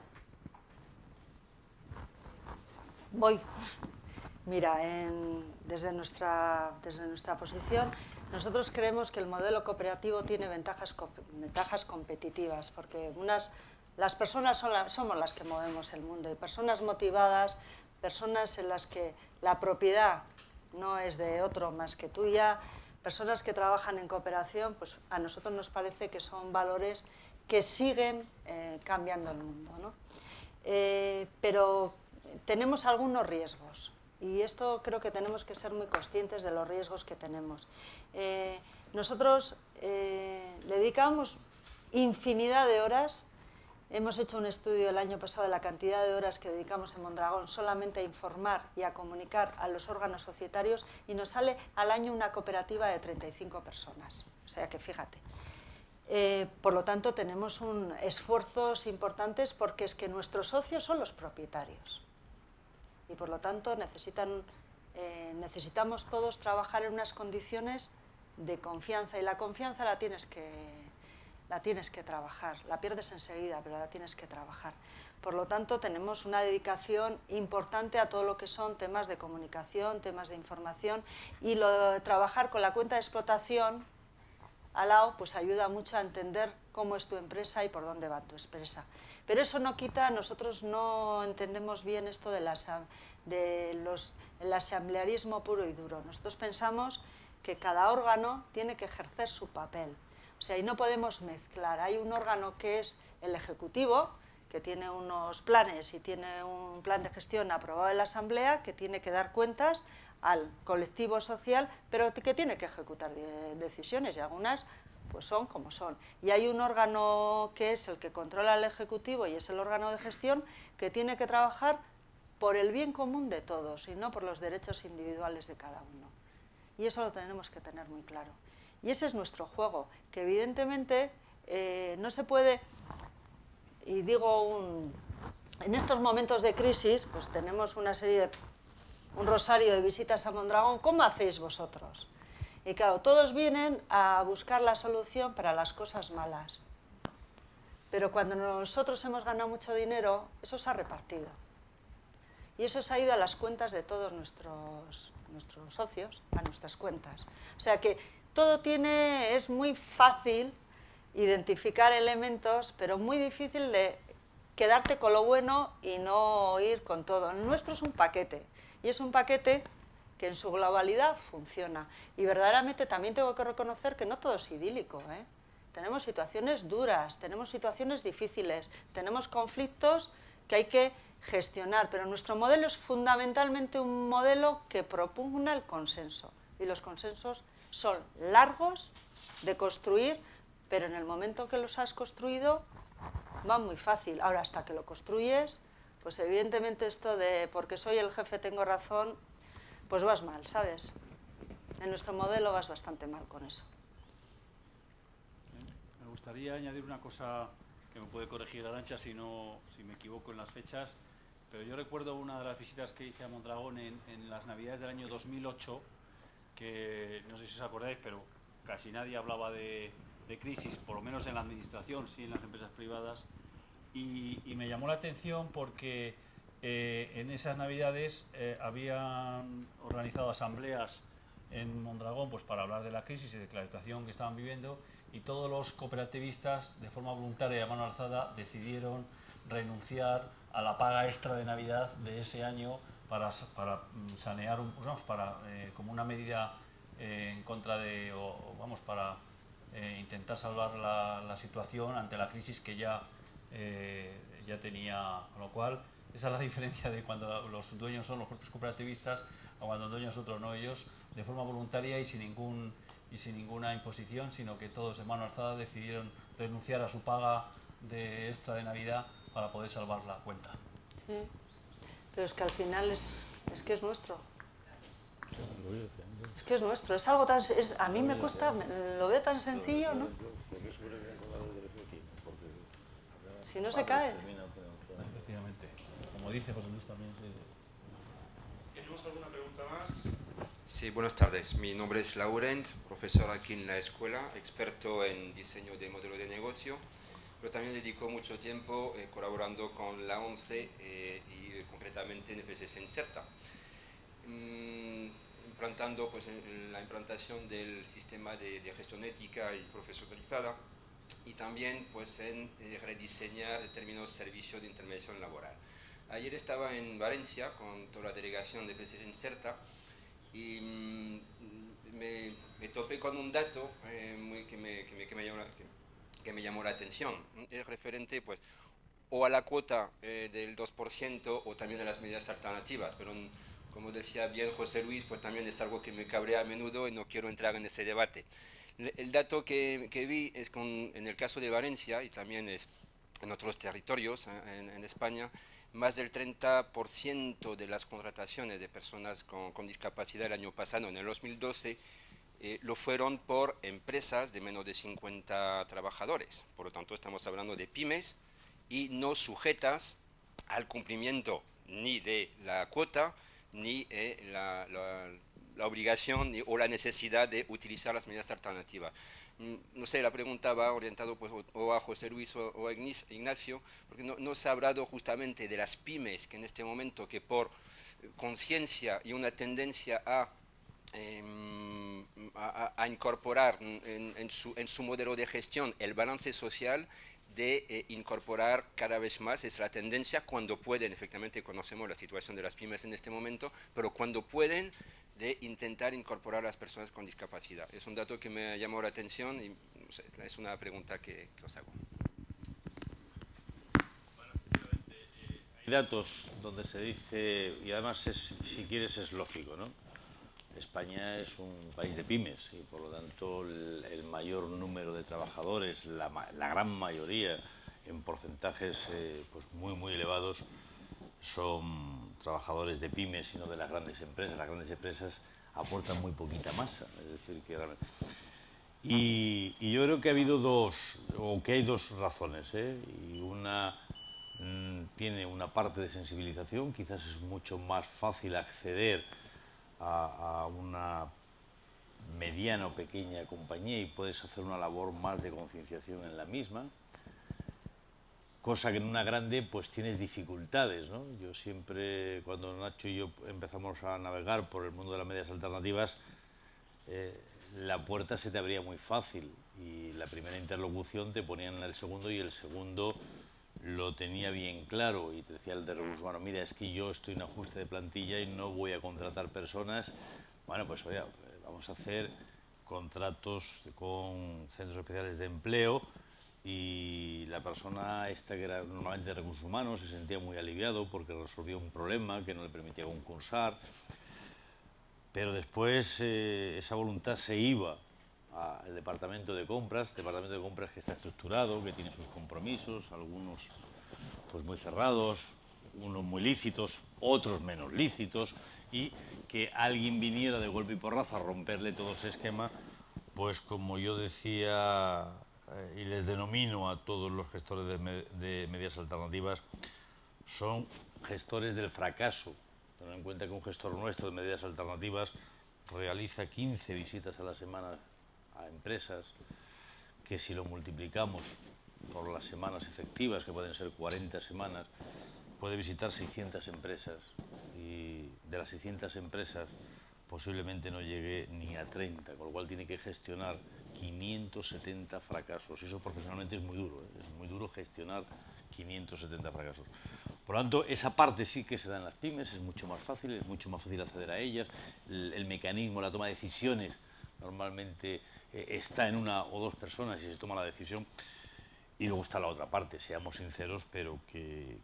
Voy. Mira, desde nuestra posición, nosotros creemos que el modelo cooperativo tiene ventajas competitivas, porque las personas somos las que movemos el mundo, y personas motivadas, personas en las que la propiedad no es de otro más que tuya, personas que trabajan en cooperación, pues a nosotros nos parece que son valores que siguen cambiando el mundo, ¿no? Pero tenemos algunos riesgos. Y esto creo que tenemos que ser muy conscientes de los riesgos que tenemos. Nosotros dedicamos infinidad de horas. Hemos hecho un estudio el año pasado de la cantidad de horas que dedicamos en Mondragón solamente a informar y a comunicar a los órganos societarios, y nos sale al año una cooperativa de 35 personas. O sea que fíjate. Por lo tanto, tenemos esfuerzos importantes, porque es que nuestros socios son los propietarios. Y por lo tanto necesitamos todos trabajar en unas condiciones de confianza, y la confianza la tienes que trabajar, la pierdes enseguida, pero la tienes que trabajar. Por lo tanto, tenemos una dedicación importante a todo lo que son temas de comunicación, temas de información, y trabajar con la cuenta de explotación al lado pues ayuda mucho a entender cómo es tu empresa y por dónde va tu empresa. Pero eso no quita, nosotros no entendemos bien esto del asamblearismo puro y duro. Nosotros pensamos que cada órgano tiene que ejercer su papel. O sea, y no podemos mezclar. Hay un órgano que es el Ejecutivo, que tiene unos planes y tiene un plan de gestión aprobado en la Asamblea, que tiene que dar cuentas al colectivo social, pero que tiene que ejecutar decisiones, y algunas pues son como son. Y hay un órgano que es el que controla el Ejecutivo, y es el órgano de gestión, que tiene que trabajar por el bien común de todos y no por los derechos individuales de cada uno. Y eso lo tenemos que tener muy claro. Y ese es nuestro juego, que evidentemente no se puede, y digo, en estos momentos de crisis, pues tenemos un rosario de visitas a Mondragón. ¿Cómo hacéis vosotros? Y claro, todos vienen a buscar la solución para las cosas malas. Pero cuando nosotros hemos ganado mucho dinero, eso se ha repartido. Y eso se ha ido a las cuentas de todos nuestros socios, a nuestras cuentas. O sea que todo es muy fácil identificar elementos, pero muy difícil de quedarte con lo bueno y no ir con todo. El nuestro es un paquete, y es un paquete que en su globalidad funciona. Y verdaderamente también tengo que reconocer que no todo es idílico, ¿eh? Tenemos situaciones duras, tenemos situaciones difíciles, tenemos conflictos que hay que gestionar, pero nuestro modelo es fundamentalmente un modelo que propugna el consenso. Y los consensos son largos de construir, pero en el momento que los has construido va muy fácil. Ahora, hasta que lo construyes, pues evidentemente esto de porque soy el jefe tengo razón, pues vas mal, ¿sabes? En nuestro modelo vas bastante mal con eso. Me gustaría añadir una cosa que me puede corregir Arantxa si me equivoco en las fechas, pero yo recuerdo una de las visitas que hice a Mondragón en las Navidades del año 2008, que no sé si os acordáis, pero casi nadie hablaba de crisis, por lo menos en la administración, sí en las empresas privadas, y me llamó la atención porque en esas Navidades habían organizado asambleas en Mondragón pues para hablar de la crisis y de la situación que estaban viviendo, y todos los cooperativistas de forma voluntaria y a mano alzada decidieron renunciar a la paga extra de Navidad de ese año para sanear, como una medida en contra de, para intentar salvar la situación ante la crisis que ya tenía, con lo cual esa es la diferencia de cuando los dueños son los propios cooperativistas o cuando los dueños otros no, ellos de forma voluntaria y sin ninguna imposición, sino que todos de mano alzada decidieron renunciar a su paga extra de Navidad para poder salvar la cuenta. Sí, pero es que al final es que es nuestro. Es que es nuestro, es algo tan... a mí me cuesta, lo veo tan sencillo, ¿no? ¿Por qué sobreviven con la deuda efectiva? Porque Si no se cae. Efectivamente. Como dice José Luis también. ¿Tenemos alguna pregunta más? Sí, buenas tardes. Mi nombre es Laurent, profesor aquí en la escuela, experto en diseño de modelo de negocio, pero también dedico mucho tiempo colaborando con la ONCE y concretamente en FSS Inserta, implantando pues, la implantación del sistema de gestión ética y profesionalizada y también pues, en rediseñar determinados servicios de intermediación laboral. Ayer estaba en Valencia con toda la delegación de FSS Inserta y me topé con un dato que me llamó la atención. Es referente pues, o a la cuota del 2% o también a las medidas alternativas, pero como decía bien José Luis, pues también es algo que me cabrea a menudo y no quiero entrar en ese debate. El dato que vi es en el caso de Valencia y también es en otros territorios en España, más del 30% de las contrataciones de personas con discapacidad el año pasado, en el 2012, lo fueron por empresas de menos de 50 trabajadores. Por lo tanto, estamos hablando de pymes y no sujetas al cumplimiento ni de la cuota, ni la obligación o la necesidad de utilizar las medidas alternativas. No sé, la pregunta va orientada pues, o a José Luis o a Ignacio, porque no se ha hablado justamente de las pymes que en este momento, que por conciencia y una tendencia a incorporar en su modelo de gestión el balance social, de incorporar cada vez más, es la tendencia cuando pueden, efectivamente conocemos la situación de las pymes en este momento, pero cuando pueden, de intentar incorporar a las personas con discapacidad. Es un dato que me llamó la atención y no sé, es una pregunta que os hago. Bueno, efectivamente, hay datos donde se dice, y además si quieres es lógico, ¿no? España es un país de pymes y por lo tanto el mayor número de trabajadores, la gran mayoría en porcentajes pues muy elevados, son trabajadores de pymes y no de las grandes empresas. Las grandes empresas aportan muy poquita masa, es decir, que realmente... Y yo creo que hay dos razones, y una tiene una parte de sensibilización, quizás es mucho más fácil acceder a una mediana o pequeña compañía y puedes hacer una labor más de concienciación en la misma, cosa que en una grande pues tienes dificultades, ¿no? Yo siempre, cuando Nacho y yo empezamos a navegar por el mundo de las medidas alternativas, la puerta se te abría muy fácil y la primera interlocución te ponían en el segundo y el segundo lo tenía bien claro y te decía el de recursos humanos, mira, es que yo estoy en ajuste de plantilla y no voy a contratar personas. Bueno, pues oye, vamos a hacer contratos con centros especiales de empleo, y la persona esta, que era normalmente de recursos humanos, se sentía muy aliviado porque resolvió un problema que no le permitía concursar, pero después esa voluntad se iba al departamento de compras que está estructurado, que tiene sus compromisos, algunos pues muy cerrados, unos muy lícitos, otros menos lícitos, y que alguien viniera de golpe y porrazo a romperle todo ese esquema, pues como yo decía y les denomino a todos los gestores de medidas alternativas, son gestores del fracaso. Ten en cuenta que un gestor nuestro de medidas alternativas realiza 15 visitas a la semana a empresas, que si lo multiplicamos por las semanas efectivas, que pueden ser 40 semanas, puede visitar 600 empresas, y de las 600 empresas posiblemente no llegue ni a 30, con lo cual tiene que gestionar 570 fracasos. Eso profesionalmente es muy duro, es muy duro gestionar 570 fracasos. Por lo tanto, esa parte sí que se da en las pymes, es mucho más fácil acceder a ellas. El mecanismo, la toma de decisiones, normalmente está en una o dos personas y se toma la decisión. Y luego está la otra parte, seamos sinceros, pero que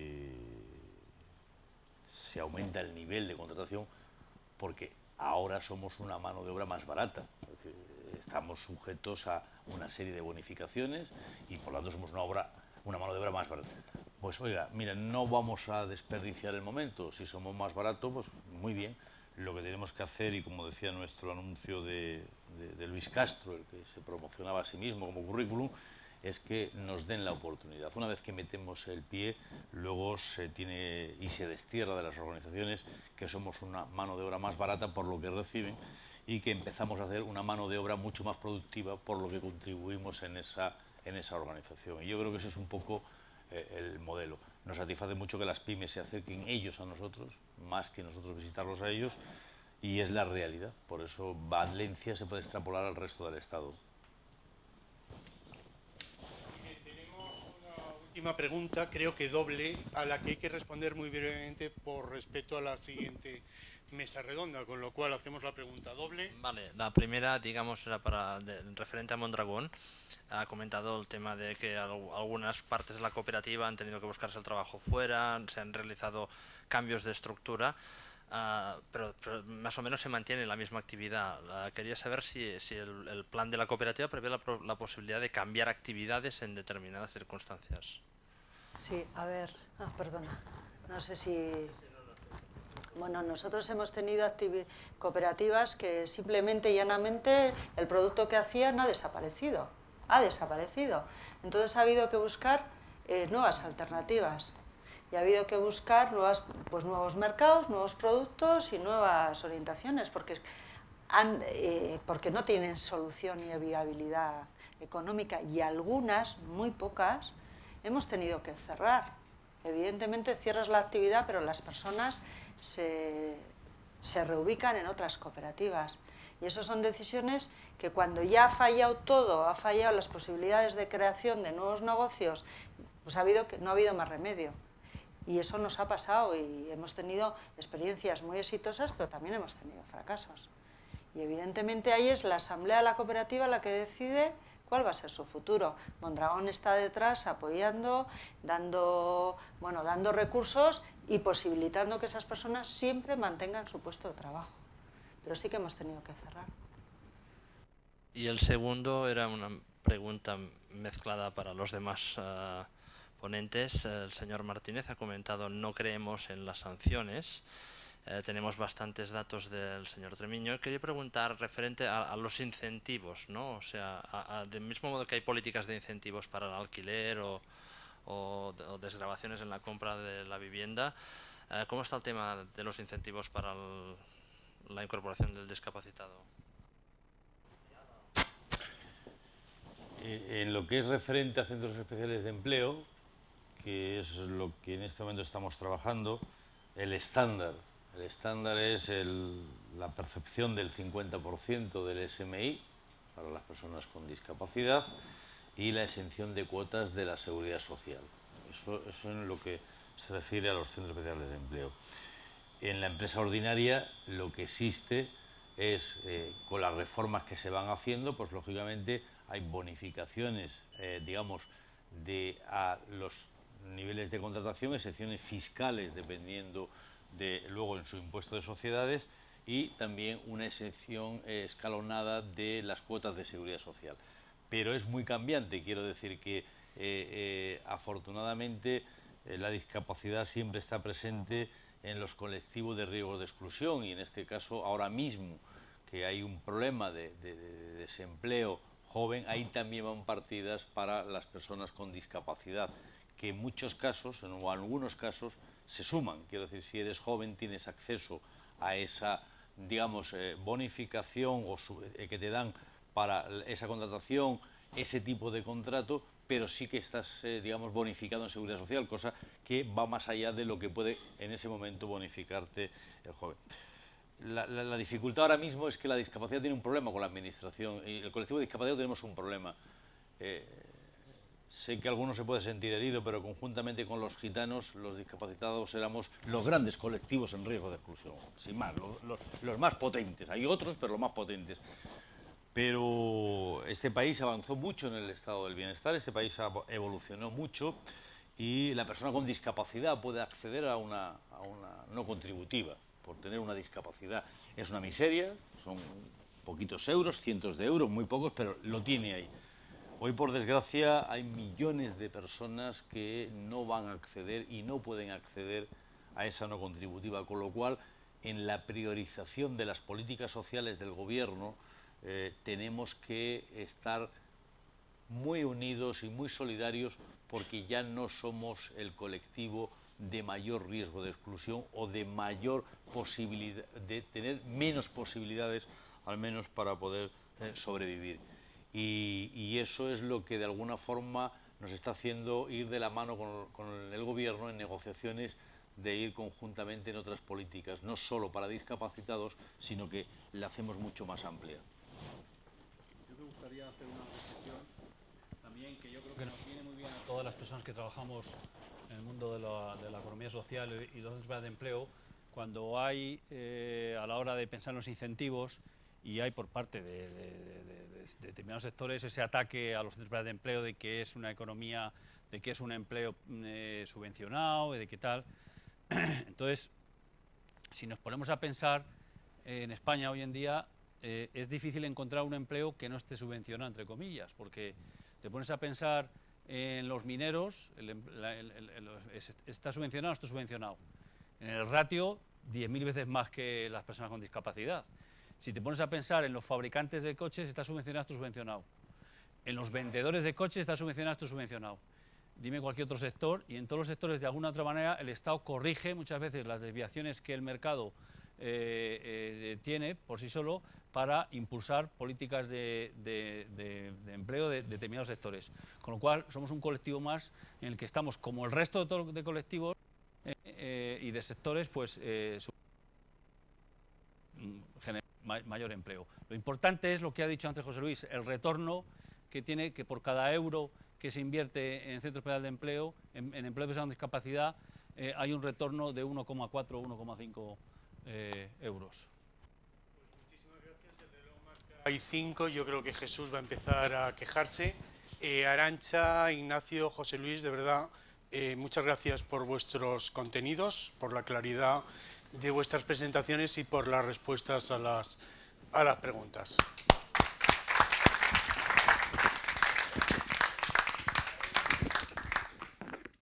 se aumenta el nivel de contratación porque ahora somos una mano de obra más barata. Es decir, estamos sujetos a una serie de bonificaciones y por lo tanto somos una mano de obra más barata. Pues oiga, mira, no vamos a desperdiciar el momento. Si somos más baratos, pues muy bien. Lo que tenemos que hacer, y como decía nuestro anuncio de Luis Castro, el que se promocionaba a sí mismo como currículum, es que nos den la oportunidad. Una vez que metemos el pie, luego se tiene y se destierra de las organizaciones que somos una mano de obra más barata por lo que reciben y que empezamos a hacer una mano de obra mucho más productiva por lo que contribuimos en esa organización. Y yo creo que ese es un poco el modelo. Nos satisface mucho que las pymes se acerquen ellos a nosotros, más que nosotros visitarlos a ellos, y es la realidad. Por eso Valencia se puede extrapolar al resto del Estado. Tenemos una última pregunta, creo que doble, a la que hay que responder muy brevemente por respeto a la siguiente mesa redonda, con lo cual hacemos la pregunta doble. Vale, la primera, digamos, era referente a Mondragón. Ha comentado el tema de que algunas partes de la cooperativa han tenido que buscarse el trabajo fuera, se han realizado cambios de estructura, pero más o menos se mantiene la misma actividad. Quería saber si el plan de la cooperativa prevé la posibilidad de cambiar actividades en determinadas circunstancias. Sí, a ver, perdona, no sé si... Bueno, nosotros hemos tenido cooperativas que simplemente y llanamente el producto que hacían ha desaparecido. Entonces ha habido que buscar nuevas alternativas y ha habido que buscar nuevos mercados, nuevos productos y nuevas orientaciones porque no tienen solución ni viabilidad económica y algunas, muy pocas, hemos tenido que cerrar. Evidentemente cierras la actividad, pero las personas se reubican en otras cooperativas. Y eso son decisiones que cuando ya ha fallado todo, ha fallado las posibilidades de creación de nuevos negocios, pues no ha habido más remedio. Y eso nos ha pasado y hemos tenido experiencias muy exitosas, pero también hemos tenido fracasos. Y evidentemente ahí es la asamblea de la cooperativa la que decide cuál va a ser su futuro. Mondragón está detrás apoyando, dando recursos y posibilitando que esas personas siempre mantengan su puesto de trabajo. Pero sí que hemos tenido que cerrar. Y el segundo era una pregunta mezclada para los demás ponentes. El señor Martínez ha comentado: no creemos en las sanciones. Tenemos bastantes datos del señor Tremiño. Quería preguntar referente a los incentivos, ¿no? O sea, del mismo modo que hay políticas de incentivos para el alquiler o desgravaciones en la compra de la vivienda, ¿cómo está el tema de los incentivos para la incorporación del discapacitado? En lo que es referente a centros especiales de empleo, que es lo que en este momento estamos trabajando, el estándar es la percepción del 50% del SMI para las personas con discapacidad y la exención de cuotas de la seguridad social. Eso en lo que se refiere a los centros especiales de empleo. En la empresa ordinaria lo que existe es, con las reformas que se van haciendo, pues lógicamente hay bonificaciones, digamos, a los niveles de contratación, excepciones fiscales dependiendo luego en su impuesto de sociedades y también una excepción escalonada de las cuotas de seguridad social. Pero es muy cambiante, quiero decir que afortunadamente la discapacidad siempre está presente en los colectivos de riesgo de exclusión y en este caso ahora mismo que hay un problema de desempleo joven, ahí también van partidas para las personas con discapacidad, que en muchos casos, o en algunos casos, se suman. Quiero decir, si eres joven tienes acceso a esa, digamos, bonificación que te dan para esa contratación, ese tipo de contrato, pero sí que estás, digamos, bonificado en seguridad social, cosa que va más allá de lo que puede en ese momento bonificarte el joven. La dificultad ahora mismo es que la discapacidad tiene un problema con la administración y el colectivo de discapacidad tenemos un problema. Sé que alguno se puede sentir herido, pero conjuntamente con los gitanos, los discapacitados éramos los grandes colectivos en riesgo de exclusión, sin más, los más potentes. Hay otros, pero los más potentes. Pero este país avanzó mucho en el estado del bienestar, este país evolucionó mucho y la persona con discapacidad puede acceder a una no contributiva por tener una discapacidad. Es una miseria, son poquitos euros, cientos de euros, muy pocos, pero lo tiene ahí. Hoy, por desgracia, hay millones de personas que no van a acceder y no pueden acceder a esa no contributiva, con lo cual, en la priorización de las políticas sociales del gobierno, tenemos que estar muy unidos y muy solidarios, porque ya no somos el colectivo de mayor riesgo de exclusión o de mayor posibilidad, de tener menos posibilidades, al menos para poder sobrevivir. Y eso es lo que de alguna forma nos está haciendo ir de la mano con el gobierno en negociaciones de ir conjuntamente en otras políticas, no solo para discapacitados, sino que la hacemos mucho más amplia. Yo me gustaría hacer una reflexión también que yo creo que nos viene muy bien a todas las personas que trabajamos en el mundo de la economía social y los centros de empleo, cuando hay, a la hora de pensar en los incentivos, y hay por parte de determinados sectores ese ataque a los centros de empleo de que es una economía, de que es un empleo subvencionado y de qué tal. Entonces, si nos ponemos a pensar, en España hoy en día es difícil encontrar un empleo que no esté subvencionado, entre comillas, porque te pones a pensar en los mineros, está subvencionado o está subvencionado. En el ratio, 10.000 veces más que las personas con discapacidad. Si te pones a pensar en los fabricantes de coches, está subvencionado o está subvencionado. En los vendedores de coches, está subvencionado o está subvencionado. Dime cualquier otro sector, y en todos los sectores, de alguna u otra manera, el Estado corrige muchas veces las desviaciones que el mercado tiene por sí solo para impulsar políticas de empleo de determinados sectores. Con lo cual, somos un colectivo más en el que estamos, como el resto de colectivos y de sectores, pues generar mayor empleo. Lo importante es lo que ha dicho antes José Luis, el retorno que tiene, que por cada euro que se invierte en centros especiales de empleo, en empleo de personas con discapacidad, hay un retorno de 1,4 o 1,5 euros. Pues muchísimas gracias. El reloj marca hay 5. Yo creo que Jesús va a empezar a quejarse. Arantxa, Ignacio, José Luis, de verdad, muchas gracias por vuestros contenidos, por la claridad de vuestras presentaciones y por las respuestas a las preguntas.